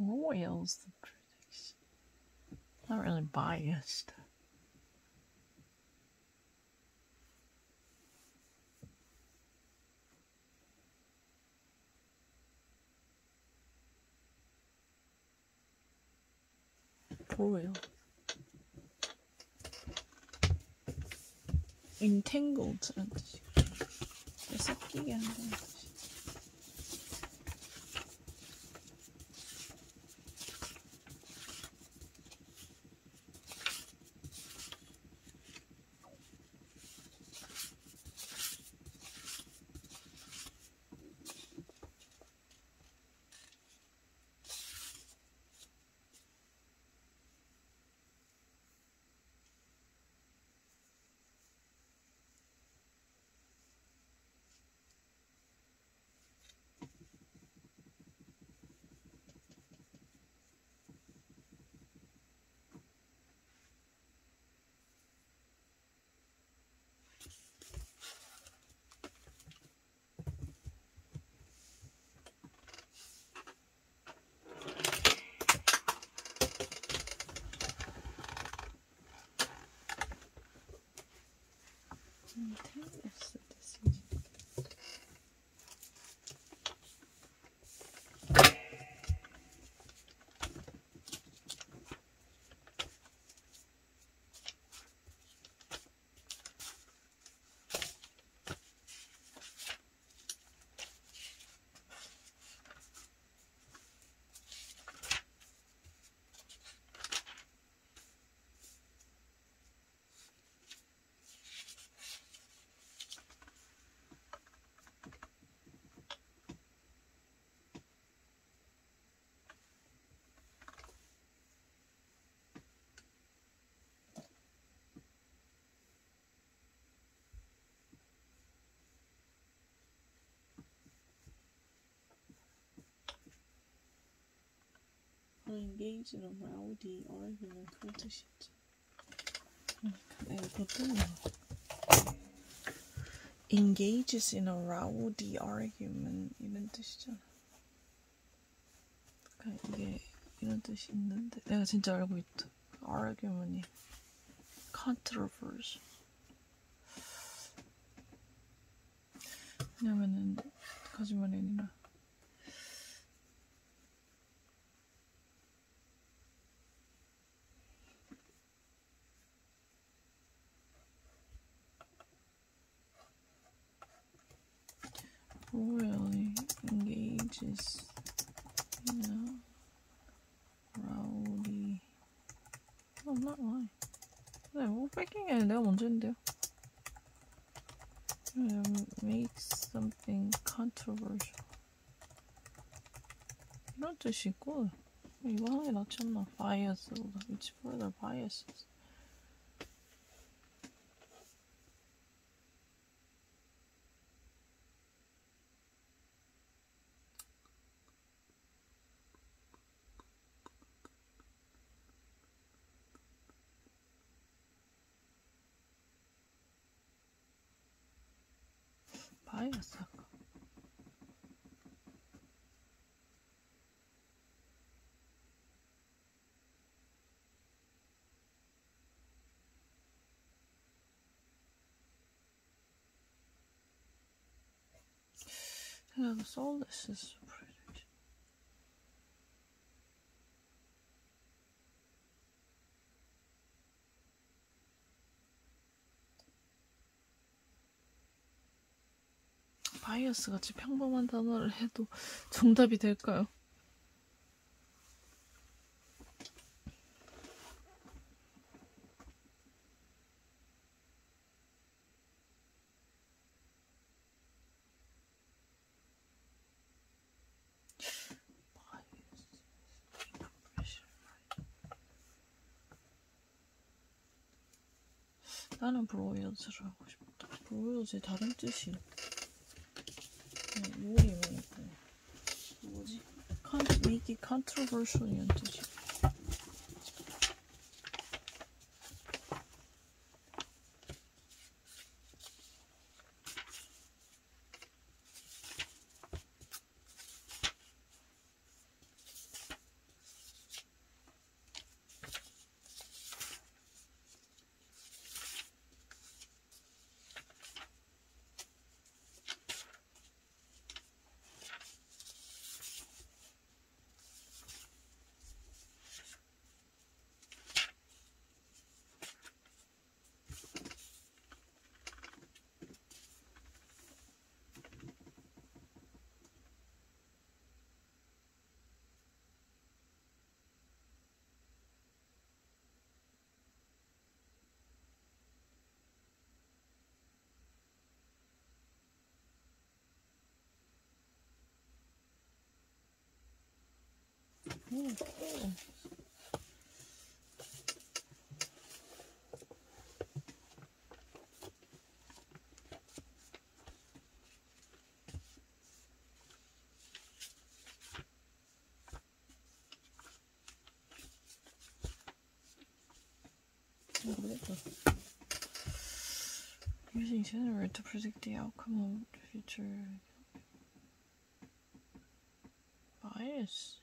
Royals the critics. Not really biased. Royal. Entangled라는 뜻이고 섞이게 한다는 뜻이. Entangles the decision. Engage in a rowdy argument 그런 뜻이지. 내가 보통 engages in a rowdy argument 이런 뜻이잖아. 그러니까 이게 이런 뜻이 있는데 내가 진짜 알고 있다. argument이 controversy. 왜냐면은 거짓말이 아니라 royally engages in a rowdy. I'm not lying. 네, 뭐 뺏긴 게 내가 먼저 했는데요. Makes something controversial. 이런 뜻이고 이거 하는 게 낫지 않나? Bias보다. It's further biases. bias 할까? 생각해 soulless is pretty. 바이어스 같이 평범한 단어를 해도 정답이 될까요? 나는 브로이어즈를 하고 싶다. 브로이어즈의 다른 뜻이 요리만 있고 뭐지? make it controversial 이런 뜻이. 오, cool. Using generator to predict the outcome of future biases.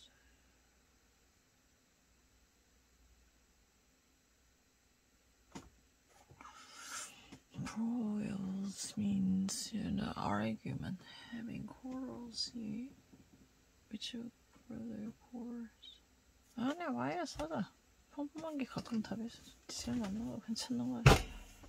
Broils means in an argument having quarrels which would further quarrels. 아니야, bias 하자. 평범한 게 가끔 답일 수 있지 않나? 괜찮은 거 같아.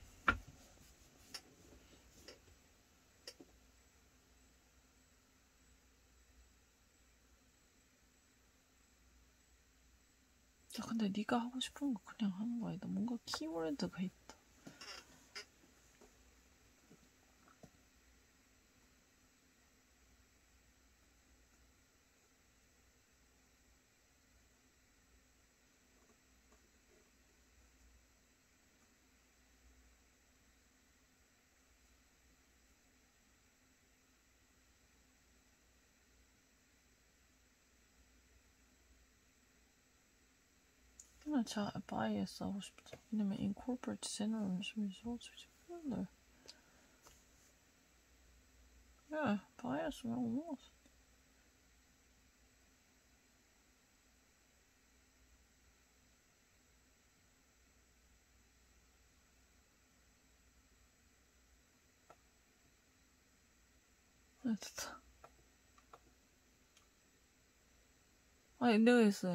야, 근데 네가 하고 싶은 거 그냥 하는 거 아니다. 뭔가 키워드가 있다. 그냥 자, bias 하고 싶다. 왜냐면 incorporate general results which further. Yeah, bias 왜 almost. 네, 됐다. 아니, 내가 했어요.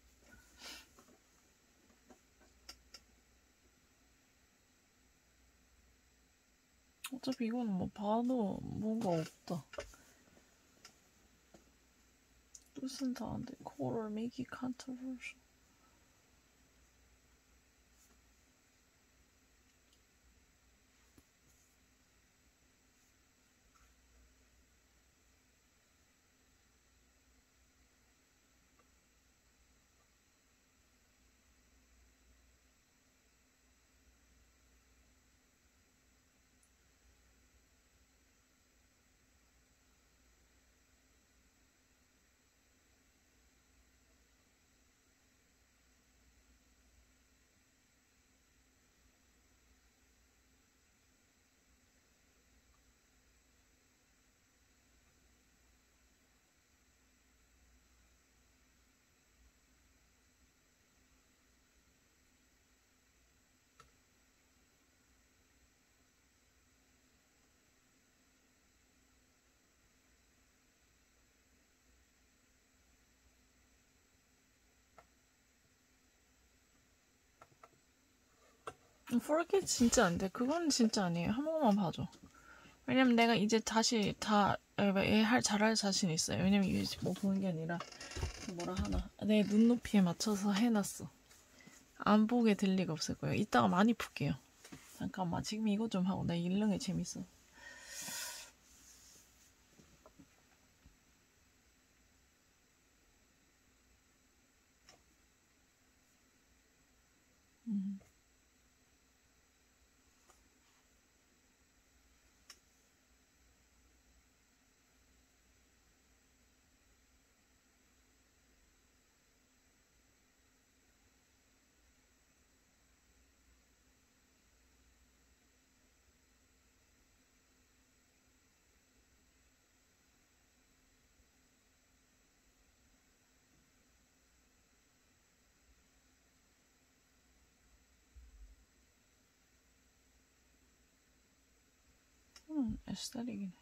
어차피 이거는 뭐 봐도 뭔가 없다. 뜻은 다 안 돼. Color make it controversial. forget 진짜 안 돼. 그건 진짜 아니에요. 한 번만 봐줘. 왜냐면 내가 이제 다시 다 할 잘할 자신 있어요. 왜냐면 이게 뭐 보는 게 아니라 뭐라 하나 내 눈높이에 맞춰서 해놨어. 안 보게 될 리가 없을 거예요. 이따가 많이 풀게요. 잠깐만, 지금 이거 좀 하고 나 일릉에 재밌어. 음. 음, 에스테틱이네.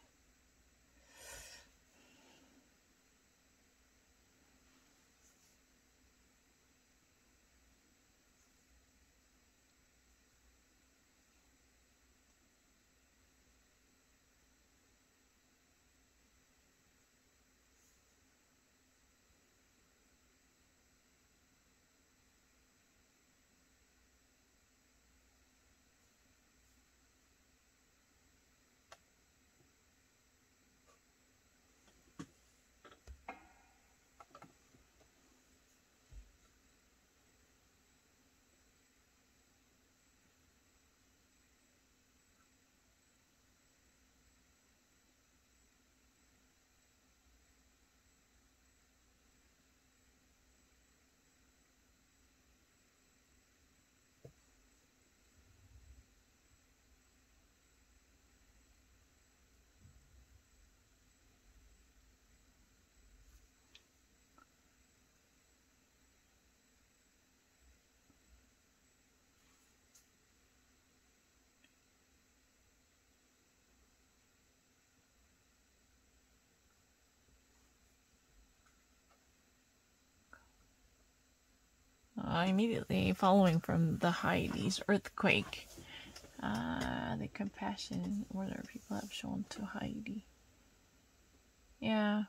uh, immediately following from the Haidi's earthquake. Uh, the compassion order people have shown to Haiti. Yeah.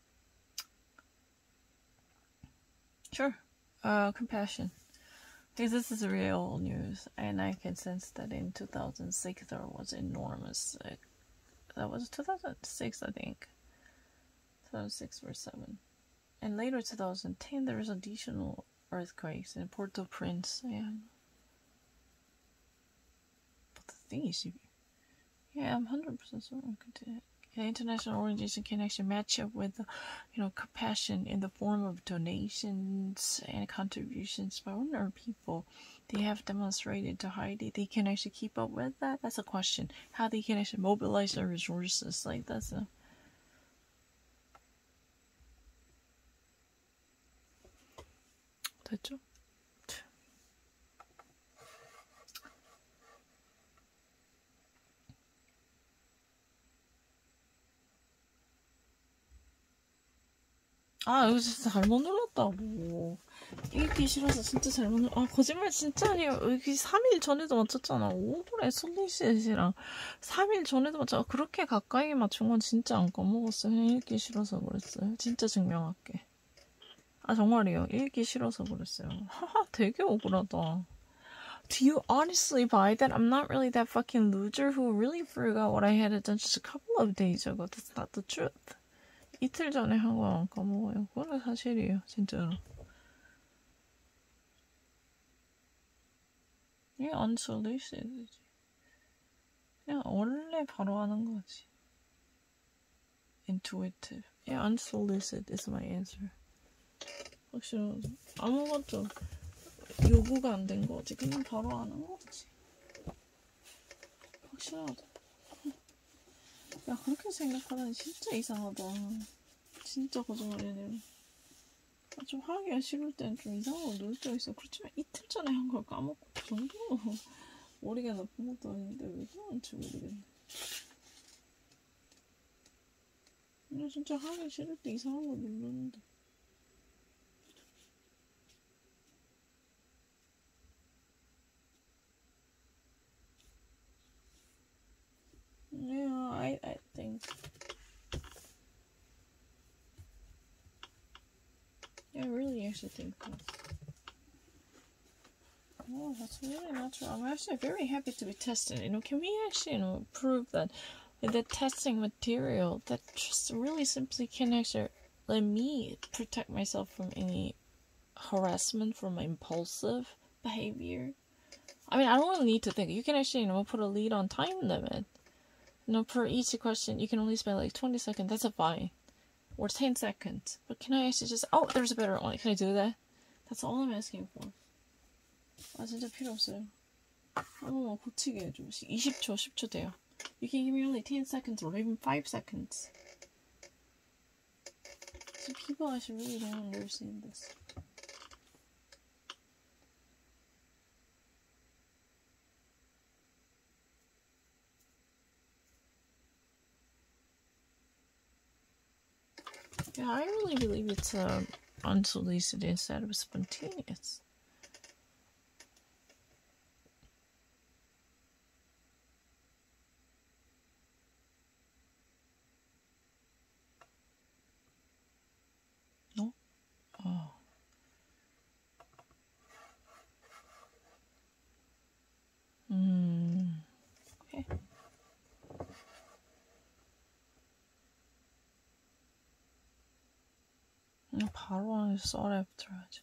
Sure. Uh, compassion. Because this is real news, and I can sense that in two thousand six there was enormous. Uh, that was two thousand six, I think. two thousand six or seven. And later two thousand ten there was additional earthquakes in Port-au-Prince. Yeah. But the thing is, yeah, I'm one hundred percent sure. The international organization can actually match up with, you know, compassion in the form of donations and contributions by ordinary people. They have demonstrated to Haiti they can actually keep up with that. That's a question. How they can actually mobilize their resources. Like, that's a... 됐죠? 아, 이거 진짜 잘못 눌렀다고. 읽기 싫어서 진짜 잘못 눌렀... 아, 거짓말 진짜 아니에요. 여기 삼 일 전에도 맞췄잖아. 오브레 솔리시랑 삼 일 전에도 맞췄... 그렇게 가까이 맞춘 건 진짜 안 까먹었어요. 그냥 읽기 싫어서 그랬어요. 진짜 증명할게. 아, 정말이에요. 읽기 싫어서 그랬어요. 하하, 되게 억울하다. Do you honestly buy that? I'm not really that fucking loser who really forgot what I had done just a couple of days ago. That's not the truth. 이틀 전에 한 거 안 까먹어요. 그건 사실이에요, 진짜로. 이게 unsolicited. 그냥 원래 바로 하는 거지. Intuitive. Yeah, unsolicited is my answer. 확실하죠. 아무것도 요구가 안 된 거지. 그냥 바로 하는 거지. 확실하다. 야, 그렇게 생각하다니 진짜 이상하다. 진짜 거짓말이네. 좀 하기가 싫을 땐 좀 이상하고 놀 때가 있어. 그렇지만 이틀 전에 한 걸 까먹고 그 정도로 머리가 나쁜 것도 아닌데 왜 그런지 모르겠네. 근데 진짜 하기 싫을 때 이상한 거 누르는데. Yeah, I, I think. Yeah, I really actually think that. Oh, that's really not true. I'm actually very happy to be tested. You know, can we actually, you know, prove that the testing material that just really simply can actually let me protect myself from any harassment from my impulsive behavior? I mean, I don't really need to think. You can actually, you know, put a lead on time limit. You know, per each question, you can only spend like twenty seconds. That's a fine. Or ten seconds. But can I actually just... Oh, there's a better one. Can I do that? That's all I'm asking for. 아, 진짜 필요 없어요. 한 번만 고치게 해줘. 이십 초, 십 초 돼요. You can give me only ten seconds or even five seconds. So people actually really don't understand this. Yeah, I really believe it's uh, unsolicited instead of spontaneous. No? Oh. Hmm. Okay. 바로 안에 썰에 들어야지.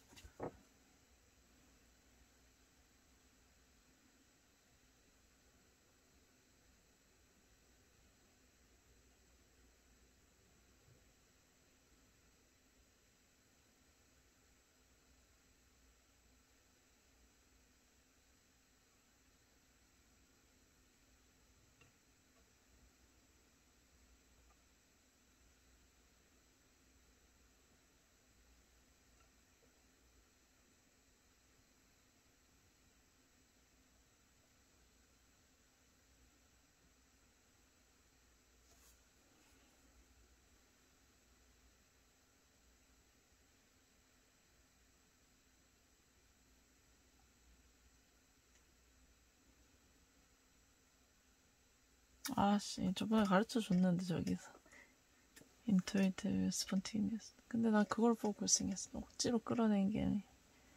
아씨, 저번에 가르쳐 줬는데, 저기서. Intuitive spontaneous. 근데 난 그걸 보고 고생했어. 억지로 끌어낸 게 아니야.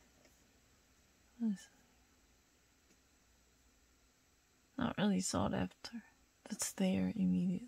Not really sought after. That's there immediately.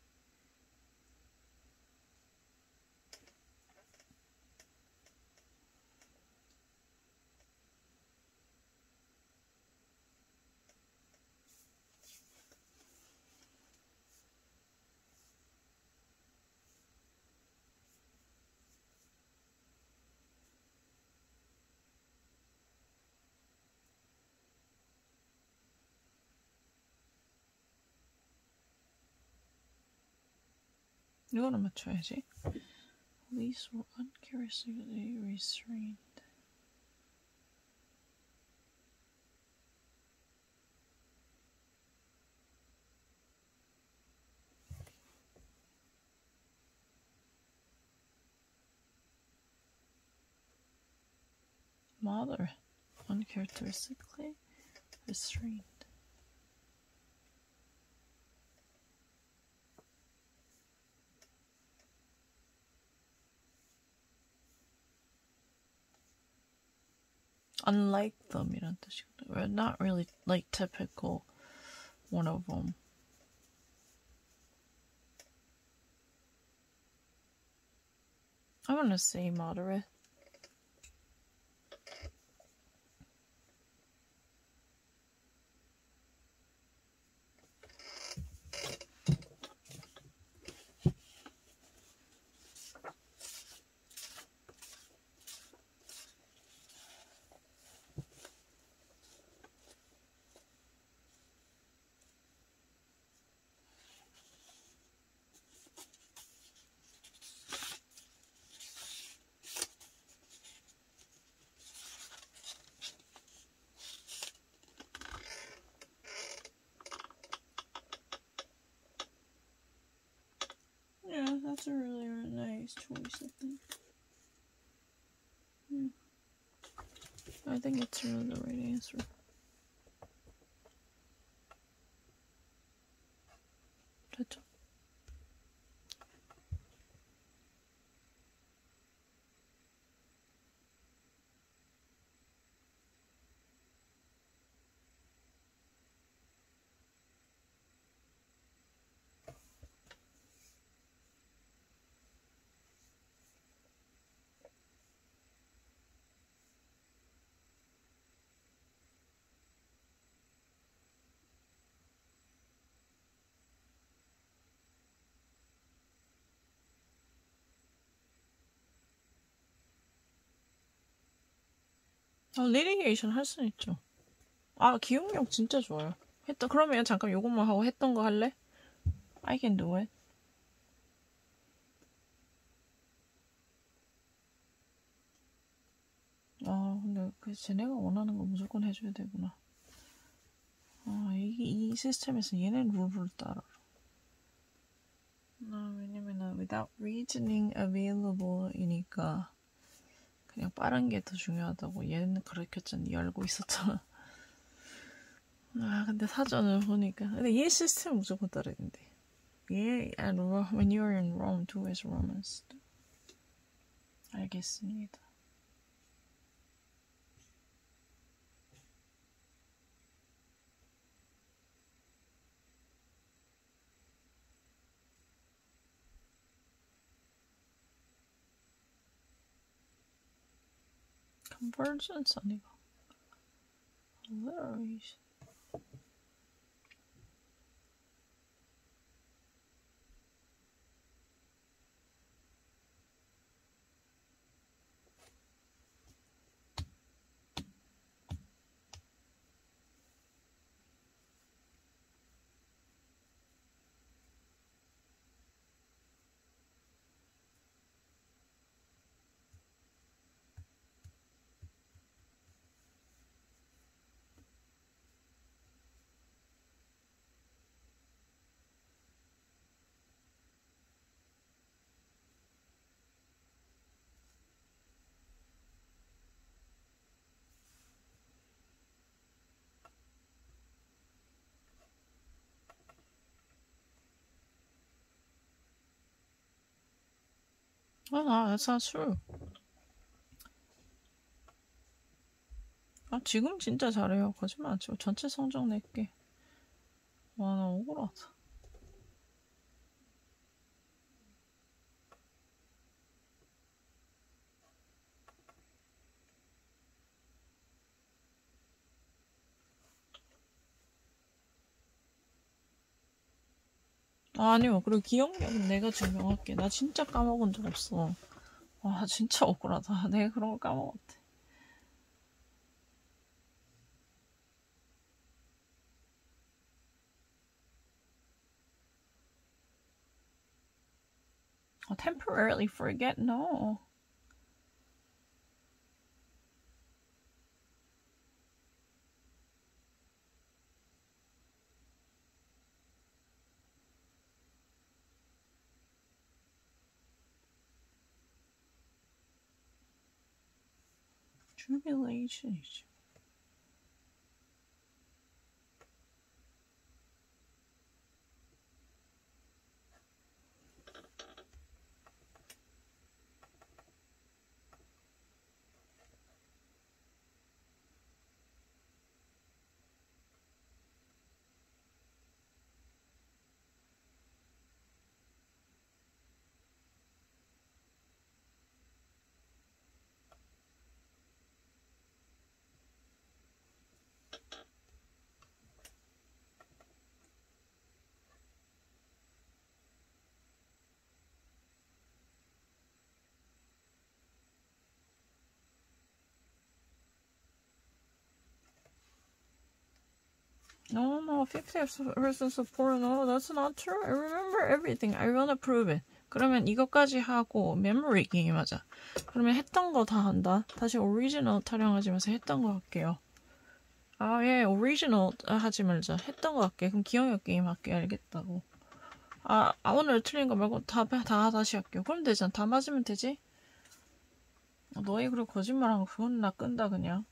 이거는 맞춰야지. These were uncharacteristically restrained. Moderate, uncharacteristically restrained. Unlike them 이란 뜻이거든. We're not really like typical one of them. I'm gonna say moderate. Yeah, that's a really, really nice choice, I think. Hmm. I think it's really the right answer. 됐죠? 아, 리니게이션 할 수 있죠. 아, 기억력 진짜 좋아요. 했던, 그러면 잠깐 요것만 하고 했던 거 할래? I can do it. 아, 근데 그 쟤네가 원하는 거 무조건 해줘야 되구나. 아, 이, 이 시스템에서 얘네 룰을 따라. 아, 왜냐면은 without reasoning available 이니까 그냥 빠른 게 더 중요하다고 얘는 가르쳤잖아. 니 알고 있었잖아. 아, 근데 사전을 보니까. 근데 얘 시스템 무조건 따라야 된대. 얘, and when you're in Rome, too, as Romans. 알겠습니다. Convergence 아니고. Alliteration. Oh, no, that's not true. 아, 지금 진짜 잘해요. 거짓말 안 치고. 전체 성적 낼게. 와, 나 억울하다. 아, 아니요. 그리고 기억력은 내가 증명할게. 나 진짜 까먹은 적 없어. 와, 진짜 억울하다. 내가 그런 걸 까먹었대. 아, temporarily forget? No. Tribulation이지. No, no, fifty percent support. No, that's not true. I remember everything. I wanna prove it. 그러면 이것까지 하고 메모리 게임 하자. 그러면 했던 거 다 한다. 다시 오리지널 타령하지 마서 했던 거 할게요. 아, 예, 오리지널 하지 말자. 했던 거 할게. 그럼 기억력 게임 할게. 알겠다고. 아, 아 오늘 틀린 거 말고 다, 다 다시 할게요. 그럼 되잖아. 다 맞으면 되지? 너희 그리고 거짓말하고 그건 나 끈다 그냥.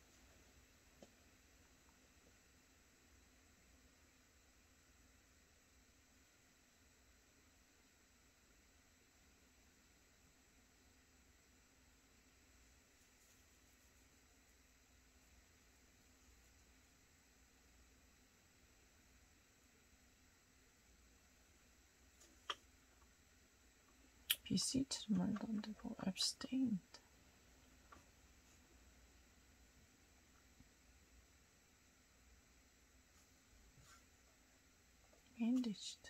비시트를 말도 안 되고 abstained. bandaged.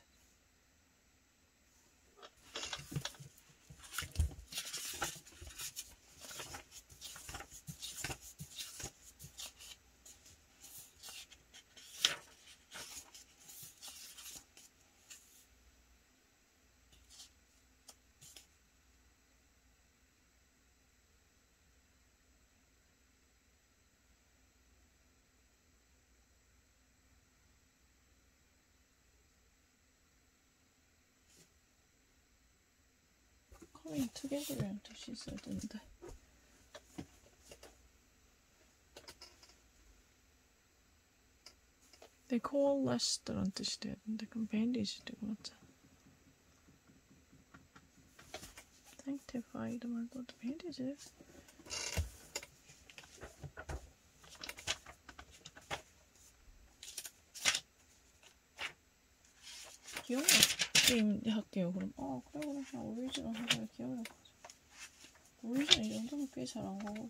coming together라는 뜻이 있어야 되는데. They coalesced라는 뜻이 돼야 되는데 그럼 bandage 되고 맞잖아. sanctified 말도 안 돼. bandage. 기억나. 게임 할게요. 그럼 어 그래 그래 그냥 오리지널 하자. 기억나. 오리지널 이 정도면 꽤 잘한 거거든.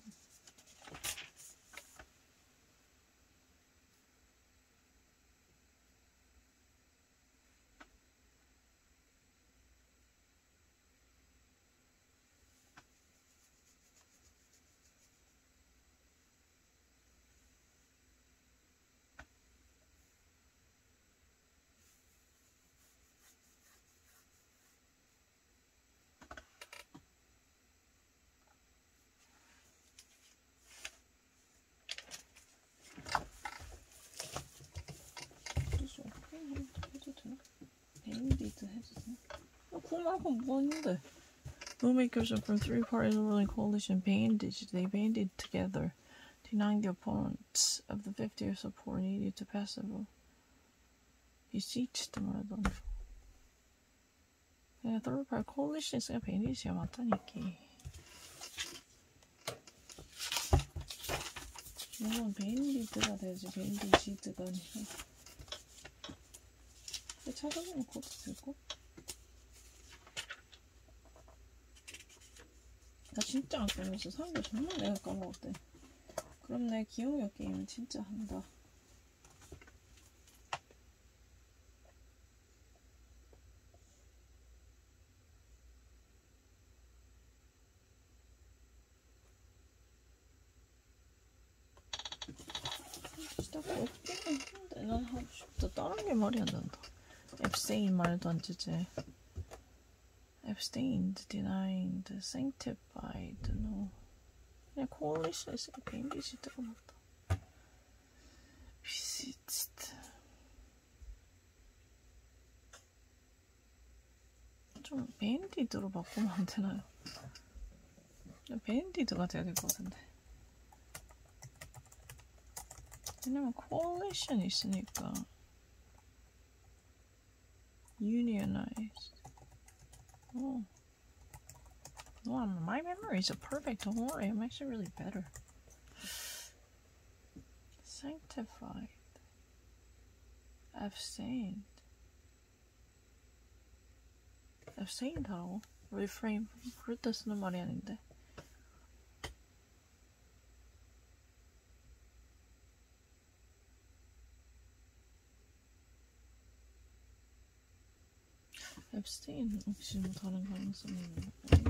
banded 해도 되나? 그거 말고 뭔데? Lawmakers from three parties ruling coalition bandaged. They banded together, denying the opponents of the fifty-year support needed to pass a vote. Beseeched 말도 안 돼. 내가 더블파이 콜리션스가 베니시아 맞다니까. 이건 밴디드가 돼야지 밴디지드가 아니라. 찾아보면 그것도 될걸? 나 진짜 안 까먹었어. 사람들 정말 내가 까먹었대. 그럼 내 기억력 게임은 진짜 한다. 진짜 없기는 한데 난 하고 싶다. 다른 게 말이 안 난다. abstain 말도 안 되지. abstained, denied, sanctified, no. 그냥 coalescence, 밴디지 들어갔다. visits. 좀 밴디드로 바꾸면 안 되나요? 밴디드가 돼야 될 것 같은데. 왜냐면 coalition 있으니까. unionized. Oh. No, my memories are perfect. Don't worry, I'm actually really better. Sanctified. Abstained. Abstained 하라고? Refrain. 그럴 때 쓰는 말이 아닌데. abstain 혹시 뭐 다른 가능성이 있나?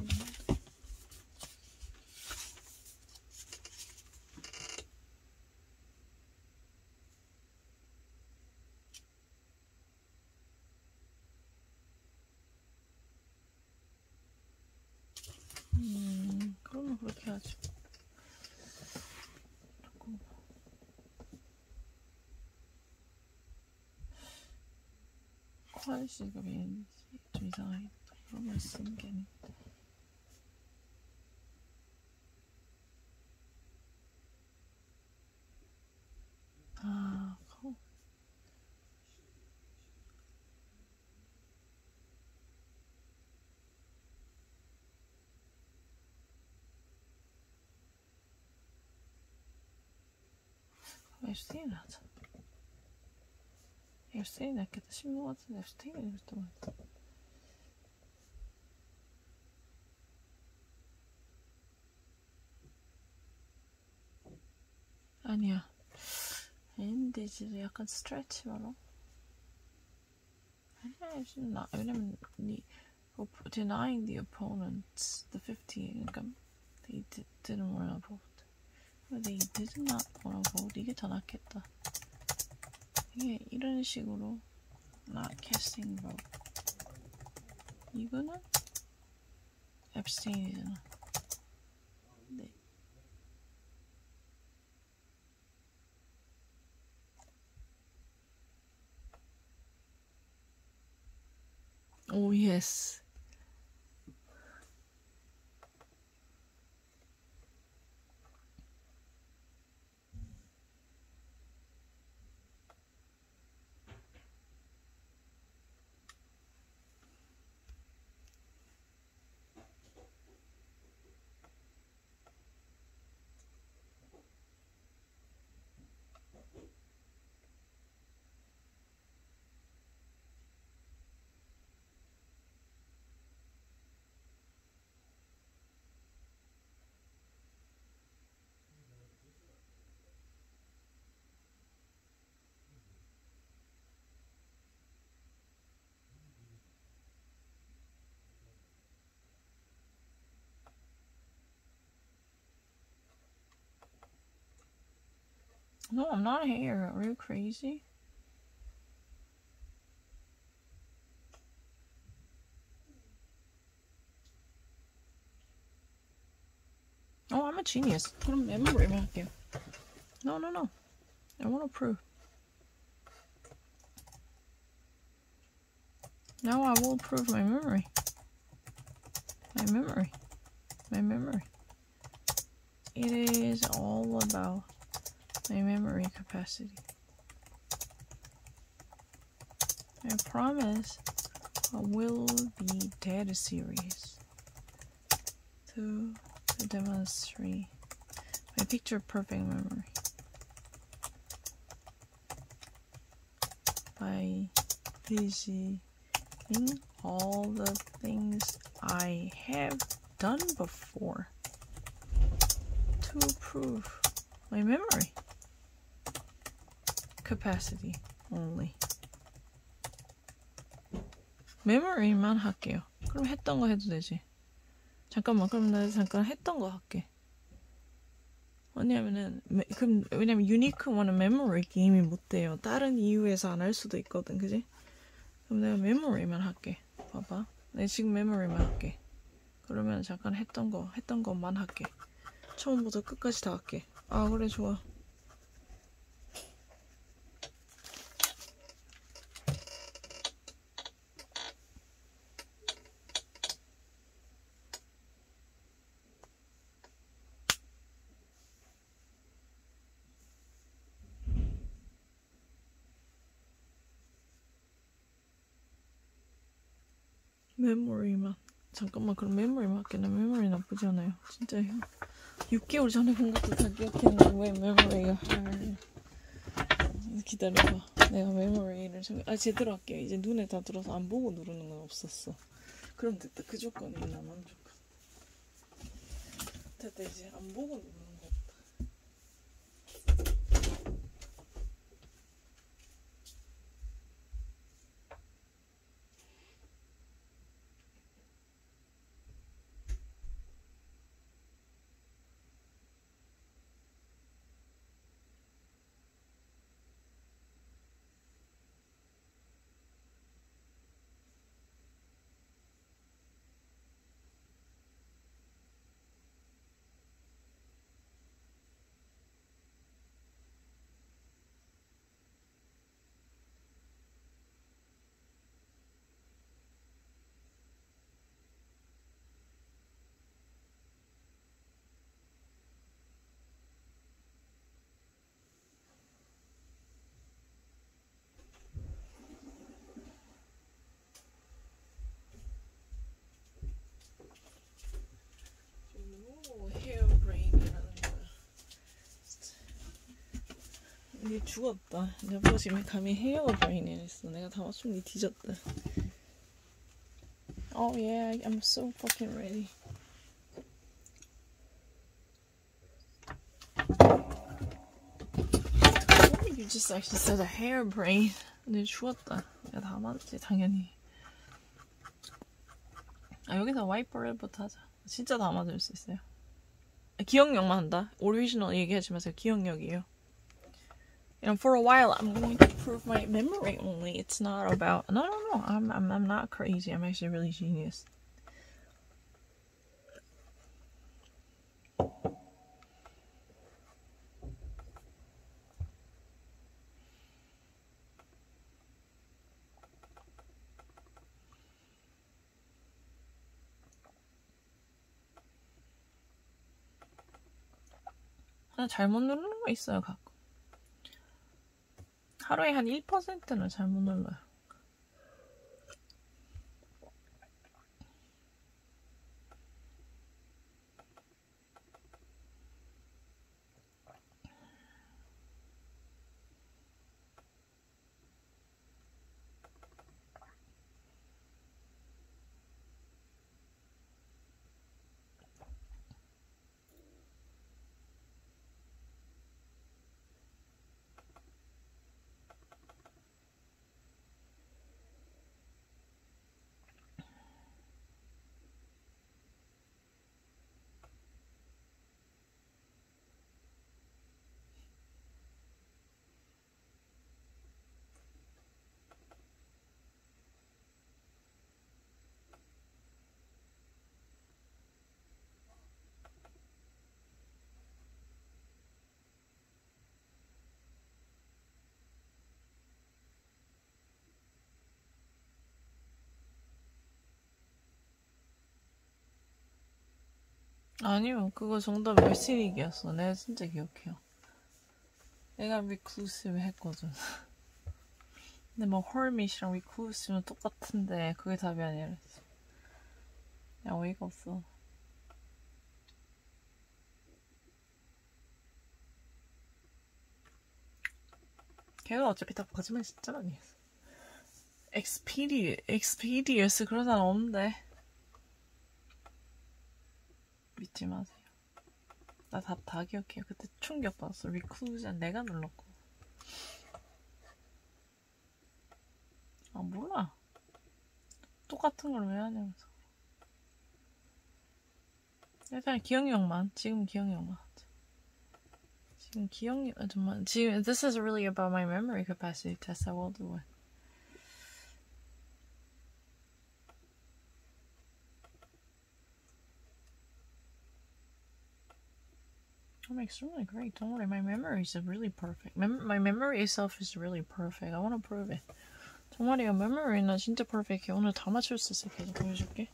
음, 그러면 그렇게 하지. 조금 퀄리티가 왠지 좀 이상하겠다. 그러면 쓰는 게 아닌데. 아, 그거. abstain 하자. abstain 낫겠다. 신문 같은데 abstain이 됐던 것 같아. 아니야. 엔디지도 약간 스트레치 말어. 아니야, 나 왜냐면 니 denying the opponents the fifty. 그러니까 they did, didn't wanna vote. They did not wanna vote. 이게 더 낫겠다. 이게 이런 식으로 not casting vote. 이거는 abstain이잖아. 네. Oh yes. No, I'm not here. Are you crazy? Oh, I'm a genius. 그럼 memory만 할게요. No, no, no. I want to prove. Now I will prove my memory. My memory. My memory. It is all about my memory capacity. I promise A Will Be Dead series. To, to demonstrate my picture perfect memory. By visiting all the things I have done before to improve my memory capacity only. memory만 할게요. 그럼 했던 거 해도 되지. 잠깐만, 그럼 나 잠깐 했던 거 할게. 왜냐면은, 그럼, 왜냐면 유니크 원은 메모리 게임이 못 돼요. 다른 이유에서 안 할 수도 있거든, 그지? 그럼 내가 메모리만 할게. 봐봐. 내가 지금 메모리만 할게. 그러면 잠깐 했던 거, 했던 것만 할게. 처음부터 끝까지 다 할게. 아, 그래, 좋아. 메모리만. 잠깐만, 그럼 메모리만 할게. 나 메모리 나쁘지 않아요. 진짜 육 개월 전에 본 것도 다 기억했는데 왜 메모리가 할... 기다려봐. 내가 메모리를 좀... 아, 제대로 할게요. 이제 눈에 다 들어서 안 보고 누르는 건 없었어. 그럼 됐다. 그 조건이 있나, 만족한. 됐다. 이제 안 보고 누르는 거 없다. 니 죽었다. 내가 지금 감히 헤어 브레인이 했어. 내가 다 맞추면 니 뒤졌다. Oh yeah, I'm so fucking ready. You just actually said a hair brain. 근데 죽었다. 내가 다 맞지 당연히. 아 여기서 와이퍼를부터 하자. 진짜 다 맞을 수 있어요. 아, 기억력만 한다. 오리지널 얘기하지 마세요. 기억력이에요. And for a while, I'm going to prove my memory only. It's not about... No, no, no. I'm, I'm, I'm not crazy. I'm actually really genius. 하나 잘못 누르는 거 있어요, 가끔. 하루에 한 일 퍼센트는 잘못 눌러요. 아니요, 그거 정답 멸시릭이었어. 내가 진짜 기억해요. 내가 리클루시브 했거든. 근데 뭐 헐밋이랑 위쿠스면 똑같은데 그게 답이 아니라. 야, 어이가 없어. 걔가 어차피 다 거짓말 진짜 아니야. 엑스피디, 엑스피디에스 그런 사람 없는데. 믿지 마세요. 나 답 다 기억해요. 그때 충격받았어. 리쿠전 내가 눌렀고. 아, 몰라. 똑같은 걸 왜 하냐면서. 일단 기억력만. 지금 기억력만. 지금 기억력, 아, 정말. 지금, this is really about my memory capacity test. I will do it. I'm extremely great. Don't worry, my memory is really perfect. Mem my memory itself is really perfect. I want to prove it. 정말이야, memory는 진짜 perfect해. 오늘 다 맞출 수 있어. 계속 보여줄게.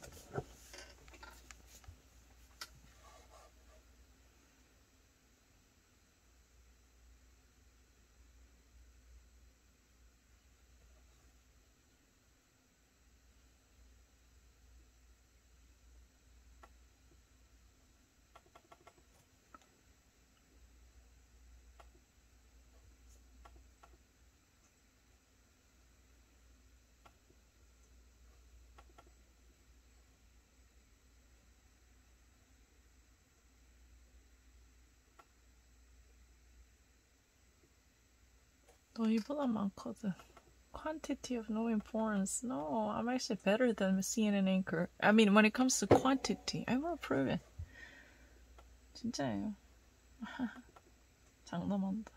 너희보다 많거든. Quantity of no importance. No, I'm actually better than C N N anchor. I mean, when it comes to quantity, I will prove it. 진짜예요. 장담한다.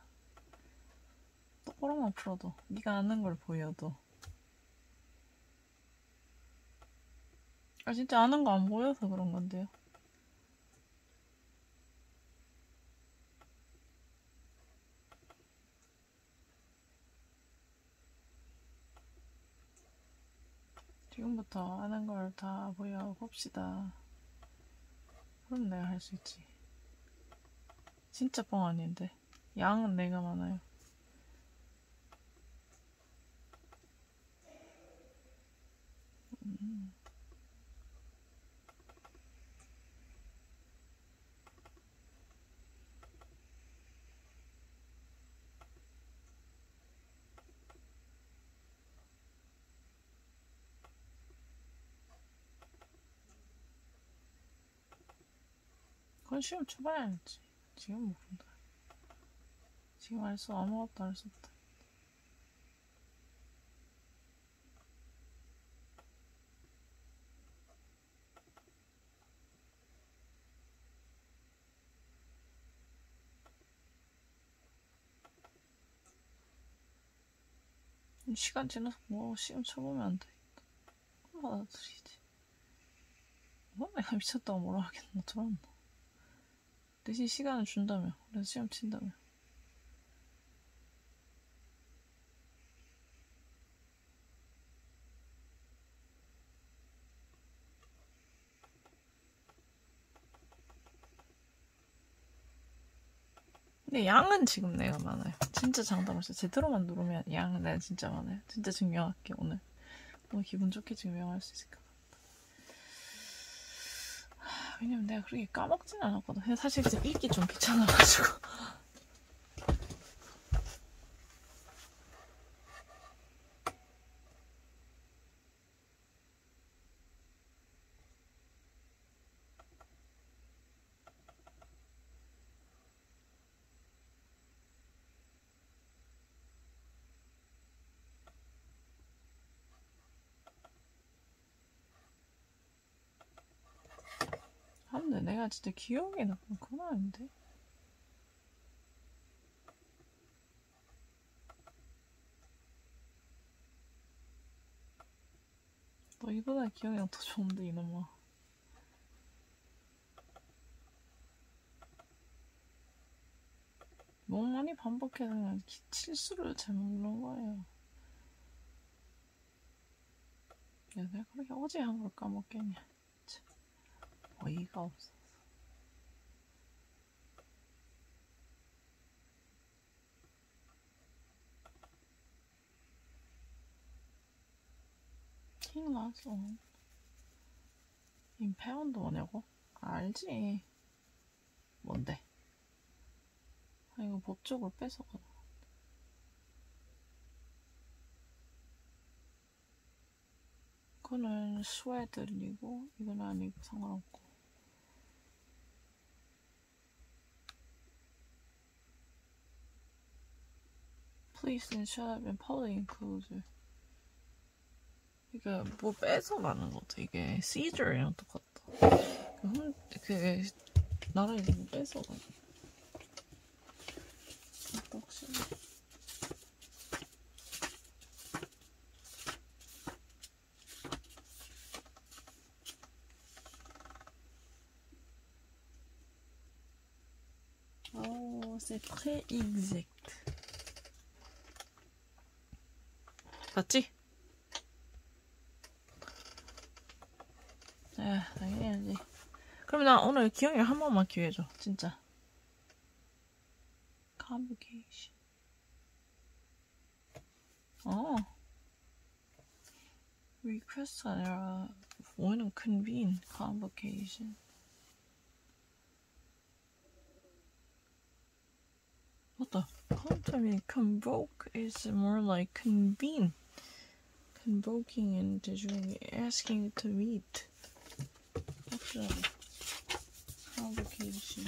똑바로만 풀어도, 네가 아는 걸 보여도. 아, 진짜 아는 거 안 보여서 그런 건데요. 지금부터 아는 걸 다 보여봅시다. 그럼 내가 할 수 있지. 진짜 뻥 아닌데. 양은 내가 많아요. 음. 그건 시험 초반에 알지. 지금 모른다. 지금 알 수 아무것도 알 수 없다. 시간 지나서 뭐 시험 쳐보면 안 돼. 받아들이지. 뭐 내가 미쳤다고 뭐라 하겠나. 들었나. 대신 시간을 준다며. 그래서 시험 친다며. 근데 양은 지금 내가 많아요. 진짜 장담하셔. 제대로만 누르면 양은 내가 진짜 많아요. 진짜 증명할게 오늘. 오늘 기분 좋게 증명할 수 있을 것 같다. 왜냐면 내가 그렇게 까먹진 않았거든. 사실 진짜 읽기 좀 귀찮아가지고. 근데 내가 진짜 기억이 나쁜 건 아닌데. 너희보다 기억이 더 좋은데 이놈아. 너무 많이 반복해서 그냥 실수를 잘못 누른 거예요. 야, 내가 그렇게 어제 한 걸 까먹겠냐. 참, 어이가 없어. Think last one. 임파운드 뭐냐고? 알지. 뭔데? 아, 이거 법적으로 뺏어가. 이거는 스웨드리고 이건 아니고 상관없고. Please don't shut up in public enclosure. 이게 뭐 뺏어가는 거죠. 이게 seizure랑 똑같다. 그, 그 나라에서 뭐 뺏어가는 거. 확실히. Oh, c'est très exact. 맞지? 아, 당연히 해야지. 그럼 나 오늘 기억이 한 번만 기회 줘, 진짜. Convocation. 어. Request가 아니라 when convene convocation. 맞다. Convocation, convoke is more like convene. Convoking and doing asking to meet. 확실하게. Convocation.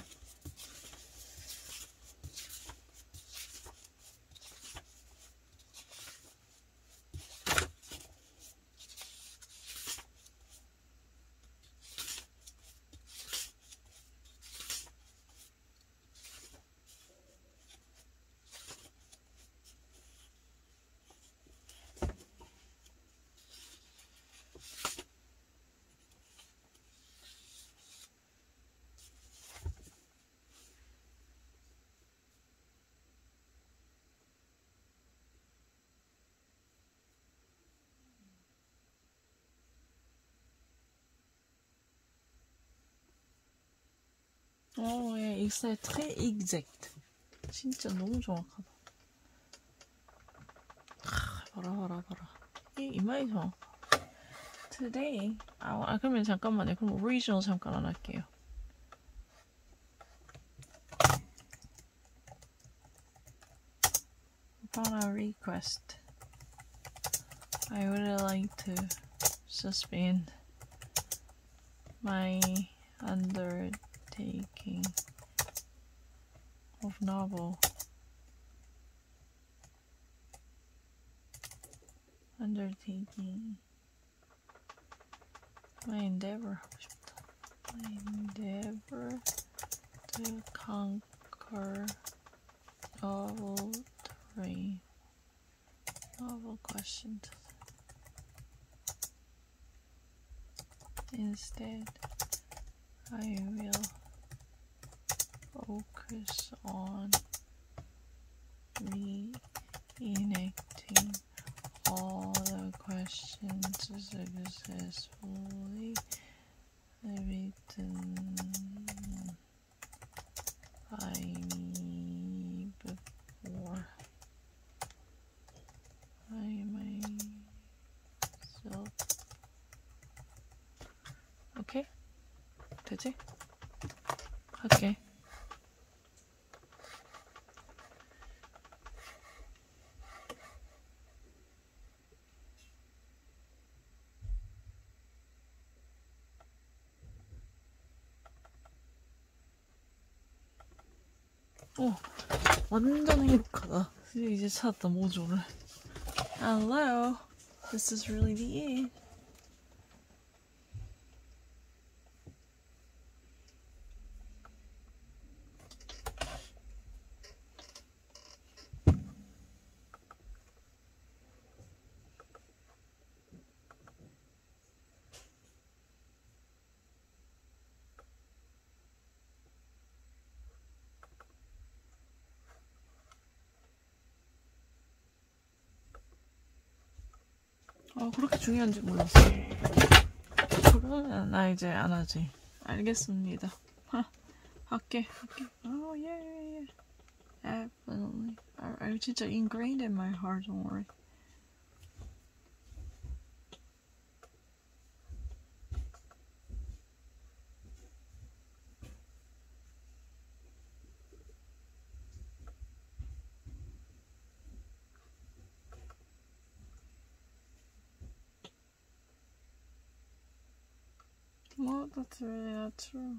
어, 예, 익사에 très exact. 진짜 너무 정확하다. 아, 봐라, 봐라, 봐라. 이, 이 말이 정확하다. Today, 아, 아, 그러면 잠깐만요. 그럼 original 잠깐 안 할게요. Upon a request, I would like to suspend my undertaking of novel undertaking my endeavor 하고 싶다. My endeavor to conquer novel terrain, novel questions. Instead, I will focus on reenacting all the questions successfully written by me before I myself. 오케이? 되지? 할게. 어, 완전 행복하다. 이제 찾았다, 모조를. Hello, this is really the end. 아, 그렇게 중요한지 몰랐어. 그러면 나 이제 안 하지. 알겠습니다. 하, 할게, 할게. Oh, yeah, yeah, yeah. Definitely. I, I 진짜 ingrained in my heart, don't worry. No, that's really not true.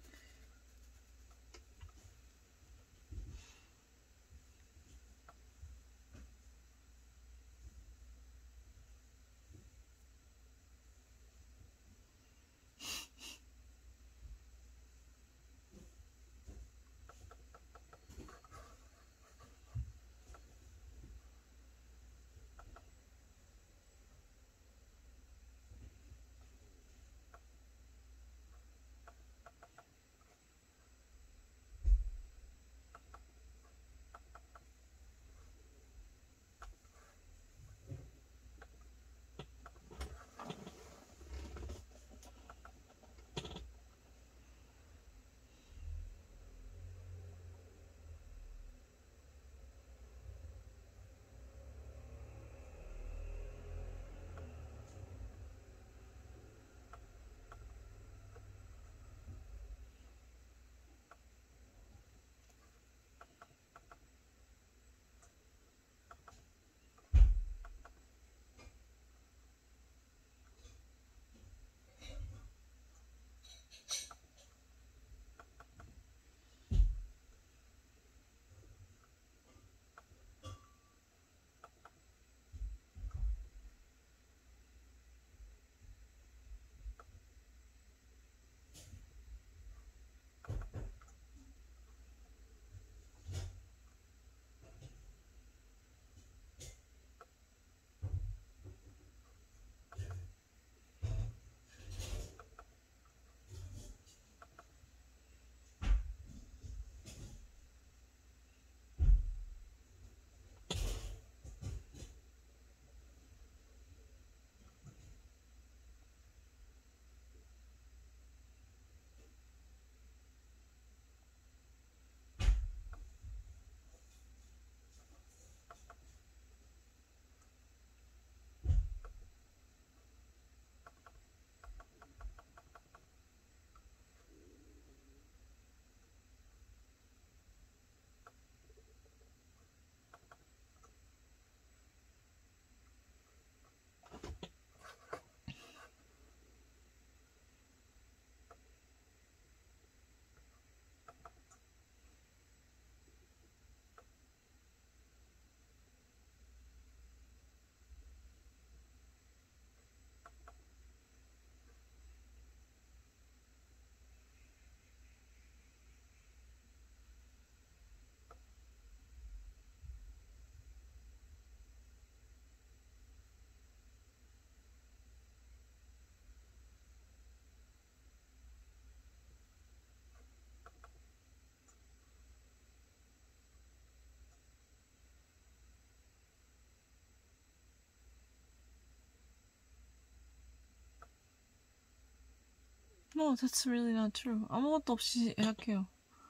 No, that's really not true. 아무것도 없이 예약해요.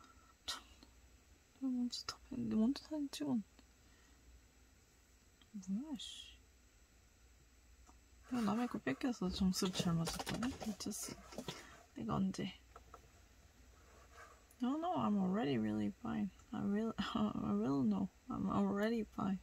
참, 내가 먼저 답했는데 먼저 사진 찍었는데. 뭐야, 씨. 내가 남의 거 뺏겨서 점수를 잘 맞았다네? 미쳤어. 내가 언제? No, no, I'm already really fine. I really, I will know. I'm already fine.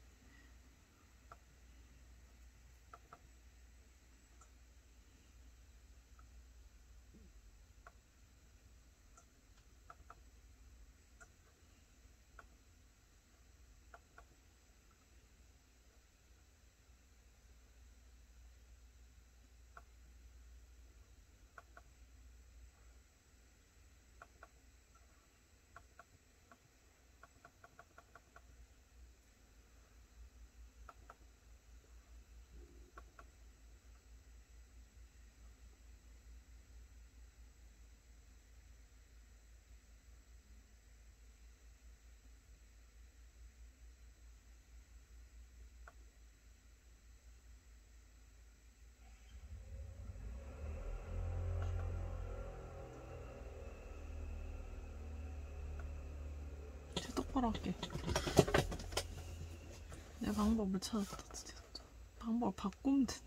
똑바로 할게. 내 방법을 찾았다. 진짜. 방법을 바꾸면 된다.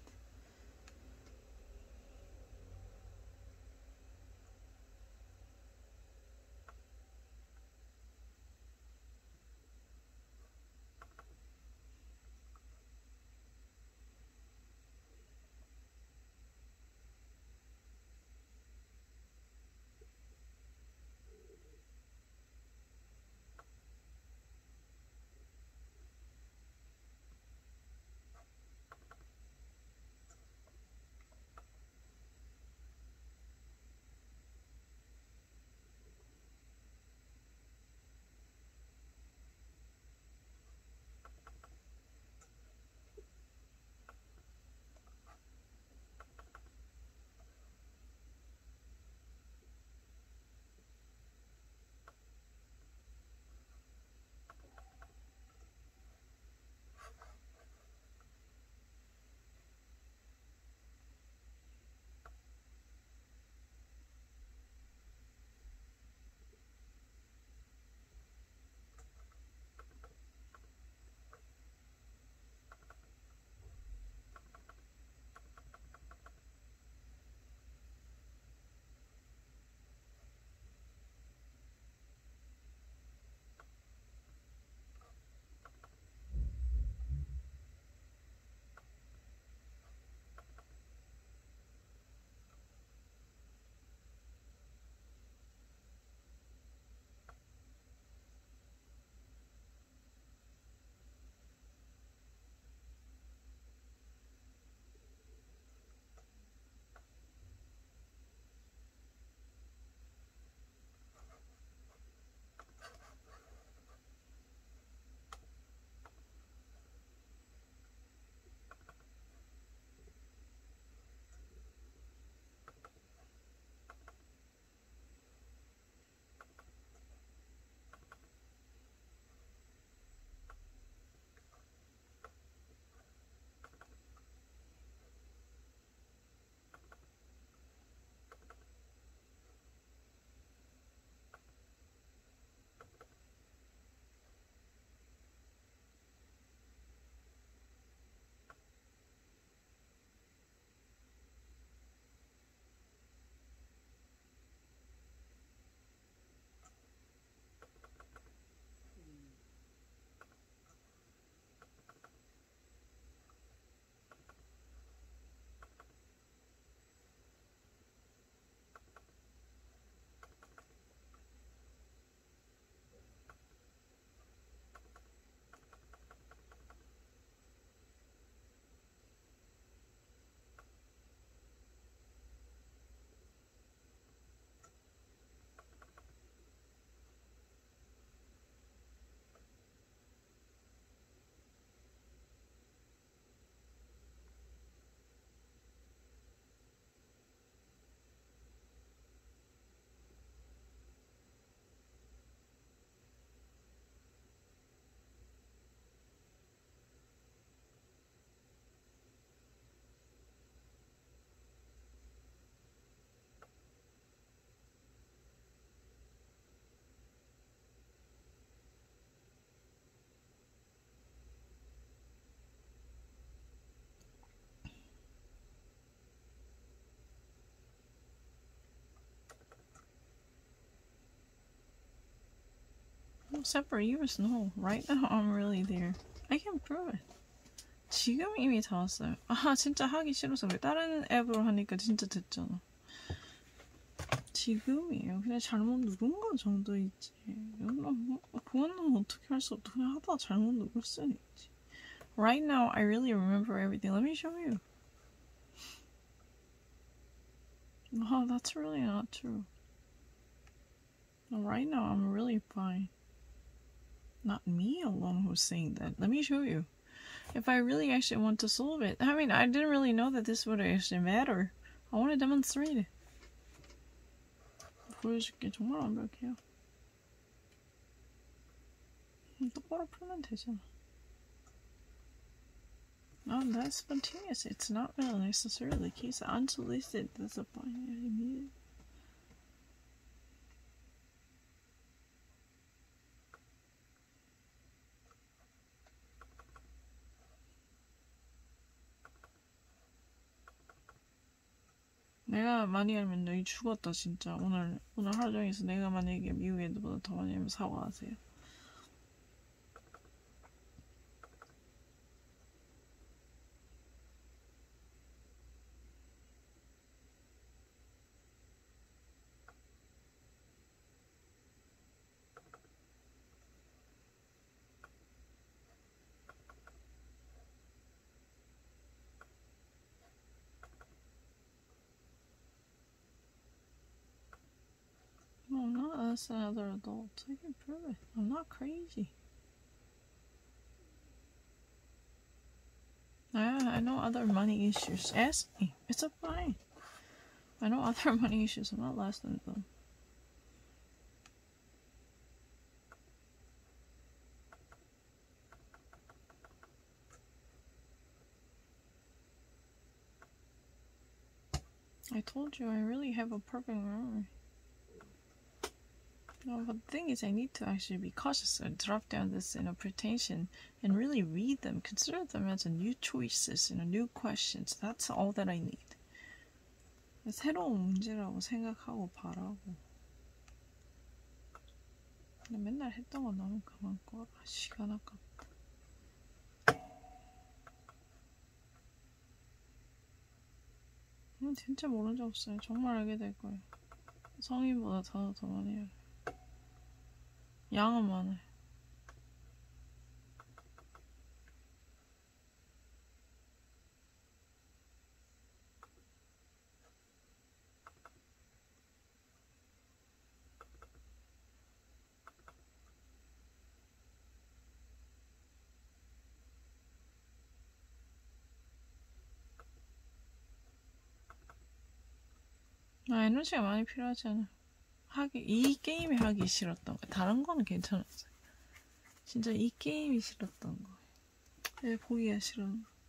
separate years, no. Right now, I'm really there. I can prove it. 지금 이미 다 왔어요. 아, 진짜 하기 싫어서 그래. 다른 앱으로 하니까 진짜 됐잖아. 지금이에요. 그냥 잘못 누른 거 정도이지. 그거는 어떻게 할 수 없어. 그냥 하다가 잘못 누렸을 있지. Right now, I really remember everything. Let me show you. Oh, that's really not true. Right now, I'm really fine. Not me alone who's saying that. Let me show you. If I really actually want to solve it. I mean, I didn't really know that this would actually matter. I want to demonstrate it. 보여줄게. 정말 완벽해요. 똑바로 풀면 되잖아. No, that's spontaneous. It's not really necessarily the case. Unsolicited, that's a binary immediate. 내가 많이 알면 너희 죽었다 진짜. 오늘 오늘 하루 종일서 내가 만약에 미국 애들보다 더 많이 알면 사과하세요. No, I'm not as another adult. I can prove it. I'm not crazy. I, I know other money issues. Ask me. It's a fine. I know other money issues. I'm not less than them. I told you I really have a perfect memory. No, but the thing is, I need to actually be cautious and drop down this interpretation and really read them, consider them as a new choices, you know, new questions. That's all that I need. 새로운 문제라고 생각하고 바라고. 근데 맨날 했던 거 너무 그만 꺼라. 시간 아깝다. 음, 진짜 모른 적 없어요. 정말 알게 될 거예요. 성인보다 더, 더 많이 알아요. 양은 많아요. 아, 에너지가 많이 필요하지 않아. 하기, 이 게임이 하기 싫었던 거야. 다른 거는 괜찮았어요. 진짜 이 게임이 싫었던 거예요. 네, 보기가 싫은 거.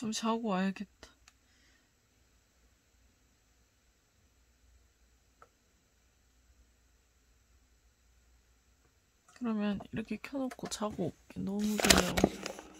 좀 자고 와야겠다. 그러면 이렇게 켜놓고 자고 올게. 너무 졸려.